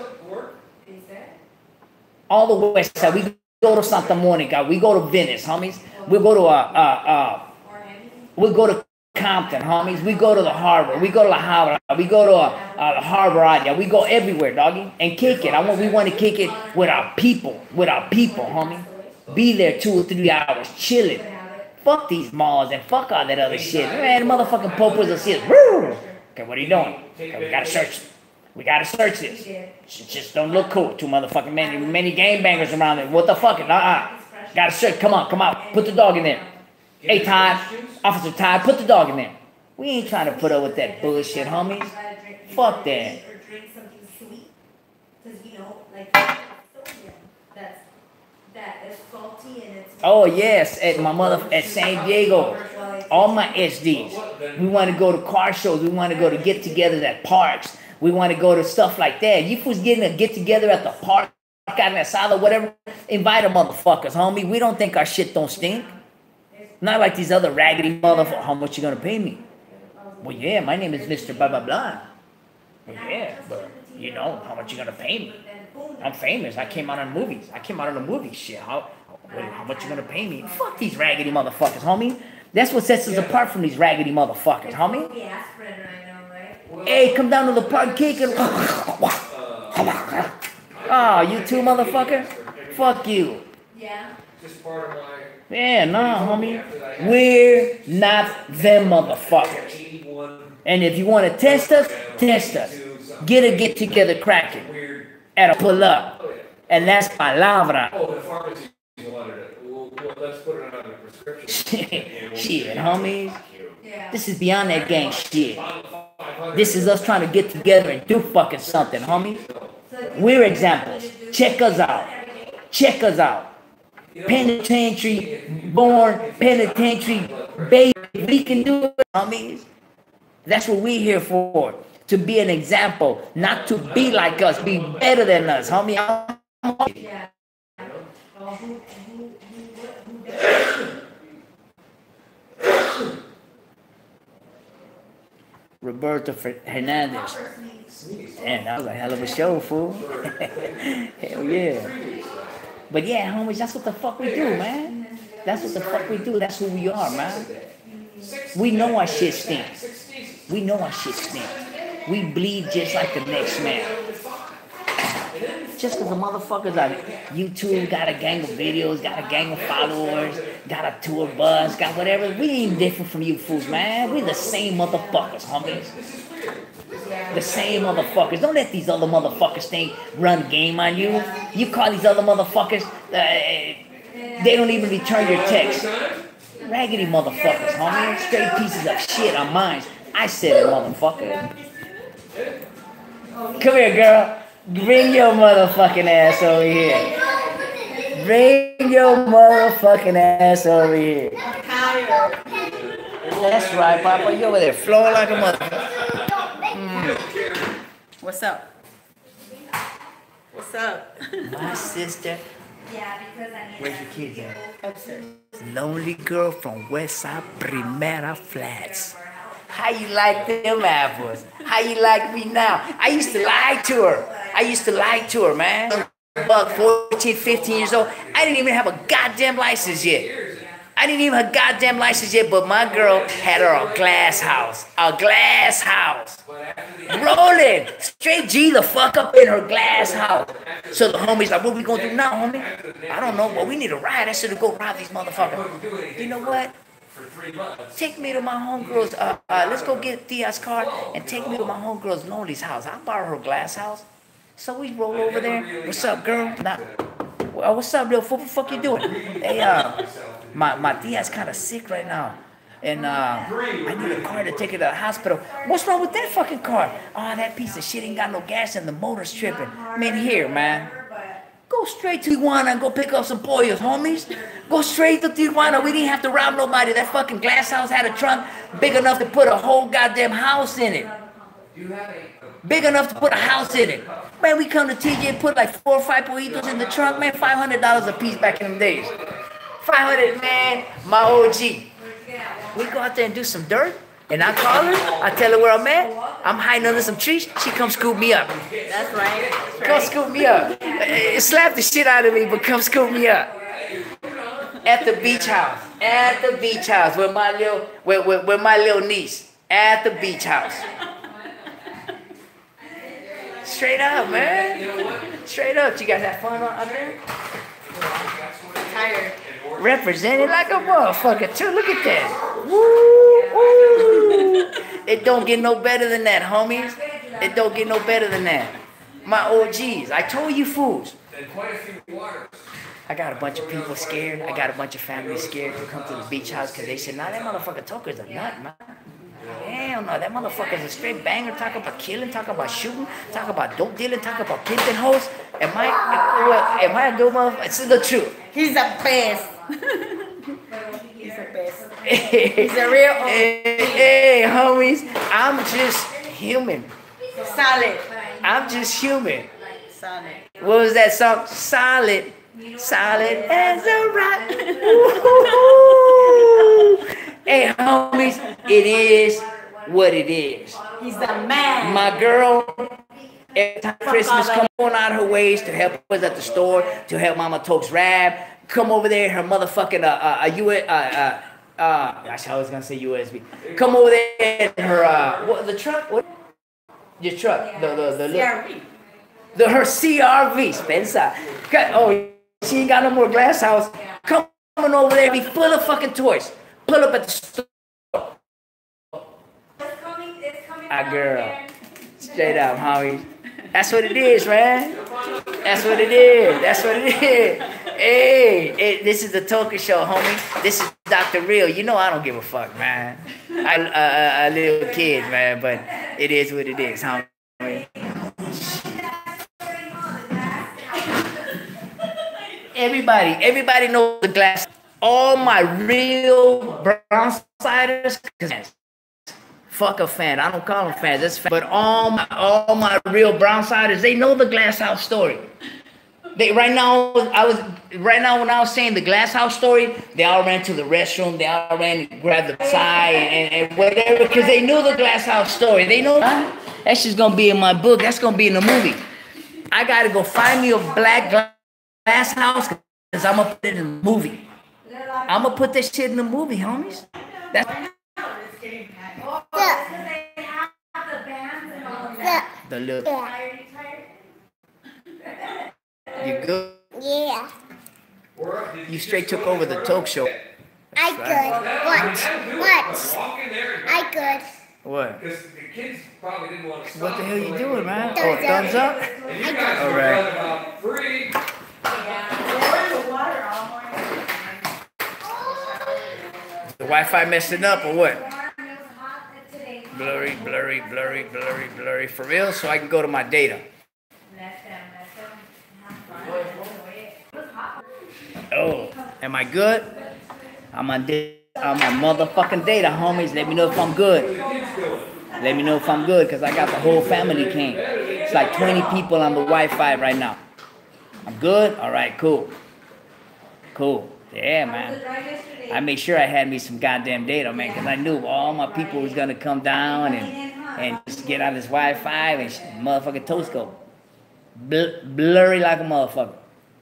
All the West Side. We go to Santa Monica. We go to Venice, homies. We go to Compton, homies. We go to the Harbor. We go to La Habra. We go to the Harbor area. We go everywhere, doggy, and kick it. We want to kick it with our people, homie. Be there 2 or 3 hours, chilling. Fuck these malls and fuck all that other shit. Man, the motherfucking popos will see us. Okay, what are you doing? Okay, we gotta search. We gotta search this. Just don't look cool. Too motherfucking many gangbangers around there. What the fuck? Gotta search. Come on, come out. Put the dog in there. Hey, Todd. Officer Todd, put the dog in there. We ain't trying to put up with that bullshit, homies. Fuck that. Oh yes, at San Diego, all my SDs. We want to go to car shows. We want to go to get-togethers at parks. We want to go to stuff like that. You fools getting a get-together at the park, carne asada, whatever. Invite them motherfuckers, homie. We don't think our shit don't stink. Not like these other raggedy motherfuckers. How much you gonna pay me? Well, yeah, my name is Mr. Blah blah blah. Well, yeah, but you know how much you gonna pay me? I'm famous. I came out on movies. Shit. How much you gonna pay me? Fuck these raggedy motherfuckers, homie. That's what sets us apart from these raggedy motherfuckers, homie. Hey, come down to the park, kick it. Oh, you too, motherfucker? Fuck you. Yeah. Yeah, nah, homie. We're not them motherfuckers. And if you want to test us, test us. Get together cracking. At a pull up. And that's palabra. Oh, the pharmacy wanted it. Well, let's put it on a prescription. Shit, homies. This is beyond that gang shit. This is us trying to get together and do fucking something, homie. We're examples. Check us out. Check us out. Penitentiary, born, penitentiary, baby. We can do it, homies. That's what we're here for. To be an example, not to be like us, be better than us, homie. Roberto Hernandez. Damn, that was a hell of a show, fool. Hell yeah. But yeah, homies, that's what the fuck we do, man. That's what the fuck we do. That's who we are, man. We know our shit stinks. We know our shit stinks. We bleed just like the next man. Just because the motherfuckers on YouTube got a gang of videos, got a gang of followers, got a tour bus, got whatever. We ain't different from you fools, man. We the same motherfuckers, homies. The same motherfuckers. Don't let these other motherfuckers think run game on you. You call these other motherfuckers, they don't even return your text. Raggedy motherfuckers, homie. Straight pieces of shit on mine. I said it, motherfucker. Come here, girl. Bring your motherfucking ass over here. Bring your motherfucking ass over here. That's right, Papa. You over there flowing like a motherfucker. What's up? What's up? My sister. Yeah, because I need Where's your kids at? Upstairs. Lonely girl from Westside Primera Flats. How you like them apples? How you like me now? I used to lie to her. Man. About 14, 15 years old. I didn't even have a goddamn license yet. But my girl had her a glass house. A glass house. Rolling. Straight G the fuck up in her glass house. So the homie's like, what we gonna do now, homie? I don't know, but we need a ride. I should go rob these motherfuckers. You know what? Take me to my homegirl's, let's go get Thea's car and take me to my homegirl's Lonely's house. I'll borrow her glass house. So we roll over there. What's up, girl? Well, what's up, little fool? What the fuck you doing? Hey, my Thea's kind of sick right now. And I need a car to take her to the hospital. What's wrong with that fucking car? Oh, that piece of shit ain't got no gas and the motor's tripping. Man, here, man. Go straight to Tijuana and go pick up some pollos, homies. Go straight to Tijuana. We didn't have to rob nobody. That fucking glass house had a trunk big enough to put a whole goddamn house in it. Big enough to put a house in it. Man, we come to TJ and put like 4 or 5 pollitos in the trunk. Man, $500 a piece back in them days. 500, man, my OG. We go out there and do some dirt, and I call her. I tell her where I'm at. I'm hiding under some trees. She come scoop me up. That's right. That's right. Come scoop me up. Slap the shit out of me, but come scoop me up. At the beach house. At the beach house with my little niece. At the beach house. Straight up, man. Straight up. You guys have fun out there? Tired. Represented like a motherfucker too. Look at that. Woo, woo. It don't get no better than that, homies. It don't get no better than that. My OGs. I told you fools. I got a bunch of people scared. I got a bunch of families scared to come to the beach house because they said, nah, that motherfucker Toker's a nut, man. Hell no, that motherfucker's a straight banger. Talk about killing, talk about shooting, talk about dope dealing, talk about pimping hoes. Am I a good motherfucker? It's the truth. He's the best. He's the best. He's a real OG. Hey, homies, I'm just human. Solid. I'm just human. Solid. What was that song? Solid. Solid as a rock. Hey, homies, it is what it is. He's the man. My girl, every time Christmas, come on out her ways to help us at the store, to help Mama Tokes rap. Come over there, her motherfucking I was gonna say USB. Come over there and her what the truck? What? Your truck? The CRV. Her CRV, Spencer. Oh, she ain't got no more glass house. Come on over there, be full of fucking toys. Pull up at the store. It's coming Girl. Straight up, homie. That's what it is, man. That's what it is. That's what it is. Hey, this is the Toker Show, homie. This is Dr. Real. You know I don't give a fuck, man. I little kid, man, but it is what it is, homie. Everybody knows the glass. All my real brownsiders, fuck a fan. I don't call them fans. That's fan. But all my real brownsiders, they know the glass house story. Right now when I was saying the glass house story, they all ran to the restroom. They all ran and grabbed the side and whatever because they knew the glass house story. They know that's just gonna be in my book. That's gonna be in the movie. I gotta go find me a black glass house because I'm gonna put it in the movie. I'm gonna put this shit in the movie, homies. That's the little. You good? Yeah. You straight took over the talk show. I good. What? I good. What? Because the kids probably didn't want to stop. What the hell you doing, man? Thumbs Oh, thumbs up? And you guys All were right. running about 3. The Wi-Fi messing up or what? Blurry. For real? So I can go to my data. Oh, am I good? I'm on motherfucking data, homies. Let me know if I'm good. Let me know if I'm good, because I got the whole family came. It's like 20 people on the Wi-Fi right now. I'm good? All right, cool. Cool. Yeah, man. I made sure I had me some goddamn data, man, because I knew all my people was going to come down and just get on this Wi-Fi and motherfucking toast go. Blurry like a motherfucker.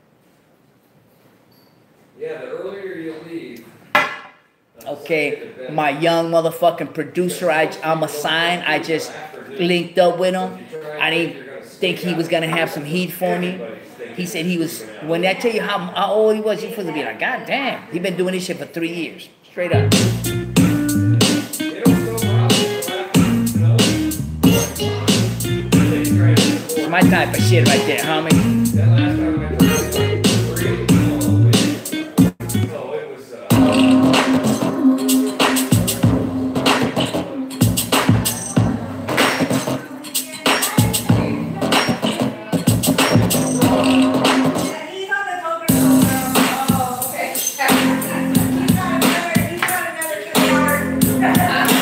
Yeah, the earlier you leave. Okay, my young motherfucking producer, I'm a sign. I just linked up with him. I didn't think he was gonna have some heat for me. He said he was. When I tell you how old he was, you're supposed to be like, God damn, he been doing this shit for 3 years, straight up. It's my type of shit right there, homie. He's on the poker show. Oh, okay. He's got another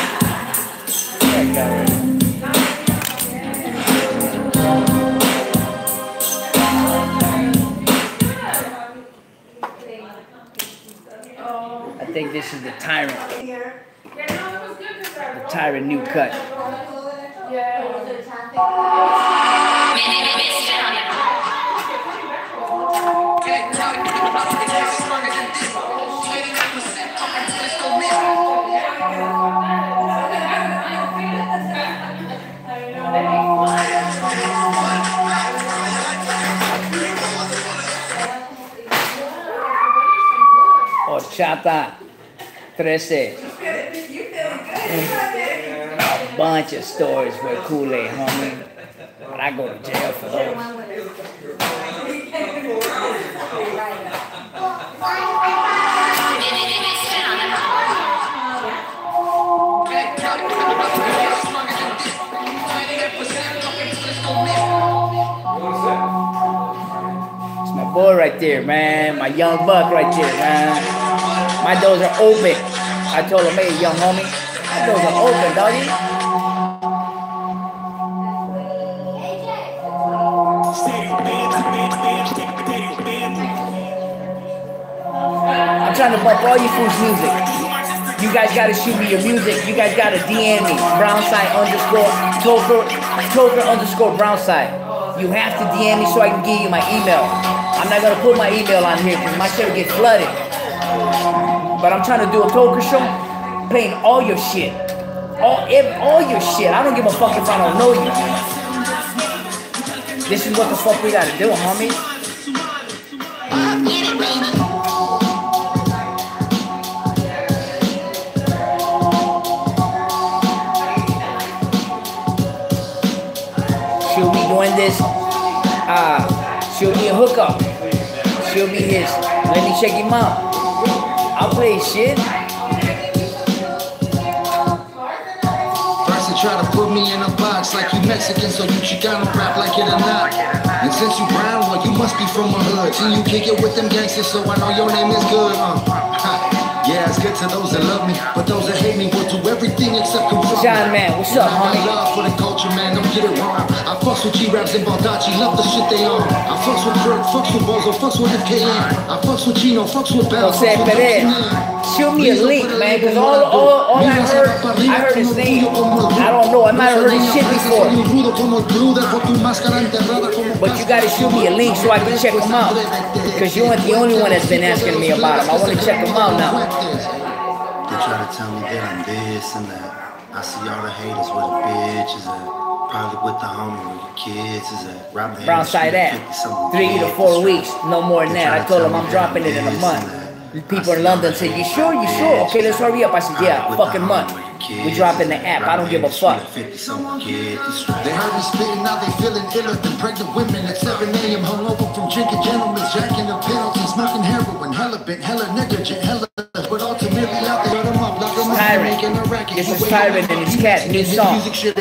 I think this is the Tyrant. The Tyrant new cut. Horchata 13. A bunch of stories with Kool-Aid, homie. But I go to jail for those. It's my boy right there, man. My young buck right there, man. My doors are open. I told him, hey, young homie, my doors are open, doggy. I'm trying to bump all you fools' music. You guys gotta shoot me your music. You guys gotta DM me. Brownside Toker underscore Brownside. You have to DM me so I can give you my email. I'm not gonna put my email on here because my shit will get flooded. But I'm trying to do a Toker show, playing all your shit. All your shit. I don't give a fuck if I don't know you. This is what the fuck we gotta do, homie. She'll be doing this. She'll be a hookup. She'll be his. Let me check him out. I'll play his shit. First they try to put me in a box like you Mexican, so you Chicano rap like it or not. And since you brown, well you must be from a hood. See you kick it with them gangsters, so I know your name is good. Yeah, it's good to those that love me, but those that hate me will do everything except confront me. John, man, what's up, homie? Love for the culture, man, don't get it wrong. I fucks with G-Raps and Baldacci, love the shit they on. I fucks with Kirk, fucks with Bozo, fucks with FKN. I fucks with Gino, fucks with Bell, Jose Perez. Shoot me a link, man, because all I heard his name. I don't know, I might have heard his shit before. But you gotta shoot me a link so I can check him out. Because you aren't the only one that's been asking me about him. I want to check him out now. They try to tell me that I'm this and that. I see all the haters with the bitches at. Probably with the homie with the kids is at. Brownside at 3 to 4 weeks, no more than that. I told him I'm dropping it in a month. People in London say, you sure? You sure? Okay, let's hurry up. I said, yeah, fucking month. We dropping the app. I don't give a fuck. They heard me spitting, now they feeling iller than pregnant women at 7 a.m. hungover from drinking gentlemen's Jack in the Pendleton, smoking heroin, hella bent, hella negligent, hella. But ultimately out there, them up, like I'm making a racket. This is Tyrant and his cat, new song.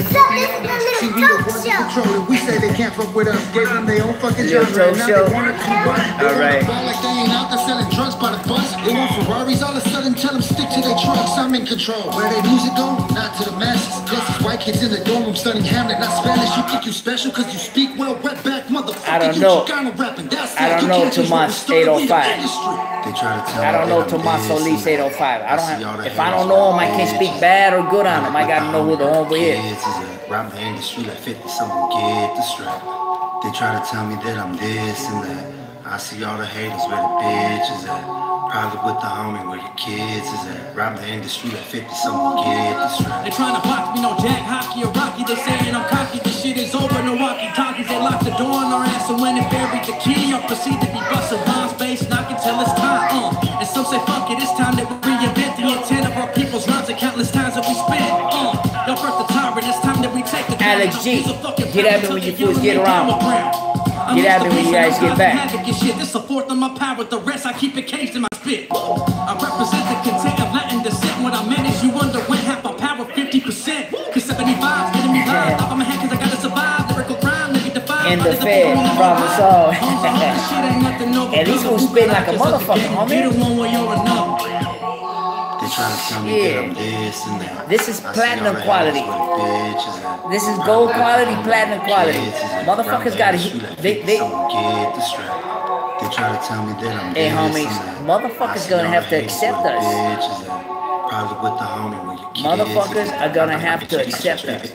We say they can't fuck with us, gave them their own fucking drugs. All right. Like they ain't out there selling drugs by the bus. They want Ferraris, all of a sudden tell them stick to their trucks. I'm in control. Where their music go? Not to the masses. Yes, it's white kids in the dorm room studying Hamlet, not Spanish. You think you special cause you speak well, wet back, motherfucker. I don't know. I don't know Tomas 805. I don't know Tomas Solis 805. I don't have, if I don't know him, I can't speak bad or good on him. I gotta know who the homeboy is. Rob the industry like 50, someone get the strap. They try to tell me that I'm this and that. I see all the haters where the bitches at. Probably with the homie where your kids is at. Robbing the industry like 50 someone get this right. They tryna box me, no Jack, hockey, or Rocky. They saying I'm cocky, this shit is over, no walkie-talkies. They lock the door on our ass and when they buried the key, or proceed to be busting rhymes, bass, knocking till it's time. And some say fuck it, it's time that we reinvent the intent of our people's rhymes and countless times that we spent. Y'all birth the tyrant, it's time that we take the Alex G, get at me when you fools get around. Get at me when you guys get back. This a fourth of my power, the rest I keep it caged in my spit. I represent the content of Latin descent. When I manage, you wonder when half my power, 50%. Cause 75's getting me live. Off of my head cause I gotta survive. Lyrical crime, let me defy. In the Fed, problem solved. At least we'll spin like a motherfucker, homie. They try to tell me that I'm this and that. This is platinum quality. This is gold quality, platinum quality. Motherfuckers gotta they They try to tell me that I'm hey homies, motherfuckers gonna have to accept us. Probably with the homie when your kids Motherfuckers are gonna have to accept us.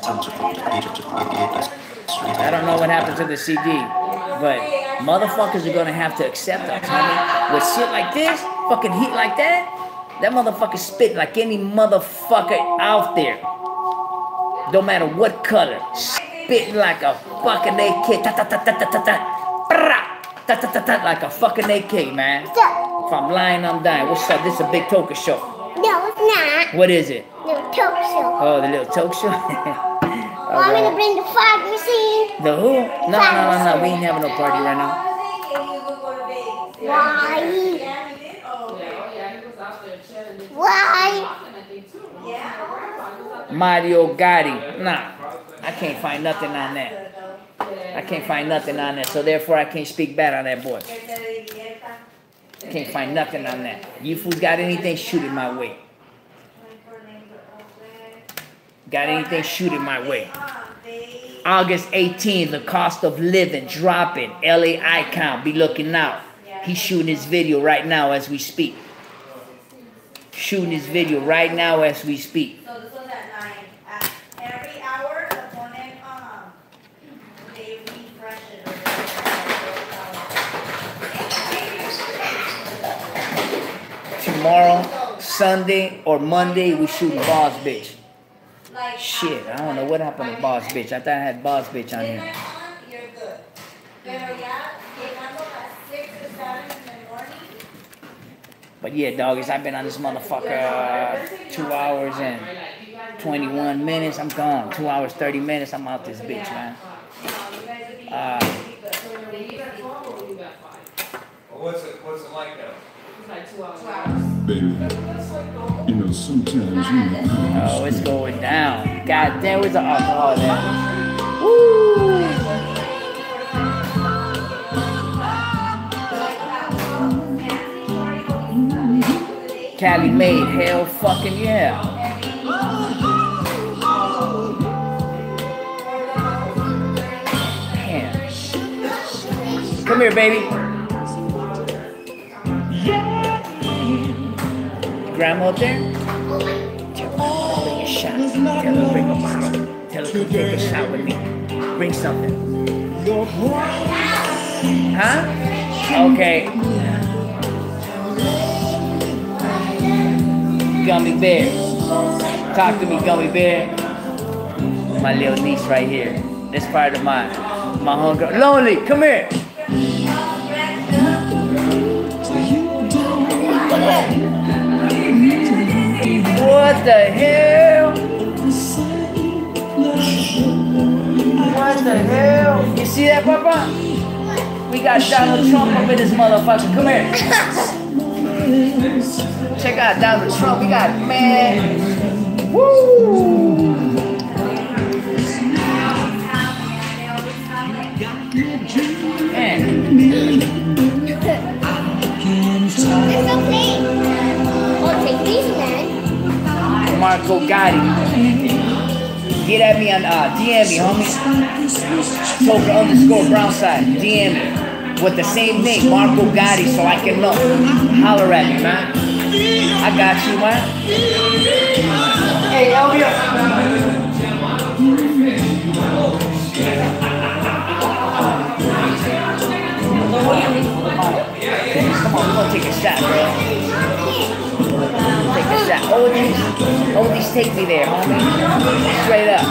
I don't know what happened to the CD, but motherfuckers are gonna have to accept us, homie. With shit like this, fucking heat like that, that motherfucker spit like any motherfucker out there. Don't matter what color, spit like a fucking AK. Ta ta ta ta ta ta ta. Ta ta ta ta like a fucking AK, man. What's up? If I'm lying, I'm dying. What's up? This is a big toke show. No, it's not. What is it? Little talk show. Oh, the little toke show? Want me to bring the fog machine? The who? No. We ain't having no party right now. Why? Why? Mario Gotti. Nah, I can't find nothing on that. I can't find nothing on that, so therefore I can't speak bad on that boy. Can't find nothing on that. You fools got anything, shoot it my way. Got anything, shoot it my way. August 18th, the cost of living dropping. LA Icon, be looking out. He's shooting his video right now as we speak. Shooting his video right now as we speak. So this was at 9. Every hour, the opponent, they refresh it. Tomorrow, Sunday, or Monday, we shooting Boss Bitch. Like, Shit, I don't know what happened to Boss Bitch. I thought I had Boss Bitch on here. you're good. Pero ya, llegando a 6 or 7 in the morning. But yeah, doggies, I've been on this motherfucker 2 hours and 21 minutes. I'm gone. 2 hours, 30 minutes. I'm out this bitch, man. What's it like now? Baby, you know, sometimes you know. Oh, it's going down. God damn, where's the alcohol at? Woo! Cali made, hell fucking yeah. Damn. Come here, baby. Grandma up there? Tell her to bring a shot. Tell her to bring a bottle. Tell her to take a shot with me. Bring something. Huh? Okay. Gummy Bear. Talk to me, Gummy Bear. My little niece right here. This part of my homegirl. Lonely, come here. What the hell? What the hell? You see that, Papa? We got Donald Trump up in this motherfucker. Come here. Check out Donald Trump. We got, man. Woo! Man. It's okay. Oh, take these, man. Marco Gotti. Get at me on DM me, homie. Toker_Brownside. DM me with the same name, Marco Gotti, so I can know. Holler at me, man. I got you, man. Hey, over here. Come on, we're gonna take a shot, bro. Take a shot. Oldies, take me there, homie. Straight up.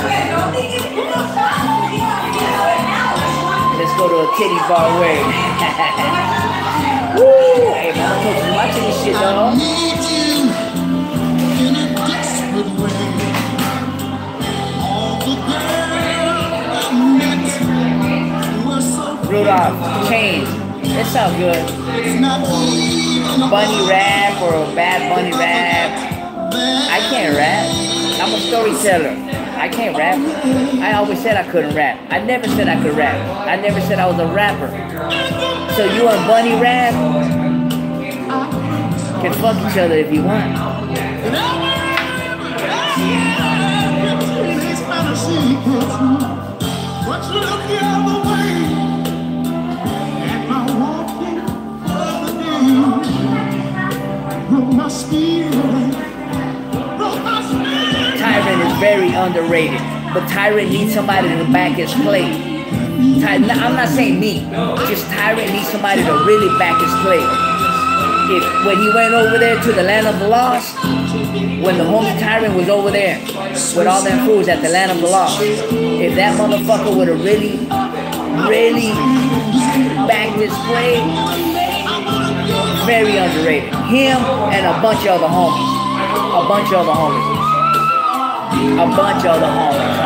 Let's go to a titty bar way. Woo! Hey, man, I'm watching this shit, dog. Rudolph, Chains. It sounds good. Bunny rap or a Bad Bunny rap. I can't rap. I'm a storyteller. I can't rap. I always said I couldn't rap. I never said I could rap. I never said I was a rapper. So you and Bunny rap can fuck each other if you want. Tyrant is very underrated, but Tyrant needs somebody to back his play. I'm not saying me, just Tyrant needs somebody to really back his play. When he went over there to the land of the lost, when the homie Tyrant was over there with all them fools at the land of the lost, if that motherfucker would have really backed his play, very underrated. Him and a bunch of other homies. A bunch of other homies. A bunch of other homies.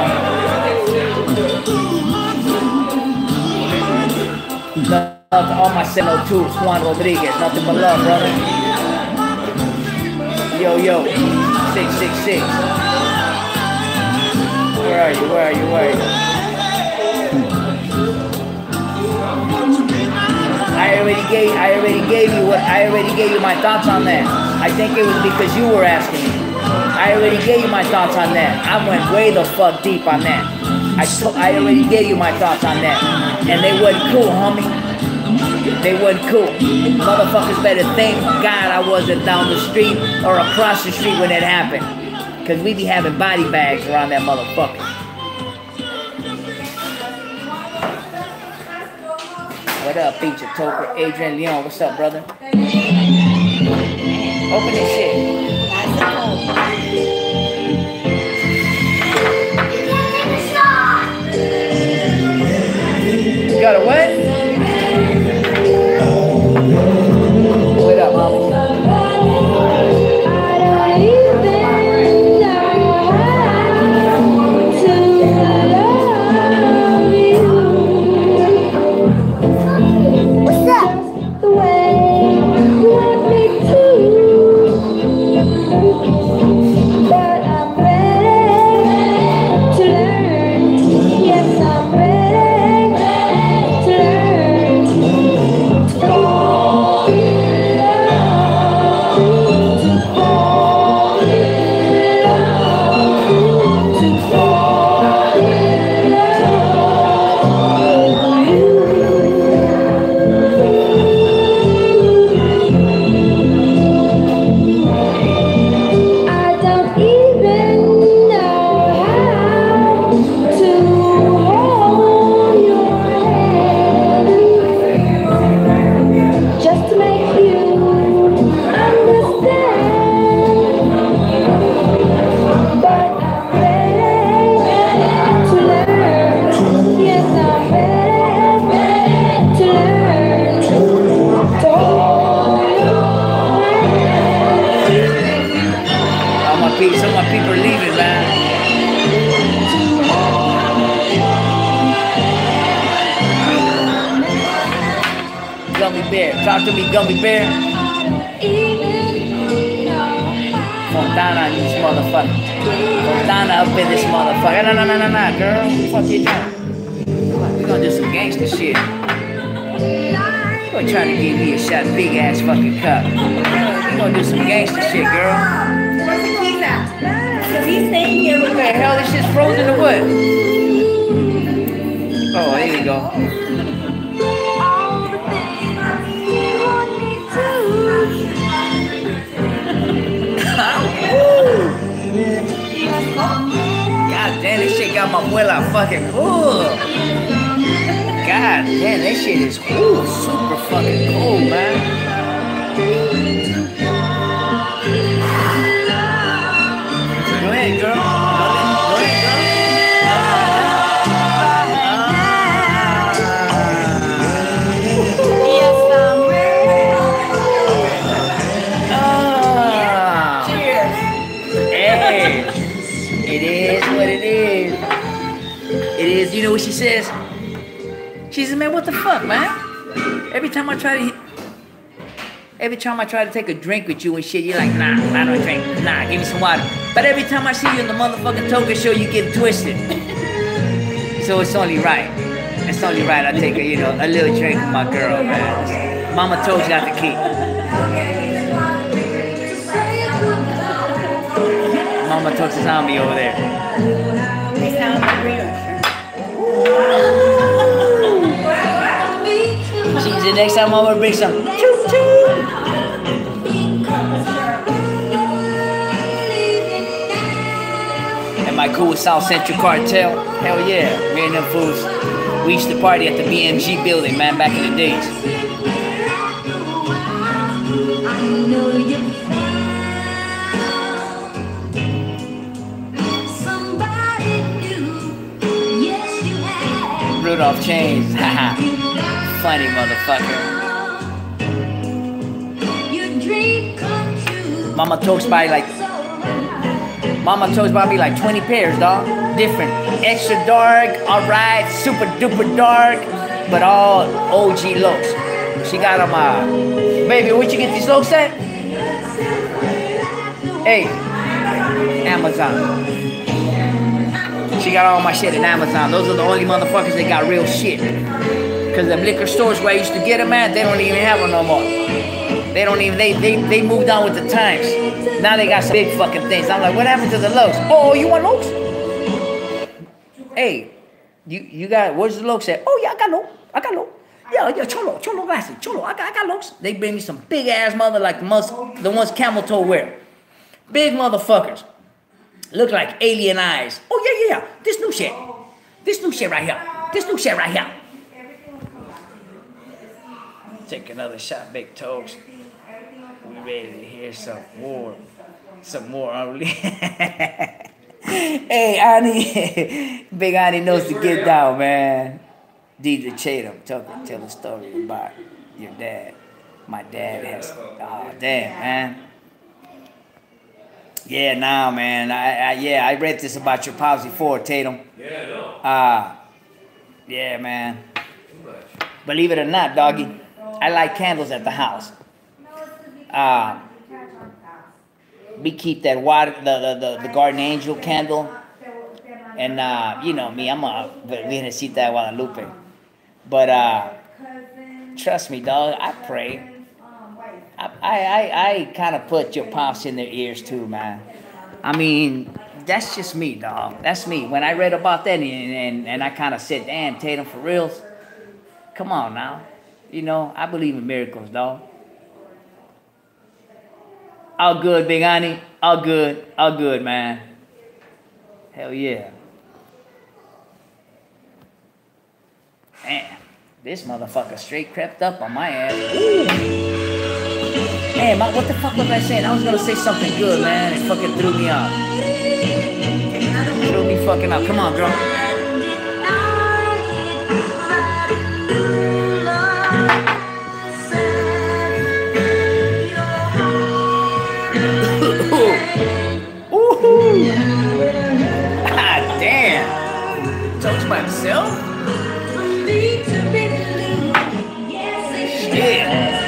Love to all my 702, Juan Rodriguez. Nothing but love, brother. Yo, 666. Where are you? I already gave you my thoughts on that. I think it was because you were asking me. I already gave you my thoughts on that. I went way the fuck deep on that. I already gave you my thoughts on that. And they wasn't cool, homie. They wasn't cool. Motherfuckers better thank God I wasn't down the street or across the street when it happened. Cause we be having body bags around that motherfucker. What up, Feature Toker? Adrian Leon, what's up, brother? Open this shit. You got a what? What up, mama? Some of my people are leaving, man. Gummy Bear, talk to me, Gummy Bear. Fontana in this motherfucker. Fontana up in this motherfucker. No, girl. What the fuck you doing? We gonna do some gangster shit. You're trying to give me a shot, big ass fucking cup. We gonna do some gangster shit, girl. Where's the keys at? Because he's staying here with What the hell? This shit's frozen or what? Oh, there you go. God damn, this shit got my muela fucking. Ooh. God God damn, that shit is super fucking cool, man. Go ahead, girl. Go ahead, girl. Hey, it is what it is. It is, you know what she says? She says, man, what the fuck, man? Every time I try to take a drink with you and shit, you're like, nah, I don't drink. Nah, give me some water. But every time I see you in the motherfucking Toga show, you get twisted. So it's only right. It's only right I take a little drink with my girl, man. Mama Toga's got the key. Mama Toga's a zombie over there. She said next time I'm gonna bring some choo-choo. Am I cool with South Central Cartel? Hell yeah. Me and them fools, we used to party at the BMG building, man, back in the days. Rudolph Chains, haha. Funny motherfucker. Mama Toga's probably like 20 pairs, dog. Different. Extra dark, alright, super duper dark, but all OG looks. She got them, baby, where'd you get these looks at? Hey, Amazon. She got all my shit in Amazon. Those are the only motherfuckers that got real shit. Cause the liquor stores where I used to get them at, they don't even have them no more. They don't even, they moved on with the times. Now they got some big fucking things. I'm like, what happened to the Lokes? Oh, you want Lokes? Hey, you got, where's the Lokes at? Oh yeah, I got Lokes. Yeah, cholo glasses, cholo, I got Lokes. They bring me some big ass mother like the ones camel toe wear. Big motherfuckers. Look like alien eyes. Oh yeah. This new shit right here. Take another shot, Big Toes. We ready to hear some more. Hey, Ani, Big Ani knows to get down, man. DJ Chatham, tell a story about your dad. My dad has, oh damn, man. Yeah, nah, man. I read this about your pops before, Tatum. Yeah, I know. Yeah, man. Believe it or not, doggy, I light candles at the house. We keep that water, the Garden Angel candle, and you know me, I'm a Virgencita de Guadalupe. But trust me, dog, I pray. I kind of put your pops in their ears too, man. I mean, that's just me, dog. That's me. When I read about that and I kind of said, damn, Tatum, for reals? Come on now. You know, I believe in miracles, dog. All good, Big Ani. All good, man. Hell yeah. Man, this motherfucker straight crept up on my ass. Ooh. Hey, what the fuck was I saying? I was gonna say something good, man. It fucking threw me off. Threw me fucking off. Come on, girl. Ooh. Ah, damn. Talks by himself? Shit.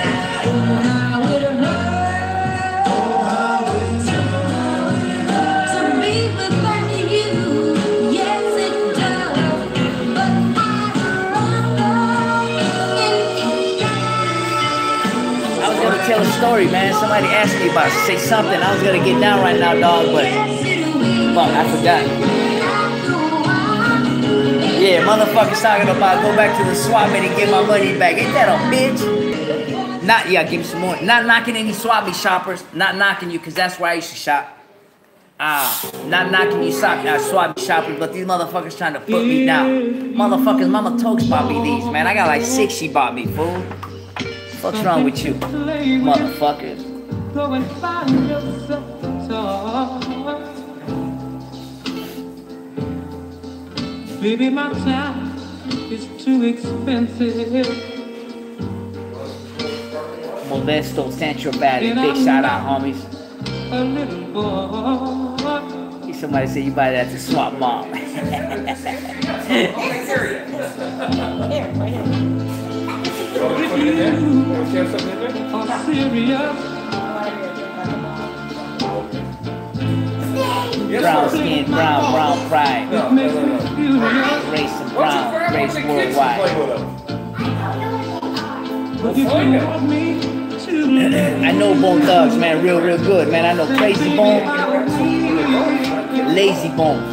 Tell a story, man. Somebody asked me about say something. I was gonna get down right now, dog, but fuck, I forgot. Yeah, motherfuckers talking about go back to the swap meet and get my money back. Ain't that a bitch? Not, yeah, give me some more. Not knocking any swap meet shoppers. Not knocking you, cause that's where I used to shop. Not knocking you swap shopping, but these motherfuckers trying to put me down. Motherfuckers, Mama Tokes bought me these, man. I got like 6 she bought me, fool. What's wrong with you, motherfuckers? Go and find yourself a talk. Baby, my time is too expensive. Modesto Central Valley, big shout out, homies. A little boy. Somebody said you buy that to swap mom. If you are serious. Brown skin, brown pride. Race and brown, race worldwide. I know Bone Thugs, man, real good, man. I know Crazy Bone, Lazy Bone.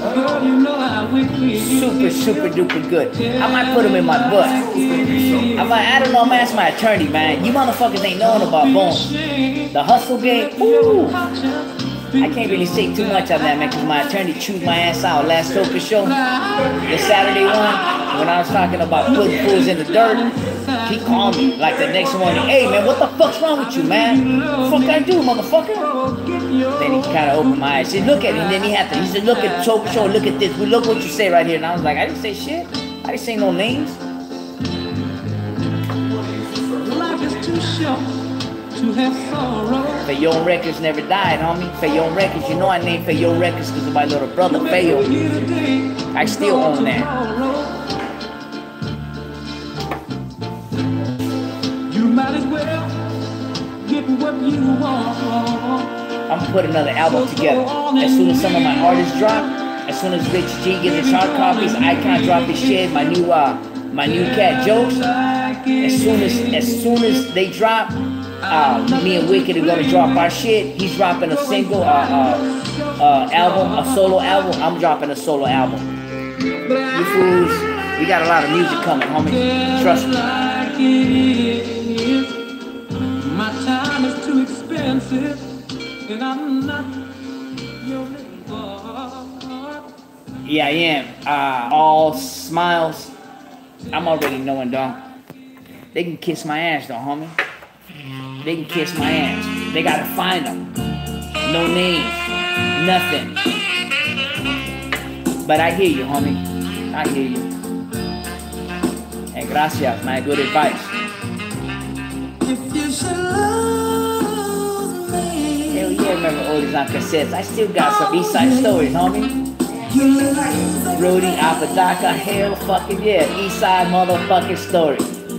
Super duper good. I might put him in my butt. I don't know, I'm gonna ask my attorney, man. You motherfuckers ain't knowing about Bone. The hustle game, ooh. I can't really say too much on that, man, because my attorney chewed my ass out last Toka show. The Saturday one, when I was talking about putting fools in the dirt, he called me like the next morning, hey, man, what the fuck's wrong with you, man? What the fuck I do, motherfucker? Then he kind of opened my eyes. He said, look at me. And then he said, look at the Toka show, look at this. Look what you say right here. And I was like, I didn't say shit. I didn't say no names. Life is too short. Fayon Records never died, homie. Fayon Records, you know I named Fayon Records because of my little brother, Fayo. I still own that. You might as well get what you want. I'm gonna put another album together. As soon as some of my artists drop, as soon as Rich G gets his hard copies, Icon drop his shit, my new cat Jokes. As soon as they drop, me and Wicked are gonna drop our shit. He's dropping a single, album, a solo album. I'm dropping a solo album. You fools, we got a lot of music coming, homie. Trust me. My time is too expensive, and I'm not your boy. Yeah, I am. All smiles. I'm already knowing, dog. They can kiss my ass, though, homie. They can kiss my ass. They gotta find them. No names. Nothing. But I hear you, homie. I hear you. And gracias, man. Good advice. If you should lose me. Hell yeah, remember oldies on cassettes. I still got some East Side stories, homie. Rudy, Apodaca, hell fucking yeah. East Side motherfucking story.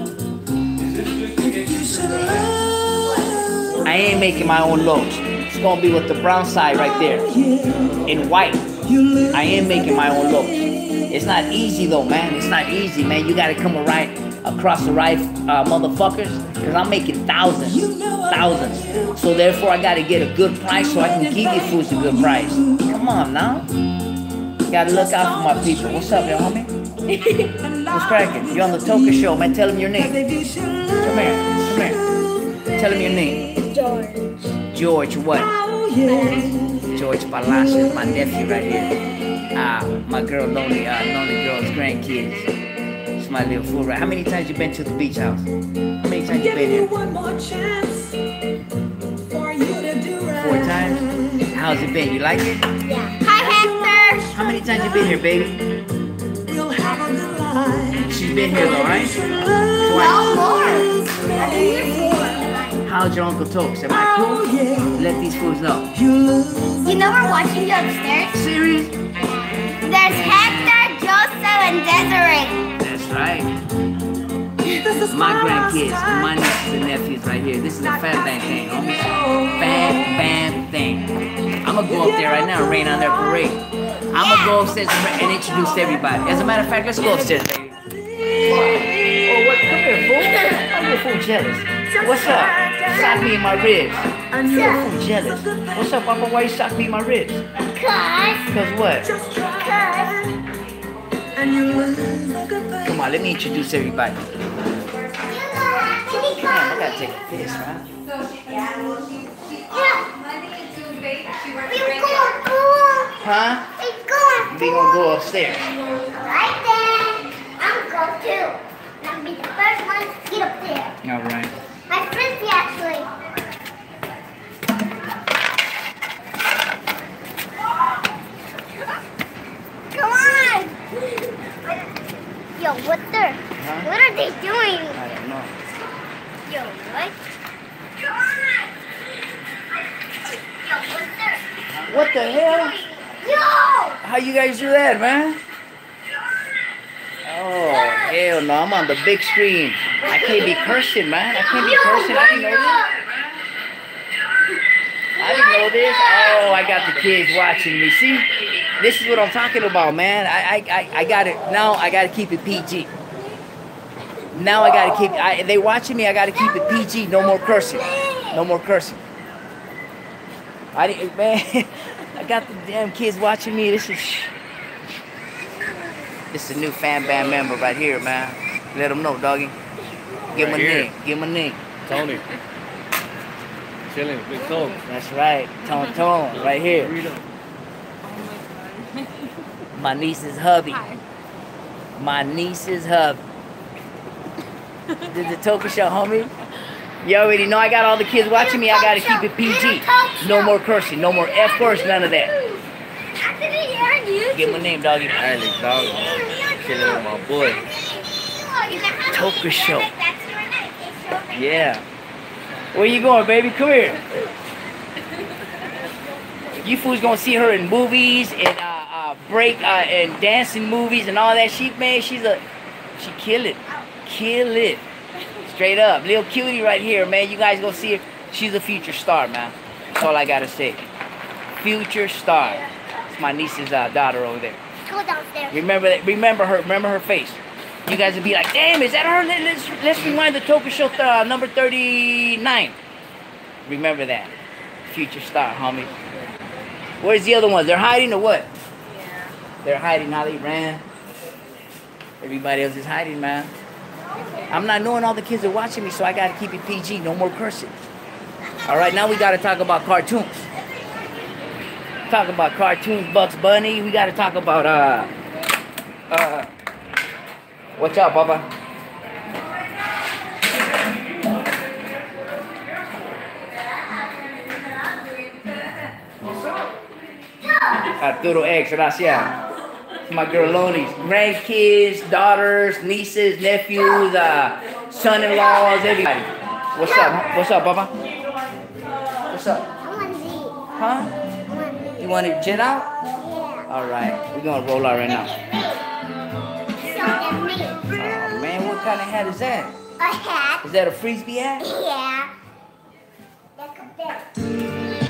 I ain't making my own logos. It's gonna be with the brown side right there. In white. I am making my own logos. It's not easy though, man. It's not easy, man. You gotta come right across the right motherfuckers. Cause I'm making thousands. So therefore I gotta get a good price so I can give you fools a good price. Come on now. Gotta look out for my people. What's up, yo, homie? What's cracking? You're on the Toka show, man. Tell him your name. Come here. Tell him your name. George what? George Palacios, my nephew right here. My girl, Lonely Girl's grandkids. It's my little fool, right? How many times you been to the beach house? How many times you been here? 4 times? How's it been? You like it? Yeah. Hi, Hector. How many times you been here, baby? She's been here though, right? No more. I've been here 4. How's your Uncle Tokes? Am I cool? Let these fools know. You know we're watching you upstairs? Serious? There's Hector, Joseph, and Desiree. That's right. My grandkids, my nieces and nephews right here. This is a Fat Bang thing, homie. Fat Bang thing. I'm gonna go up there right now and rain on their parade. I'm gonna go upstairs and introduce everybody. As a matter of fact, let's go upstairs, baby. Oh, what? Come here, fool. I'm your fool jealous. What's up? Sock me in my ribs. I'm your fool jealous. What's up, Papa? Why you sock me in my ribs? Because what? Come on, let me introduce everybody. Damn, I gotta take a piss, man. So, Monday and Tuesday, she works Huh? It's going We gonna go upstairs. right there. I'm going too. And I'll be the first one to get up there. All right. My frisbee actually. Come on! Yo, what are they doing? I don't know. Yo, what? Come on! Yo, What the hell? Yo! How you guys do that, man? Oh, hell no. I'm on the big screen. I can't be cursing, man. I can't be cursing. I didn't know this. I didn't know this. Oh, I got the kids watching me. See? This is what I'm talking about, man. I got it. Now I got to keep it PG. Now I got to keep they watching me. I got to keep it PG. No more cursing. No more cursing. Man, I got the damn kids watching me. This is a new fan band member right here, man. Let them know, doggy. Give him a name. Give him a name. Tony. Chilling, big Tone. That's right. Tone, right here. My niece's hubby. My niece's hubby. Did the Toka Show, homie? You already know I got all the kids watching me. I gotta keep it PG. No more cursing. No more F words. None of that. Give him a name, doggy. Alex, dog. Chilling with my boy. Toka Show. Yeah. Where you going, baby? Come here. You fools gonna see her in movies and break and dancing movies and all that. She kill it. Kill it. Straight up. Little cutie right here, man. You guys gonna see her. She's a future star, man. That's all I gotta say. Future star. It's my niece's daughter over there. Go downstairs. Remember that. Remember her. Remember her face. You guys would be like, damn, is that her? Let's rewind the Toka Show number 39. Remember that. Future star, homie. Where's the other ones? They're hiding or what? Yeah. They're hiding. Now they ran. Everybody else is hiding, man. I'm not knowing all the kids are watching me, so I got to keep it PG. No more cursing. All right, now we got to talk about cartoons. Talk about cartoons, Bugs Bunny. We got to talk about, what's up, Bubba? Arturo X, gracias. My girl Lonnie's grandkids, daughters, nieces, nephews, son-in-laws, everybody. What's up? What's up, Bubba? What's up? I want to eat. Huh? I want to eat. You want to jet out? Yeah. All right, we're gonna roll out right now. So me. Oh man, what kind of hat is that? A hat. Is that a frisbee hat? Yeah. Like a bed.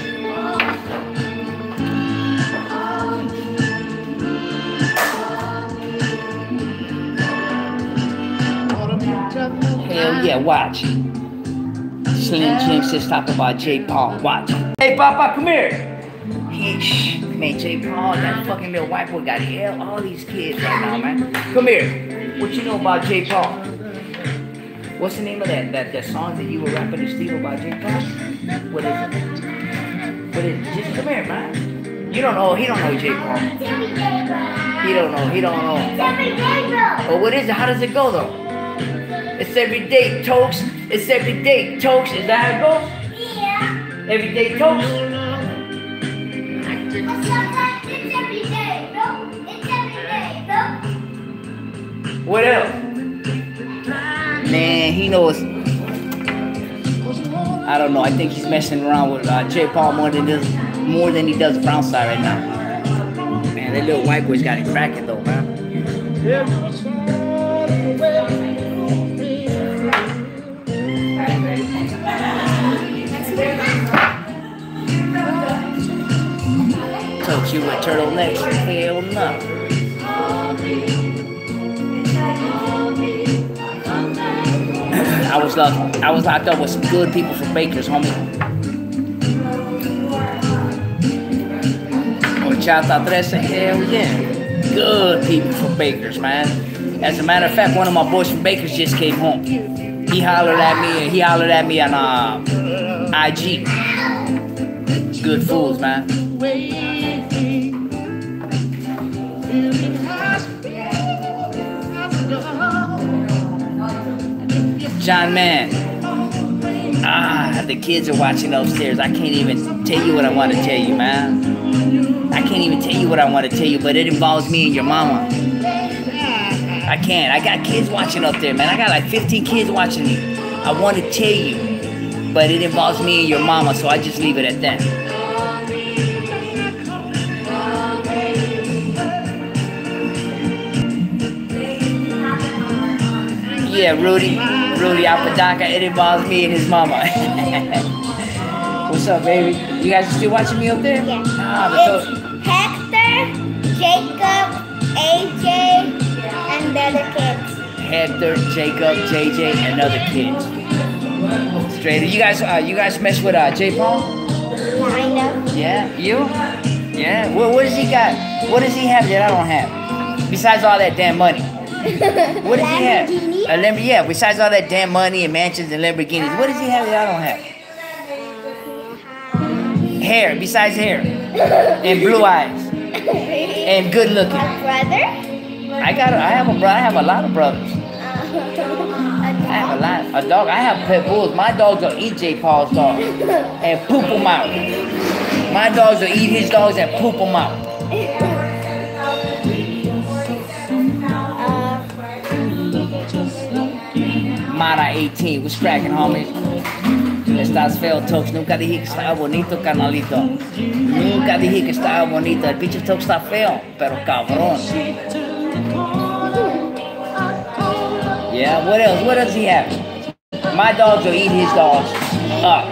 Hell yeah, watch. Slim Jim says talk about J. Paul, watch. Hey, Papa, come here. Man, J. Paul, that fucking little white boy got all these kids right now, man. Come here. What you know about J. Paul? What's the name of that song that you were rapping to Steve about J. Paul? What is it? What is it? Just come here, man. You don't know. He don't know J. Paul. He don't know. He don't know. It's every day, bro. Well, what is it? How does it go, though? It's every day, Tokes. It's every day, Tokes. Is that how it goes? Yeah. Every day, Tokes. Sometimes it's every day, bro. It's every day, bro. What else? Man, he knows. I don't know. I think he's messing around with J. Paul more than he does Brownside right now. Man, that little white boy's got it cracking though, man. Told you with turtlenecks. Hell no. I was locked up with some good people from Bakers, homie. Horchata 13, hell yeah. Good people from Bakers, man. As a matter of fact, one of my boys from Bakers just came home. He hollered at me on IG. Good fools, man. John Man. The kids are watching upstairs. I can't even tell you what I want to tell you, man. I can't even tell you what I want to tell you, but it involves me and your mama. I can't. I got kids watching up there, man. I got like 15 kids watching me. I want to tell you, but it involves me and your mama, so I just leave it at that. Yeah, Rudy Apodaca, it involves me and his mama. What's up, baby? You guys are still watching me up there? Yeah. It's Hector, Jacob, AJ, and the other kids. Hector, Jacob, JJ, and other kids. Straight. You guys mess with J. Paul? Kind of. Yeah, you? Yeah. What does he got? What does he have that I don't have? Besides all that damn money. What does he have? A Lamborghini? Yeah, besides all that damn money and mansions and Lamborghinis, what does he have that I don't have? Hair, besides hair. And blue eyes. And good looking. A brother? I have a brother. I have a lot of brothers. I have a lot. A dog. I have pit bulls. My dogs will eat J. Paul's dog and poop them out. My dogs will eat his dogs and poop them out. Mara 18, what's cracking, homies? Estás feo, Tux. Nunca dije que estaba bonito, carnalito. Nunca dije que estaba bonito. El pinche Tux está feo, pero cabrón. Yeah, what else? What does he have? My dogs will eat his dogs up.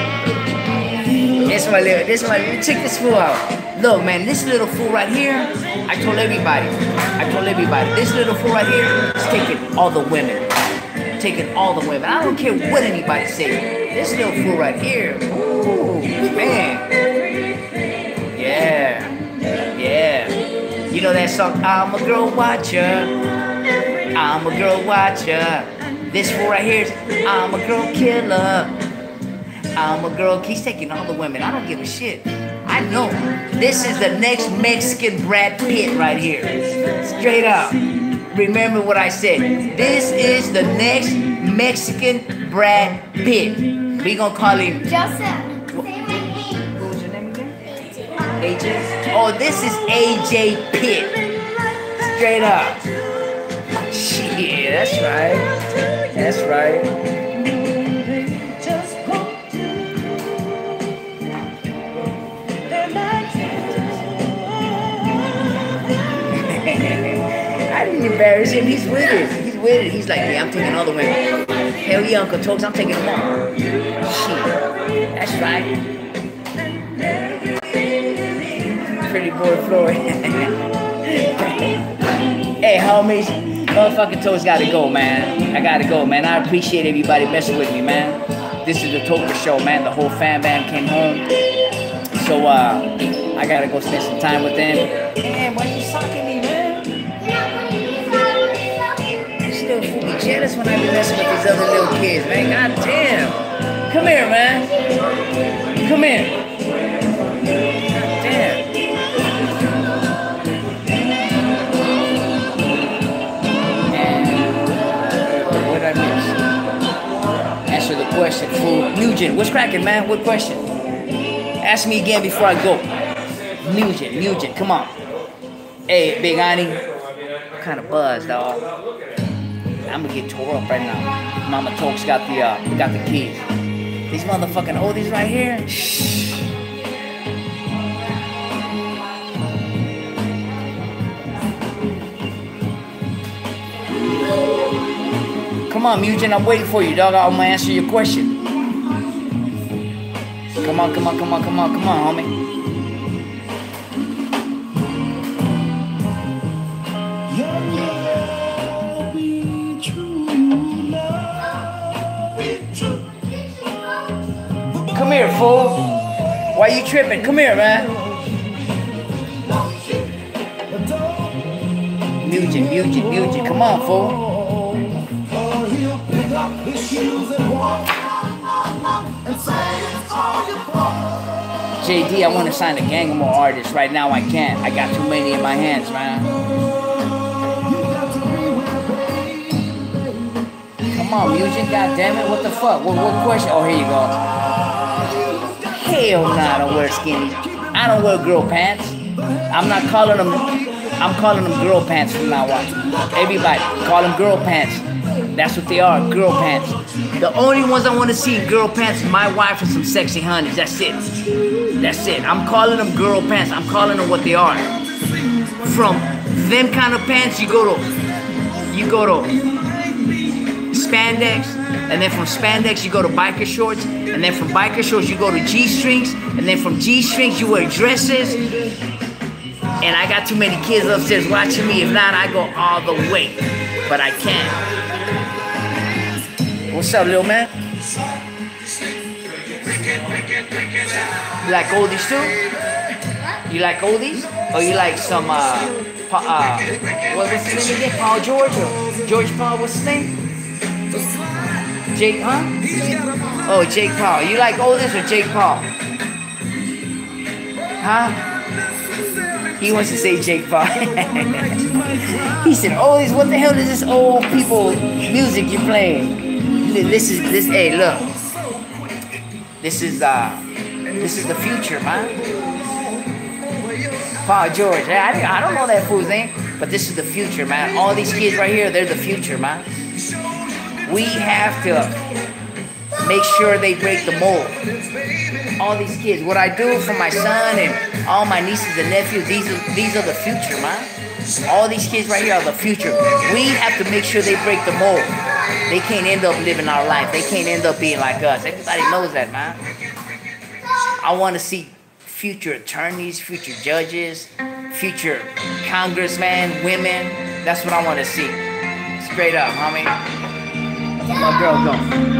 This one, check this fool out. Look, man, this little fool right here, I told everybody, this little fool right here is taking all the women. Taking all the women. I don't care what anybody says. This little fool right here, ooh, man. Yeah. You know that song, I'm a girl watcher. I'm a girl watcher. This fool right here is, I'm a girl killer. I'm a girl, he's taking all the women. I don't give a shit. I know. This is the next Mexican Brad Pitt right here. Straight up. Remember what I said. This is the next Mexican Brad Pitt. We gonna call him Joseph. Say my name. What was your name again? AJ? Oh, this is AJ Pitt. Straight up. Shit, that's right. That's right. I didn't embarrass him. He's with it. He's with it. He's like, yeah, I'm taking all the women. Hell yeah, Uncle Tokes, I'm taking them all. Shit. That's right. Pretty boy Floyd. Hey, homies. Motherfucking Tokes gotta go, man. I gotta go, man. I appreciate everybody messing with me, man. This is the Toker Show, man. The whole fan band came home. So, I gotta go spend some time with them. Damn, why you sucking me, man? Still fool me jealous when I be messing with these other little kids, man. God damn. Come here, man. Come here. God damn. And what did I miss? Answer the question, fool. Nugent, what's cracking, man? What question? Ask me again before I go. Nugent, come on. Hey, Big Ani. What kind of buzz, dog? I'm gonna get tore up right now. Mama Tokes got the keys. These motherfucking oldies right here. Shh. Come on, Nugent, I'm waiting for you, dog. I'm gonna answer your question. Come on, homie. Come here, fool. Why you tripping? Come here, man. Nugent. Come on, fool. JD, I want to sign a gang of more artists. Right now I can't. I got too many in my hands, man. Come on, music, goddammit, what the fuck? What question? Oh, here you go. Hell nah, I don't wear skinny. I don't wear girl pants. I'm not calling them, I'm calling them girl pants from now on. Everybody, call them girl pants. That's what they are, girl pants. The only ones I want to see in girl pants is my wife and some sexy honeys. That's it. That's it. I'm calling them girl pants. I'm calling them what they are. From them kind of pants, you go to spandex, and then from spandex you go to biker shorts, and then from biker shorts you go to G-strings, and then from G-strings you wear dresses. And I got too many kids upstairs watching me. If not, I go all the way. But I can't. What's up, little man? You like oldies too? You like oldies? Or you like some, what's his name again? Paul George? Or George Paul, what's his name? Jake, huh? Oh, Jake Paul. You like oldies or Jake Paul? Huh? He wants to say Jake Paul. He said, oldies, what the hell is this old people music you're playing? Hey, look. This is the future, man. Paul George. I don't know that fool's name, but this is the future, man. All these kids right here, they're the future, man. We have to make sure they break the mold. All these kids, what I do for my son and all my nieces and nephews, these are the future, man. All these kids right here are the future. We have to make sure they break the mold. They can't end up living our life. They can't end up being like us. Everybody knows that, man. I want to see future attorneys, future judges, future congressmen, women. That's what I want to see. Straight up, homie. Where my girl go?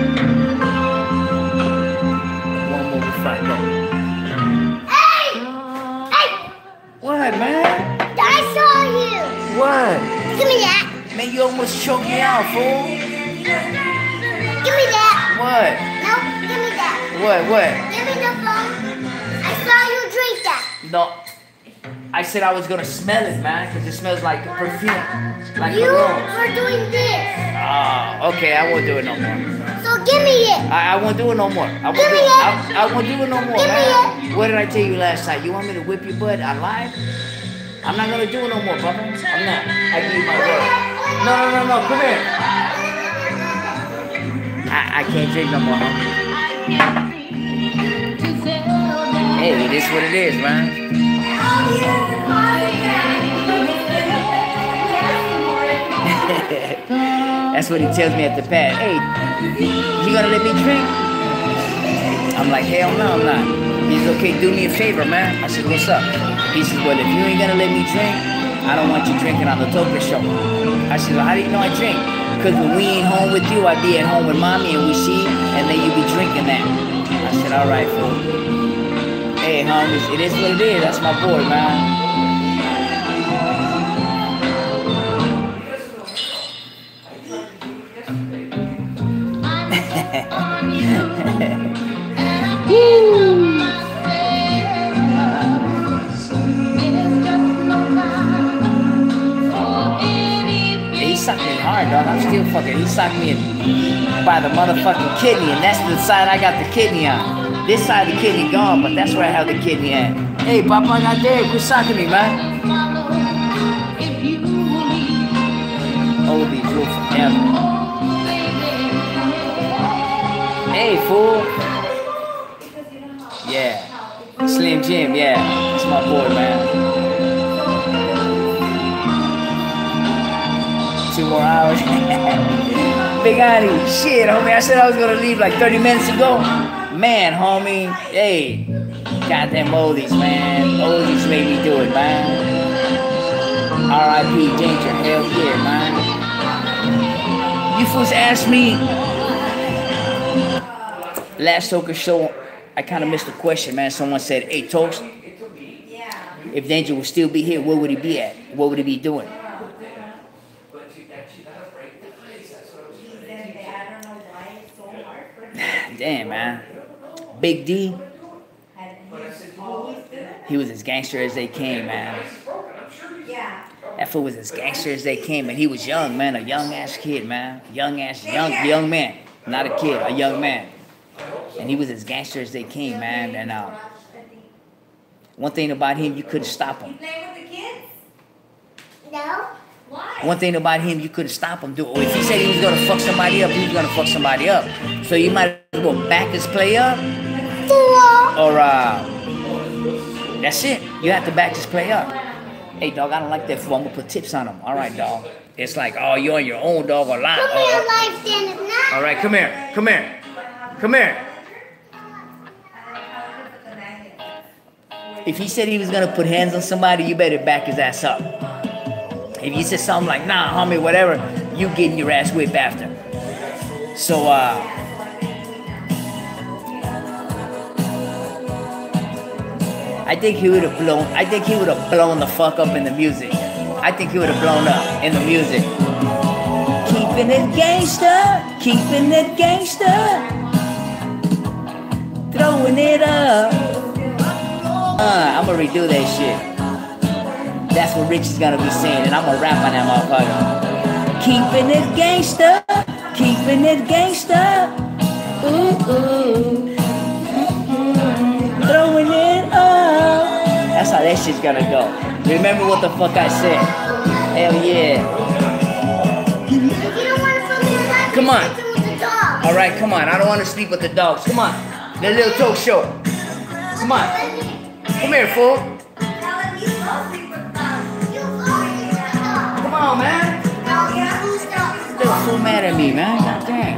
One more before I go. Hey! Hey! What, man? I saw you. What? Give me that. Man, you almost choked me out, fool. Give me that. What? No, give me that. What? Give me the phone. I saw you drink that. No. I said I was gonna smell it, man, because it smells like perfume. Like You cologne. were doing this. Oh, okay, I won't do it no more. So give me it. I won't do it no more. I won't Give do me it. it. I won't do it no more, Give me man. What did I tell you last night? You want me to whip your butt? I lied? I'm not gonna do it no more, brother. I'm not. I give you my word. No. Come here. I can't drink no more, homie. Hey, it is what it is, man. That's what he tells me at the pad. Hey, you gonna let me drink? I'm like, hell no, I'm not. He's okay, do me a favor, man. I said, what's up? He says, well, if you ain't gonna let me drink, I don't want you drinking on the Toka show. I said, well, how do you know I drink? Because when we ain't home with you, I be at home with mommy and we see, and then you be drinking that. I said, all right, fool. Hey, homies, it is what it is. That's my boy, man. He sucked me hard, dog. I'm still fucking. He sucked me by the motherfucking kidney, and that's the side I got the kidney on. This side of the kidney gone, but that's where I have the kidney at. Hey, Papa, I got there. Quit sucking me, man. Oldies rule forever. Hey, fool. Yeah. Slim Jim, yeah. That's my boy, man. 2 more hours. Big Annie, shit, homie. I said I was gonna leave like 30 minutes ago. Man, homie. Hey. Goddamn oldies, man. Oldies made me do it, man. R.I.P. Danger. Hell yeah, man. You fools asked me last Toka show, I kind of missed the question, man. Someone said, hey, Toast, if Danger would still be here, where would he be at? What would he be doing? Damn, man. Big D, he was as gangster as they came, man. That fool was as gangster as they came, and he was young, man, a young ass kid, man, young man, not a kid, a young man, and he was as gangster as they came, man. And one thing about him, you couldn't stop him. You play with the kids? No. Why? One thing about him, you couldn't stop him. If he said he was gonna fuck somebody up, he was gonna fuck somebody up. So you might as well back his play up, or that's it. You have to back his play up. Hey, dog, I don't like that fool. I'm gonna put tips on him. All right, dog. It's like, oh, you're on your own, dog, a lot. Come here, life stand now. All right, come here, come here, come here. If he said he was gonna put hands on somebody, you better back his ass up. If he said something like, nah, homie, whatever, you getting your ass whipped after. So, I think he would have blown the fuck up in the music. I think he would have blown up in the music. Keeping it gangster, keeping it gangster. Throwing it up. I'm gonna redo that shit. That's what Rich is gonna be saying, and I'm gonna rap on that motherfucker. Keeping it gangster, keeping it gangster. Ooh, ooh. Throwing it up. That's how that shit's gonna go. Remember what the fuck I said. Hell yeah. Come on. Alright, come on. I don't want to sleep with the dogs. Come on. The little talk show. Come on. Come here, fool. Come on, man. Little fool mad at me, man. God damn.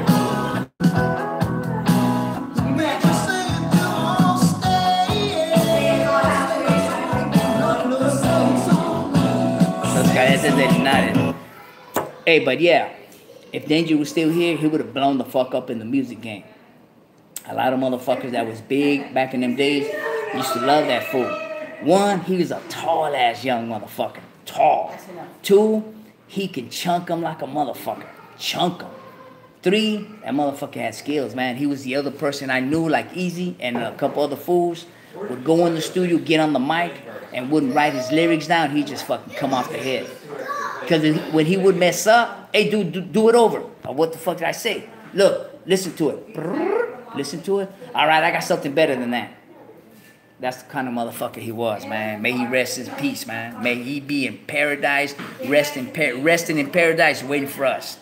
Hey, but yeah, if Danger was still here, he would have blown the fuck up in the music game. A lot of motherfuckers that was big back in them days used to love that fool. One, he was a tall ass young motherfucker. Tall. Two, he could chunk him like a motherfucker. Chunk him. Three, that motherfucker had skills, man. He was the other person I knew, like Easy and a couple other fools, would go in the studio, get on the mic, and wouldn't write his lyrics down. He'd just fucking come off the head. Because when he would mess up, hey, dude, do it over. Or what the fuck did I say? Look, listen to it. Listen to it. All right, I got something better than that. That's the kind of motherfucker he was, man. May he rest in peace, man. May he be in paradise, resting in paradise, waiting for us.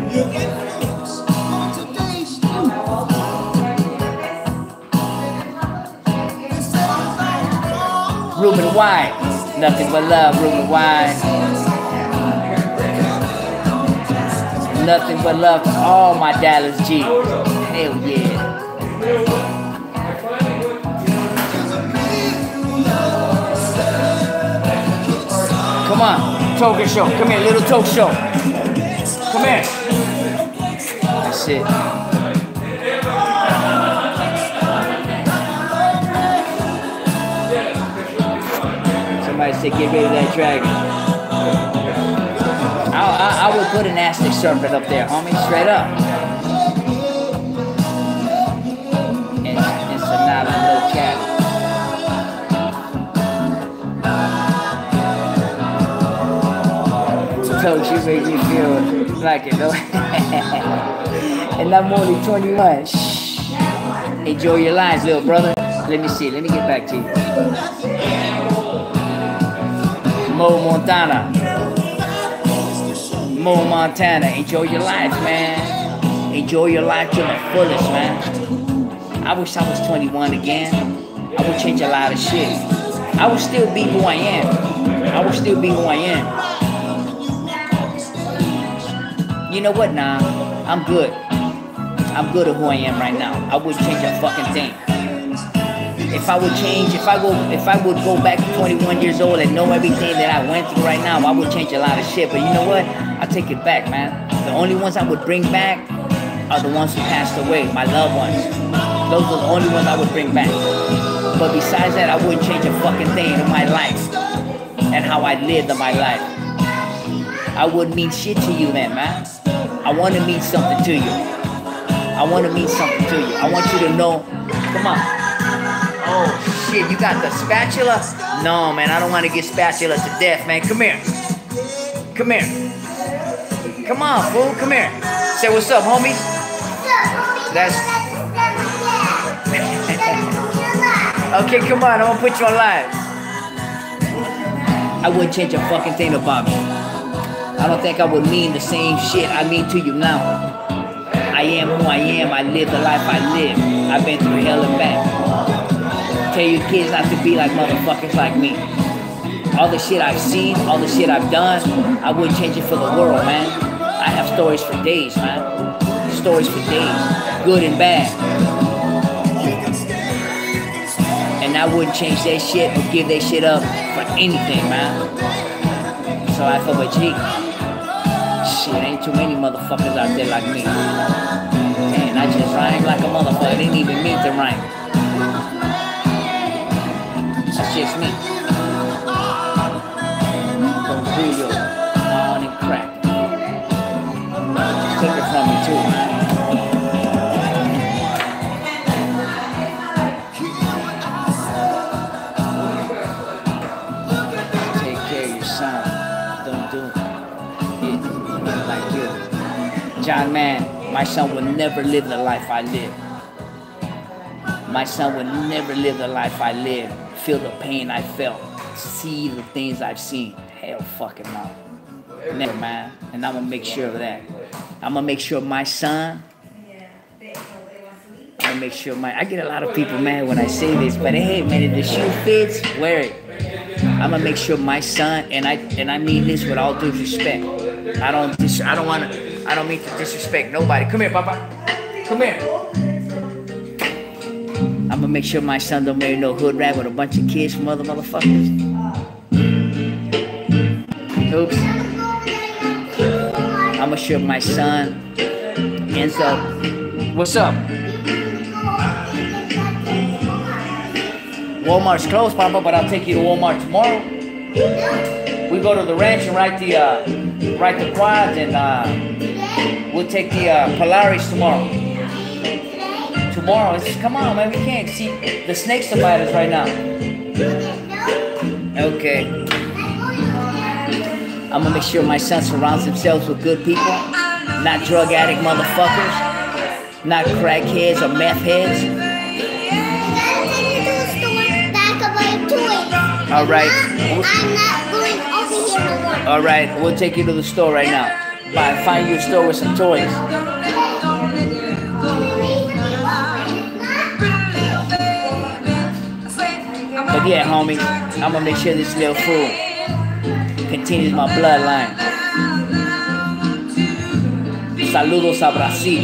Ruben White, nothing but love, Ruben White. Nothing but love to all my Dallas G. Hell yeah. Come on, Token Show. Come here, little Token Show. Come here. That's it. Somebody said, get rid of that dragon. I would put an Aztec serpent up there, homie, straight up. And Sonata and Lil Cat. Told you make me feel like it, though. And I'm only 21. Shh. Enjoy your lives, little brother. Let me see. Let me get back to you. Mo Montana. Mo Montana. Enjoy your life, man. Enjoy your life to the fullest, man. I wish I was 21 again. I would change a lot of shit. I would still be who I am. I would still be who I am. You know what, nah, I'm good. I'm good at who I am right now. I wouldn't change a fucking thing. If I would go back to 21 years old and know everything that I went through right now, I would change a lot of shit. But you know what? I take it back, man. The only ones I would bring back are the ones who passed away, my loved ones. Those are the only ones I would bring back. But besides that, I wouldn't change a fucking thing in my life and how I lived in my life. I wouldn't mean shit to you, man. I want to mean something to you. I want to mean something to you. I want you to know. Come on. Oh, shit. You got the spatula? No, man. I don't want to get spatula to death, man. Come here. Come here. Come on, fool. Come here. Say what's up, homies. That's... Okay, come on. I'm gonna put you on live. I wouldn't change a fucking thing about me. I don't think I would mean the same shit I mean to you now. I am who I am. I live the life I live. I've been through hell and back. Tell your kids not to be like motherfuckers like me. All the shit I've seen, all the shit I've done, I wouldn't change it for the world, man. I have stories for days, man. Stories for days, good and bad. And I wouldn't change that shit or give that shit up for anything, man. So I feel a G. Shit, ain't too many motherfuckers out there like me. Man, I just rhyme like a motherfucker. It didn't even mean to rhyme. That's just me. From Julio, on and crack. Take it from me too, man. Take care of your son. Don't do it like you. John, man, my son will never live the life I live. My son will never live the life I live. Feel the pain I felt. See the things I've seen. Hell fucking no. Never, man. And I'm gonna make sure of that. I'm gonna make sure my son. I'm gonna make sure I get a lot of people mad when I say this, but hey, man, if the shoe fits, wear it. I'm gonna make sure my son, and I mean this with all due respect. I don't mean to disrespect nobody. Come here, Papa. Come here. I'm gonna make sure my son don't marry no hood rat with a bunch of kids from other motherfuckers. Oops. I'm gonna sure my son ends up. What's up? Walmart's closed, Papa, but I'll take you to Walmart tomorrow. We go to the ranch and ride the quads, and we'll take the Polaris tomorrow. Tomorrow, come on, man, we can't see the snakes to bite us right now. Okay. I'm gonna make sure my son surrounds himself with good people, not drug addict motherfuckers, not crackheads or meth heads. All right. I'm not going over here no more. All right, we'll take you to the store right now. Bye. Find you a store with some toys. But yeah, homie, I'm gonna make sure this little fool continues my bloodline. Saludos a Brasil.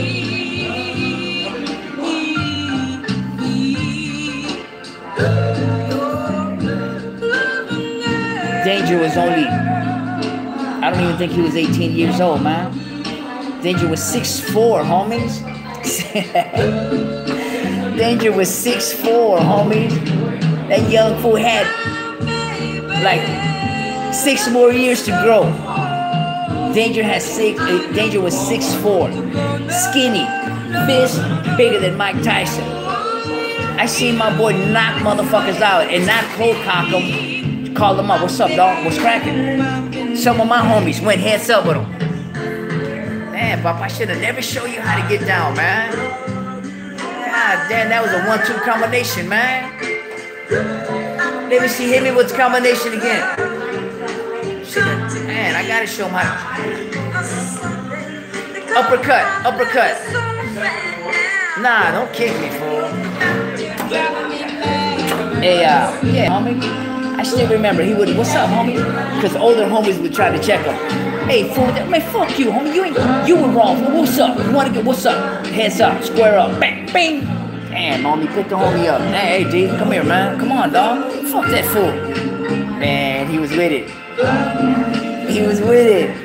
Danger was only, I don't even think he was 18 years old, man. Danger was 6'4", homies. Danger was 6'4", homies. That young fool had like 6 more years to grow. Danger was 6'4", skinny, fist bigger than Mike Tyson. I seen my boy knock motherfuckers out and not cold cock them. Call them up. What's up, dog? What's cracking? Some of my homies went heads up with him. Man, Pop, I should have never showed you how to get down, man. God damn, that was a 1-2 combination, man. Let me see, hit me with the combination again. Man, I gotta show him how to. Uppercut. Nah, don't kick me, fool. Hey, yeah, homie. I still remember he would. What's up, homie? Because older homies would try to check him. Hey, fool, man, fuck you, homie. You were wrong. What's up? You want to get? What's up? Heads up, square up, bang, bang. Damn, homie, pick the homie up. Hey, D, come here, man. Come on, dog. Fuck that fool. Man, he was with it. He was with it.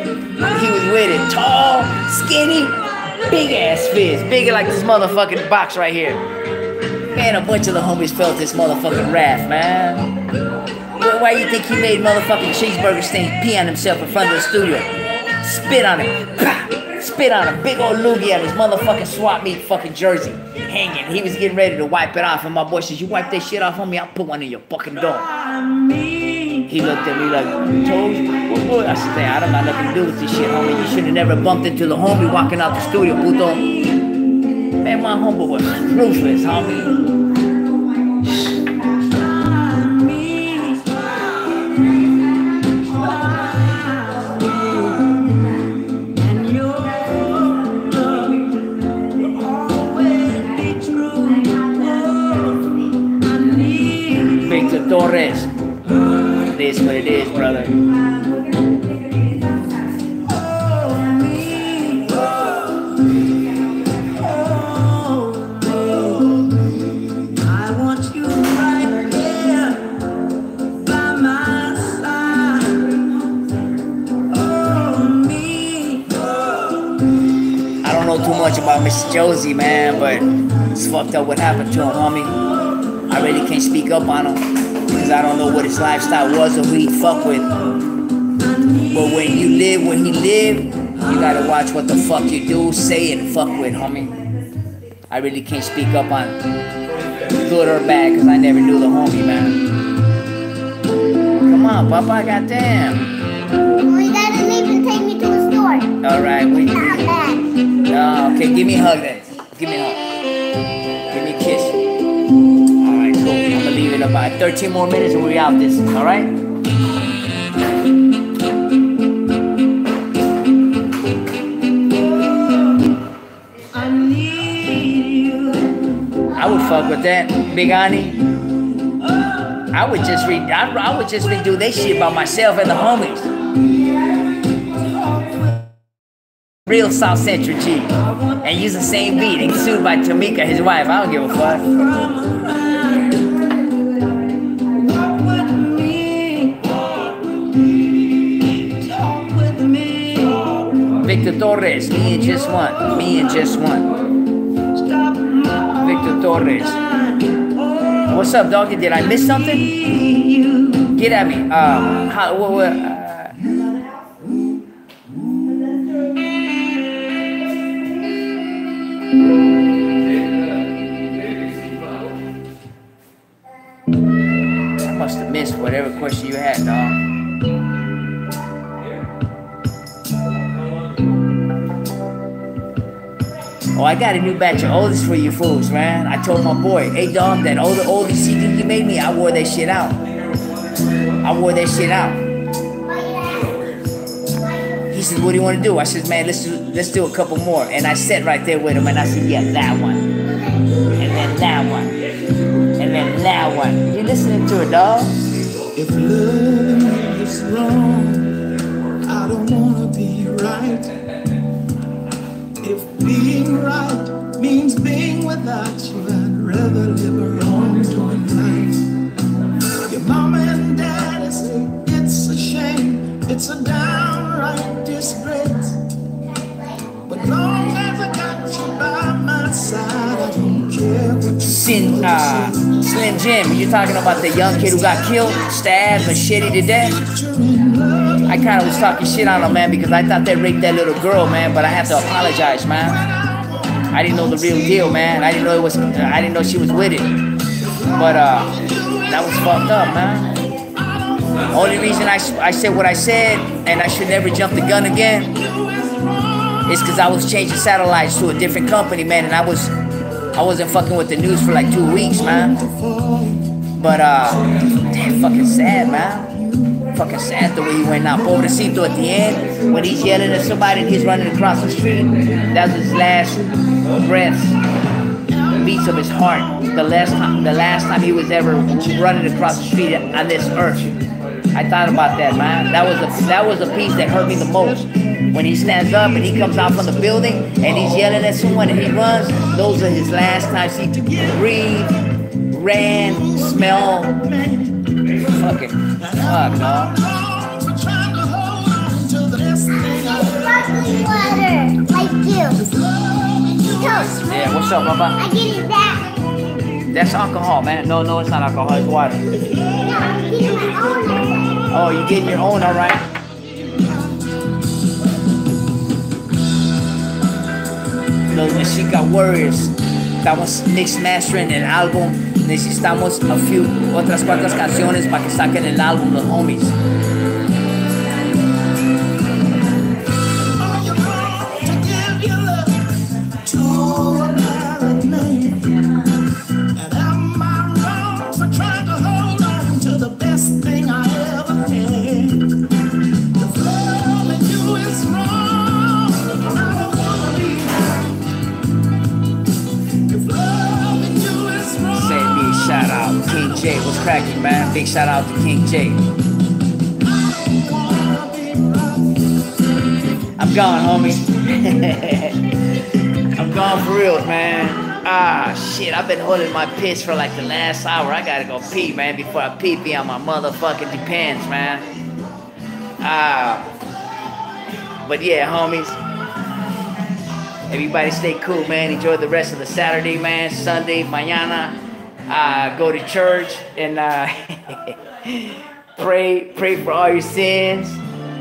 Tall, skinny, big ass fist, bigger like this motherfucking box right here. Man, a bunch of the homies felt this motherfucking wrath, man. Why you think he made motherfucking cheeseburger stain pee on himself in front of the studio? Spit on him. Spit on him. Big old loogie on his motherfucking swap meet fucking jersey. Hanging. He was getting ready to wipe it off. And my boy says, you wipe that shit off on me, I'll put one in your fucking door. He looked at me like, Toes, what? I said, man, I don't got nothing to do with this shit, homie. You should have never bumped into the homie walking out the studio, puto. Man, my homie was ruthless, homie. Victor Torres. It is what it is, brother. I want you right there by my side. Oh, me. I don't know too much about Mr. Josie, man, but it's fucked up what happened to him, homie. I really can't speak up on him because I don't know what his lifestyle was or who he fuck with. But when you live where he lived, you gotta watch what the fuck you do, say, and fuck with, homie. I really can't speak up on good or bad because I never knew the homie, man. Come on, Papa, goddamn. We doesn't even take me to the store. All right, wait. Not bad. Okay, give me a hug then. Give me a hug. Give me a kiss. Alright, cool. I'm gonna leave it about 13 more minutes and we're out this, alright? I would fuck with that, Big Ani. I would just redo this shit by myself and the homies. Real South Central G. And use the same beat and sued by Tamika, his wife. I don't give a fuck. Victor Torres, me and just one. Me and just one. Victor Torres. What's up, doggy? Did I miss something? Get at me. I must have missed whatever question you had, dog. Oh, I got a new batch of oldies for you fools, man. I told my boy, hey dog, that oldie CD you made me, I wore that shit out. I wore that shit out. He said, what do you want to do? I said, man, let's do a couple more. And I sat right there with him and I said, yeah, that one. And then that one. And then that one. You listening to it, dog? If love is wrong, I don't wanna be right. If being right means being without you, I'd rather live a wrongdoing life. Your mama and daddy say it's a shame, it's a downright disgrace. But long as I got you by my side, I don't care what you Slim Jim, you're talking about the young kid who got killed, stabbed, and shitty to death? I kind of was talking shit on him, man, because I thought they raped that little girl, man, but I have to apologize, man. I didn't know the real deal, man. I didn't know she was with it. But, that was fucked up, man. Only reason I said what I said, and I should never jump the gun again, is because I was changing satellites to a different company, man, and I wasn't fucking with the news for like 2 weeks, man. But, damn, fucking sad, man. Fucking sad the way he went out. Pobrecito at the end, when he's yelling at somebody and he's running across the street, that was his last breaths, the beats of his heart. The last time he was ever running across the street on this earth. I thought about that, man. That was the piece that hurt me the most. When he stands up and he comes out from the building and he's yelling at someone and he runs, those are his last times he breathed, ran, smelled. Fucking fuck, dog. Sparkling water, like you. Toast. Yeah, what's up, Papa? I give you that. That's alcohol, man. No, it's not alcohol. It's water. No, I'm getting my own. Oh, you getting your own, all right? Los Mexica Warriors. That was mixed mastering an album necesitamos otras cuantas canciones para que saquen el álbum, los homies. Shout out King J, what's cracking, man? Big shout out to King J. I'm gone, homie. I'm gone for real, man. Ah, shit, I've been holding my piss for like the last hour. I gotta go pee, man, before I pee on my motherfucking depends, man. But yeah, homies. Everybody stay cool, man. Enjoy the rest of the Saturday, man. Sunday, mañana. Go to church and pray for all your sins.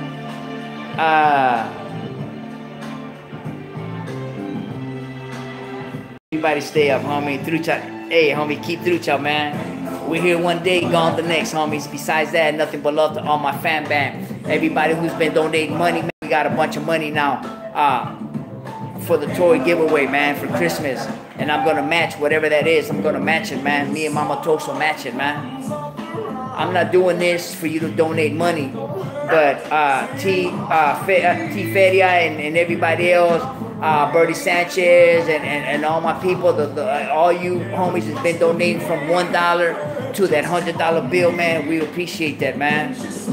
Everybody stay up, homie. Hey, homie, keep trucha, man. We're here one day, gone the next, homies. Besides that, nothing but love to all my fan band. Everybody who's been donating money, man. We got a bunch of money now for the toy giveaway, man, for Christmas. And I'm gonna match whatever that is. I'm gonna match it, man. Me and Mama Toso match it, man. I'm not doing this for you to donate money, but T Feria and everybody else, Bertie Sanchez and all my people, all you homies has been donating from $1 to that $100 bill, man. We appreciate that, man.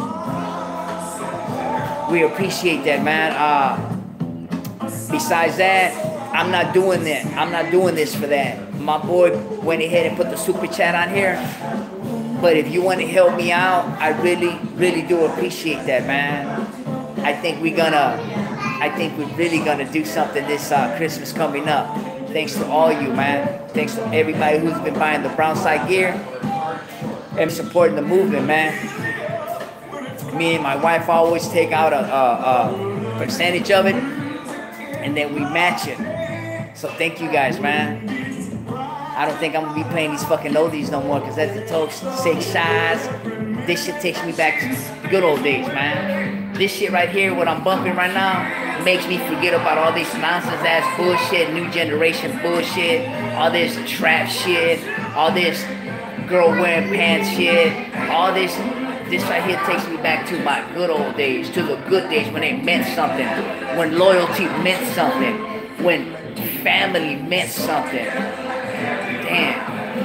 We appreciate that, man. Besides that, I'm not doing that. I'm not doing this for that. My boy went ahead and put the super chat on here. But if you want to help me out, I really, really do appreciate that, man. I think we're really gonna do something this Christmas coming up. Thanks to all you, man. Thanks to everybody who's been buying the brown side gear and supporting the movement, man. Me and my wife always take out a percentage of it, and then we match it. So thank you guys, man. I don't think I'm gonna be playing these fucking oldies no more, because that's the talks, say shots. This shit takes me back to the good old days, man. This shit right here, what I'm bumping right now, makes me forget about all this nonsense ass bullshit, new generation bullshit, all this trap shit, all this girl wearing pants shit, all this right here takes me back to my good old days, to the good days when it meant something, when loyalty meant something, when family meant something. Damn.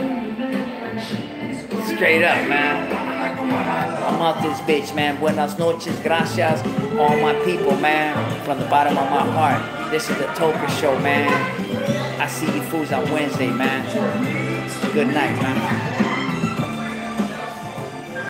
Straight up, man. I'm out this bitch, man. Buenas noches, gracias, all my people, man. From the bottom of my heart. This is the Toker Show, man. I see you fools on Wednesday, man. Good night, man.